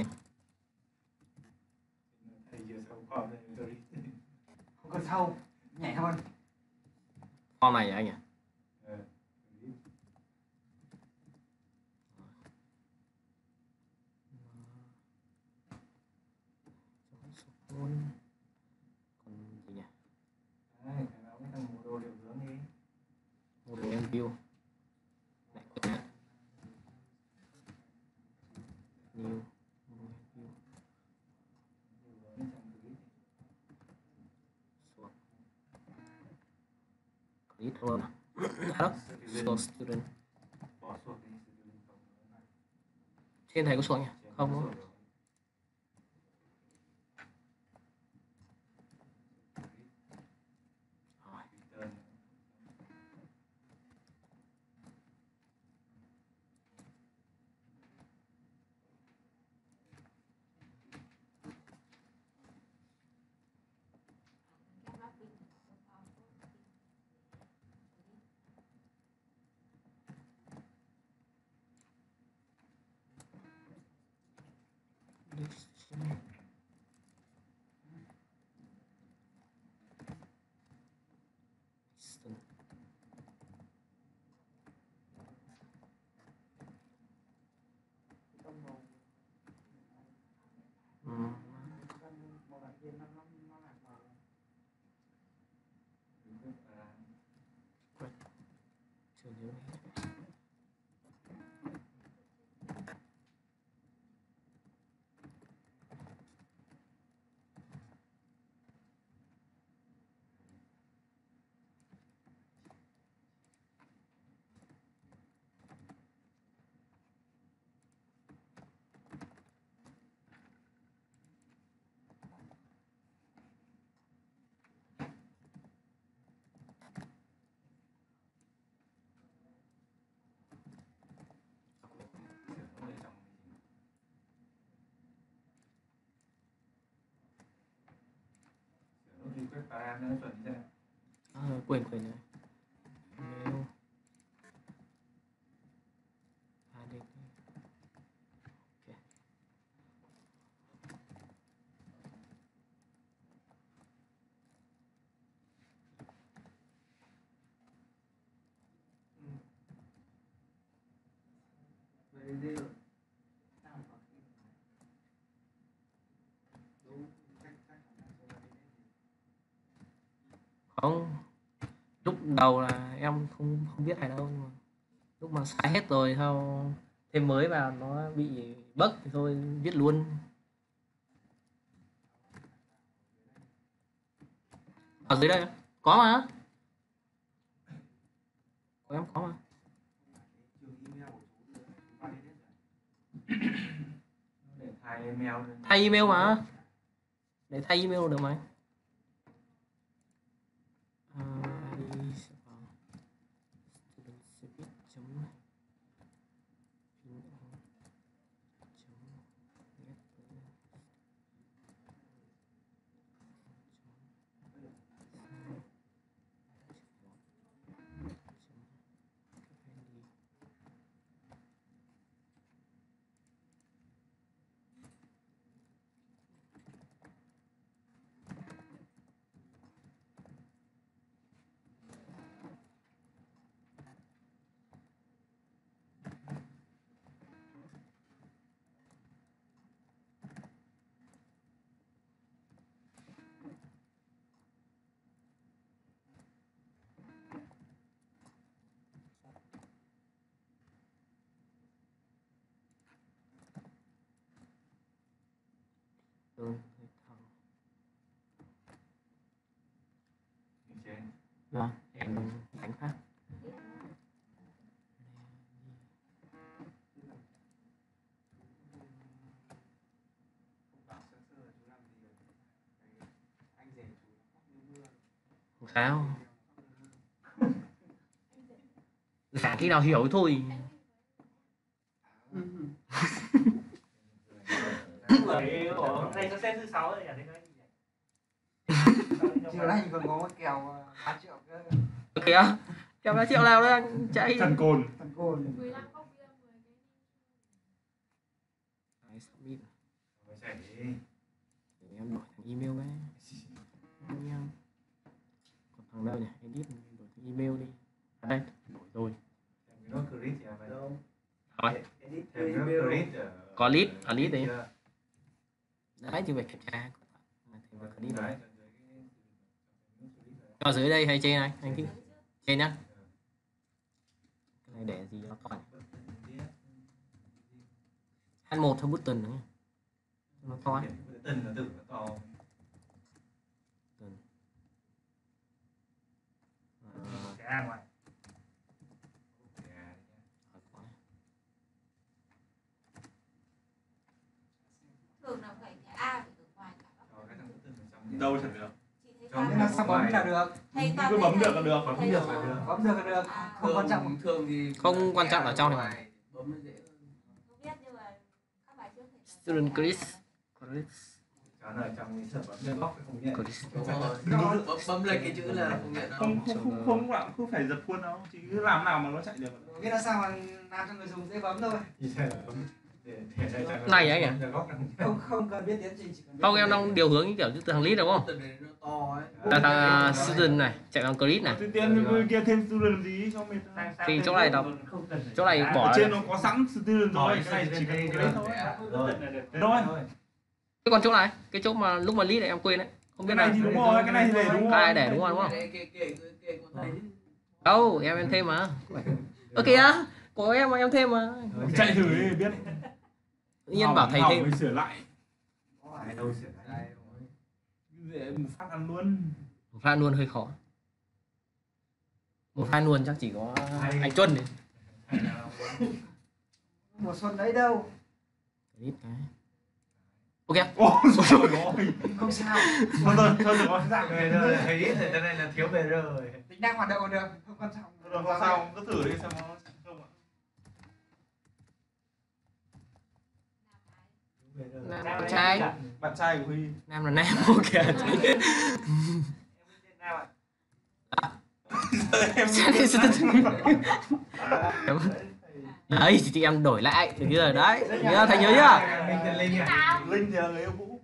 Thầy vừa dòng form cho grid.
Không cần sâu, nhảy thôi.
Form này anh nhỉ?
Ờ, grid.
Còn gì nhỉ?
Đấy, cái đó cái thằng mô đồ điều hướng đi.
Model em view. Lại quên nhé. New. View.
Điều hướng trong grid.
Xuống. Grid luôn à? Đó. So student.
Bỏ suốt đi, student không.
Trên thầy có xuống nhỉ?
Trên
Không
có
đúng
suốt
không?
rồi.
Rồi.
Return.
Ừm. Chưa nhớ.
Request param nó chuẩn như thế nào?
À, quên quên rồi. Mail. À, đây. Ok. Không, lúc đầu là em không không biết này đâu, nhưng mà lúc mà xài hết rồi sau thêm mới vào nó bị bug thì thôi viết luôn. Ở dưới đây có mà, của em có mà.
Để thay email.
Thay email mà, để thay email được mà. À, đi sẽ vào student service chấm chấm Vâng, em đánh phát. Không sao. Giả khi nào hiểu thôi.
Đây nó xem thứ sáu rồi, đây nói gì vậy?
Chiều nay còn có kèo ba triệu cơ.
Kìa, kèo ba triệu nào đó chạy.
Thần cồn.
Thằng cồn.
mười lăm cốc bia, mười cái.
Đấy, submit.
Chạy đi.
Để em đổi thành email cái. Email. Còn thằng đâu nhỉ? Edit đổi thành email đi. À đây, đổi rồi.
Nó credit thì phải đâu.
Rồi.
Thêm nó credit ở
Có list, ở list đấy. Đấy thì phải kiểm tra. Thêm vào credit đấy. Cho dưới đây hay trên này? Anh thích. Trên nhá. Cái này để gì nó còn. H một thôi button nữa. Nó to ấy.
Button nó tự nó to.
Cái A ngoài.
Thường là phải cái A phải ở ngoài cả.
Đâu chẳng được.
Nhưng mà sao bấm chả được.
Thầy toàn
Cứ bấm được là được.
Bấm được là được. Bấm được là được. Không quan trọng.
Thường thì
Không quan trọng ở trong này.
bấm nó dễ hơn.
không biết nhưng mà các bài trước thầy
Student Chris. Chris.
Nó ở trong cái sở bấm lên góc không nhận.
Chris.
Đúng rồi. Bấm, bấm lên cái chữ là không nhận đâu.
Không không không không lúc nào cũng phải giật khuôn đâu, chỉ cứ làm nào mà nó chạy được.
Biết là sao mà làm cho người dùng dễ bấm thôi.
Như thế là bấm để để đây cho nó-
Này anh à?
cho góc nó-
Không không cần biết tiến trình, chỉ cần biết
Không, em đang điều hướng như kiểu từ thằng list đúng không?
Từ đấy nó to ấy.
Là thằng student này, chạy bằng Chris này.
Tiên tiên bên kia thêm student làm gì cho mệt.
Thì chỗ này đọc, chỗ này
Ở
bỏ
trên nó có sẵn student rồi, cái này chỉ cần
đây
cái thôi.
rồi.
Thôi.
Cái còn chỗ này, cái chỗ mà lúc mà list này em quên đấy. Không biết
Cái này
là
thì đúng rồi, cái này thì để đúng rồi.
cái này để đúng rồi đúng không?
Kệ kệ kệ kệ của thầy.
Đâu, em em thêm mà. Ơ kìa, có em mà em thêm mà.
Chạy thử đi biết.
Tự nhiên bảo thầy
Hỏng
thêm.
mới sửa lại.
Ai đâu sửa lại.
Để một phát ăn luôn.
Một pha luôn hơi khó. Một pha luôn chắc chỉ có anh Tuân này.
mùa xuân đấy đâu.
List cái. Ok.
Ôi trời ơi.
Không sao.
Thôi thôi thôi được rồi.
Dạng này rồi, thấy ít rồi cho nên là thiếu về rồi.
Tính năng hoạt động còn được, không quan trọng.
Được không sao, cứ thử đi xem nó chạy không ạ.
Nam là trai.
Bạn trai của Huy.
Nam là nam. Ok. Đấy thì chị em đổi lại được chưa? Đấy, nhớ thầy nhớ chưa?
Linh à.
Linh thì là người yêu cũ.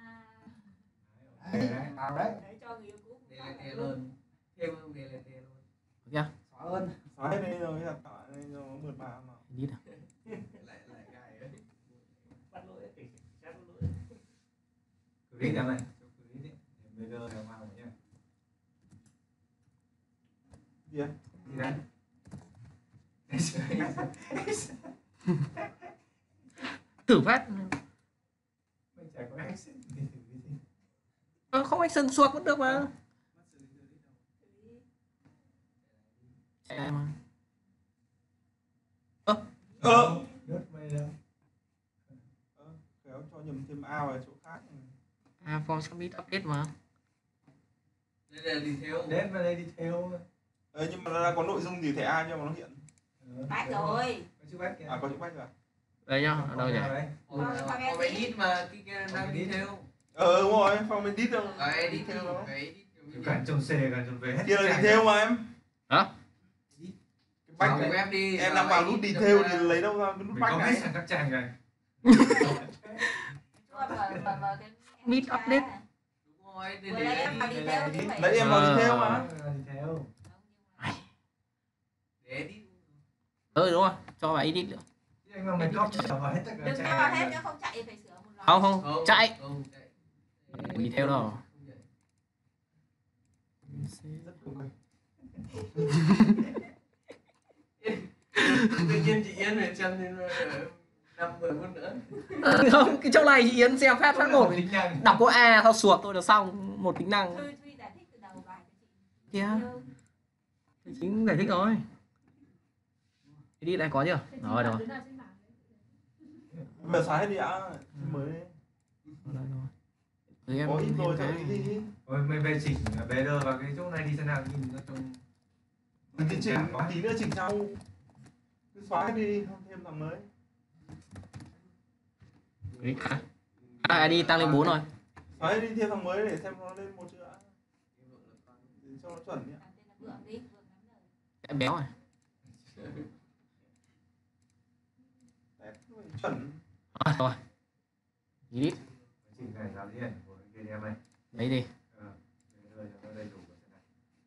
Đấy, vào đấy.
để cho người yêu cũ
Đây là tè luôn. Thêm không đây là tè luôn.
Ok.
Xóa ơn.
Xóa hết đi rồi, đặt tạo đây cho nó mượt mà mà.
Đi nào.
Lại lại cái ấy.
Bắt lỗi thì xét lỗi.
Credit em này. Credit ấy. Bây giờ là vào nhá.
Gì ạ?
Gì đấy?
Thử phát.
Mình chả có action gì thử cái gì.
Ờ, không action suộc vẫn được mà. Chạy mà. Ơ.
Ờ.
Đốt mày đâu.
Kéo cho nhầm thêm ao ở chỗ khác.
À, form submit update mà.
Đây là đi theo.
Đến vào đây đi theo.
Ờ, nhưng mà nó đã có nội dung gì thẻ A nhưng mà nó hiện.
bách rồi.
Có chữ bách kìa.
À có chữ bách rồi.
Đây nhá, ở đâu nhỉ?
Có cái edit mà cái kia đang đi theo.
Ờ đúng rồi, phong edit đâu.
Cái edit theo. Cái edit.
Cả chồng C, cả chồng V hết.
Kia là detail mà em.
Hả?
Cái bách
Vào
này.
web đi.
Em đang vào nút detail thì lấy đâu ra cái nút
Mình
bách
có
này.
biết sang các trang rồi.
Meet update.
Đúng rồi. Đây
Vừa lấy em vào đi theo chứ phải.
Lấy em vào
Ờ.
detail mà.
Đi theo.
để edit.
Ừ đúng rồi, cho vào edit nữa.
Nhưng mà mình copy vào hết tất cả
Đừng cho vào hết nữa, không chạy thì phải sửa một lần.
Không không, chạy.
Không chạy.
Đi theo đâu?
Không chạy. Tự nhiên chị Yến phải xem thêm năm mười phút nữa.
Không, cái chỗ này chị Yến xem phát phát một.
tính năng.
Đọc có A sau suộc thôi là xong một tính năng.
Thôi Thuy giải thích từ đầu bài cho chị.
Kìa. Thì chính giải thích rồi. Edit đã có chưa? Rồi rồi.
Bây giờ xóa hết đi đã. Mới
Rồi, rồi. Rồi em
có ít rồi
em
chẳng
cái-
cái gì.
Ôi mày về chỉnh bé đơ vào cái chỗ này đi xem nào, nhìn nó trông
Mình chỉ chỉnh tí nữa chỉnh sau. Cứ xóa hết đi, không thêm thằng mới.
Edit hả? À đi tăng lên bốn rồi.
Xóa hết đi thêm thằng mới để xem nó lên một chữ đã. Để cho nó chuẩn nhé.
Em béo rồi.
Test chuẩn.
À, rồi. Edit.
chỉnh này giáo diện của cái em này.
Lấy đi.
Ờ, bé đơ cho nó đầy đủ cái này.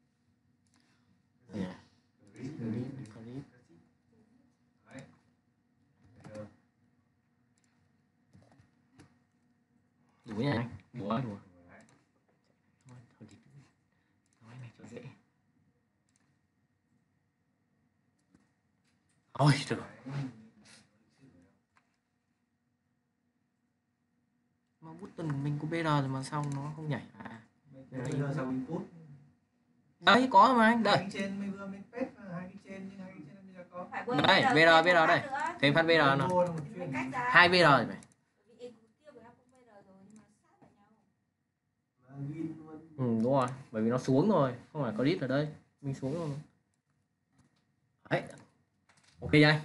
Nè.
Clip,
Clip,
clip,
clip.
Đấy. Bé đơ.
Đủ nha anh. Đùa đùa.
Đấy.
Thôi, thôi thì nói này cho dễ. Ôi trời. Mà bút tuần của mình có bê rờ rồi mà sao nó không nhảy à?
Bé đơ sau input.
Đấy có mà anh,
Hai
đợi.
cái trên mày vừa mới pet vào hai cái trên nhưng hai cái trên bây giờ có.
Phải quên
Đây,
bây giờ
bê rờ,
thêm
bê rờ
một
đây.
phát nữa.
Thêm phát bê rờ nào.
Vô là một
Phải
chuyên.
cách ra.
Hai bê rờ rồi mày.
Bởi vì em cũng tiêu của em cũng bê rờ rồi nhưng mà sát vào nhau.
Mà ghi luôn.
Ừ đúng rồi, bởi vì nó xuống rồi, không phải có lít ở đây, mình xuống rồi. Đấy. Ok chưa?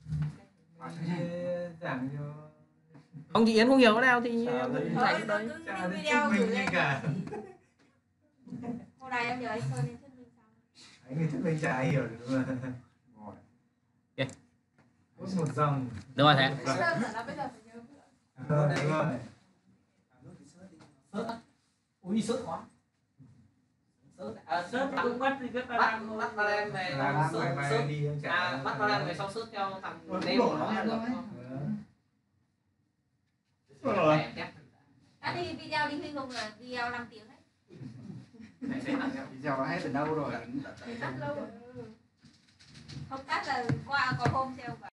Mày giảng cho
Ông chị Yến không hiểu cái nào thì
Chả
em
thấy.
cũng
Thôi
dạy
tôi
đây.
cứ
Chả
lưu
thấy
video
thuyết
gửi
minh
lên
gì cả.
hôm nay em nhờ anh Sơn lên thuyết minh xong.
Anh người thuyết minh chả ai hiểu được mà. Có một dòng.
Được rồi thế.
Anh Sơn bảo là bây giờ phải nhớ bữa.
Ờ, đúng rồi.
Sớt á. Ui sớt quá. Sớt à,
Sớt thì cũng bắt thì rất là
bắt
đang
bắt Valen về
Làm
sớt
mày mày
sớt
đi em chả.
à bắt Valen về sau sớt theo thằng
Rồi,
nêm
đổ
của nó
nó
được
luôn ấy.
không?
Rồi rồi.
Em test.
Đã đi video đi Huy Hùng là video năm tiếng đấy.
Này sẽ làm theo.
Video nó hết từ đâu rồi?
Rất lâu rồi. Không cắt là qua có hôm treo vào.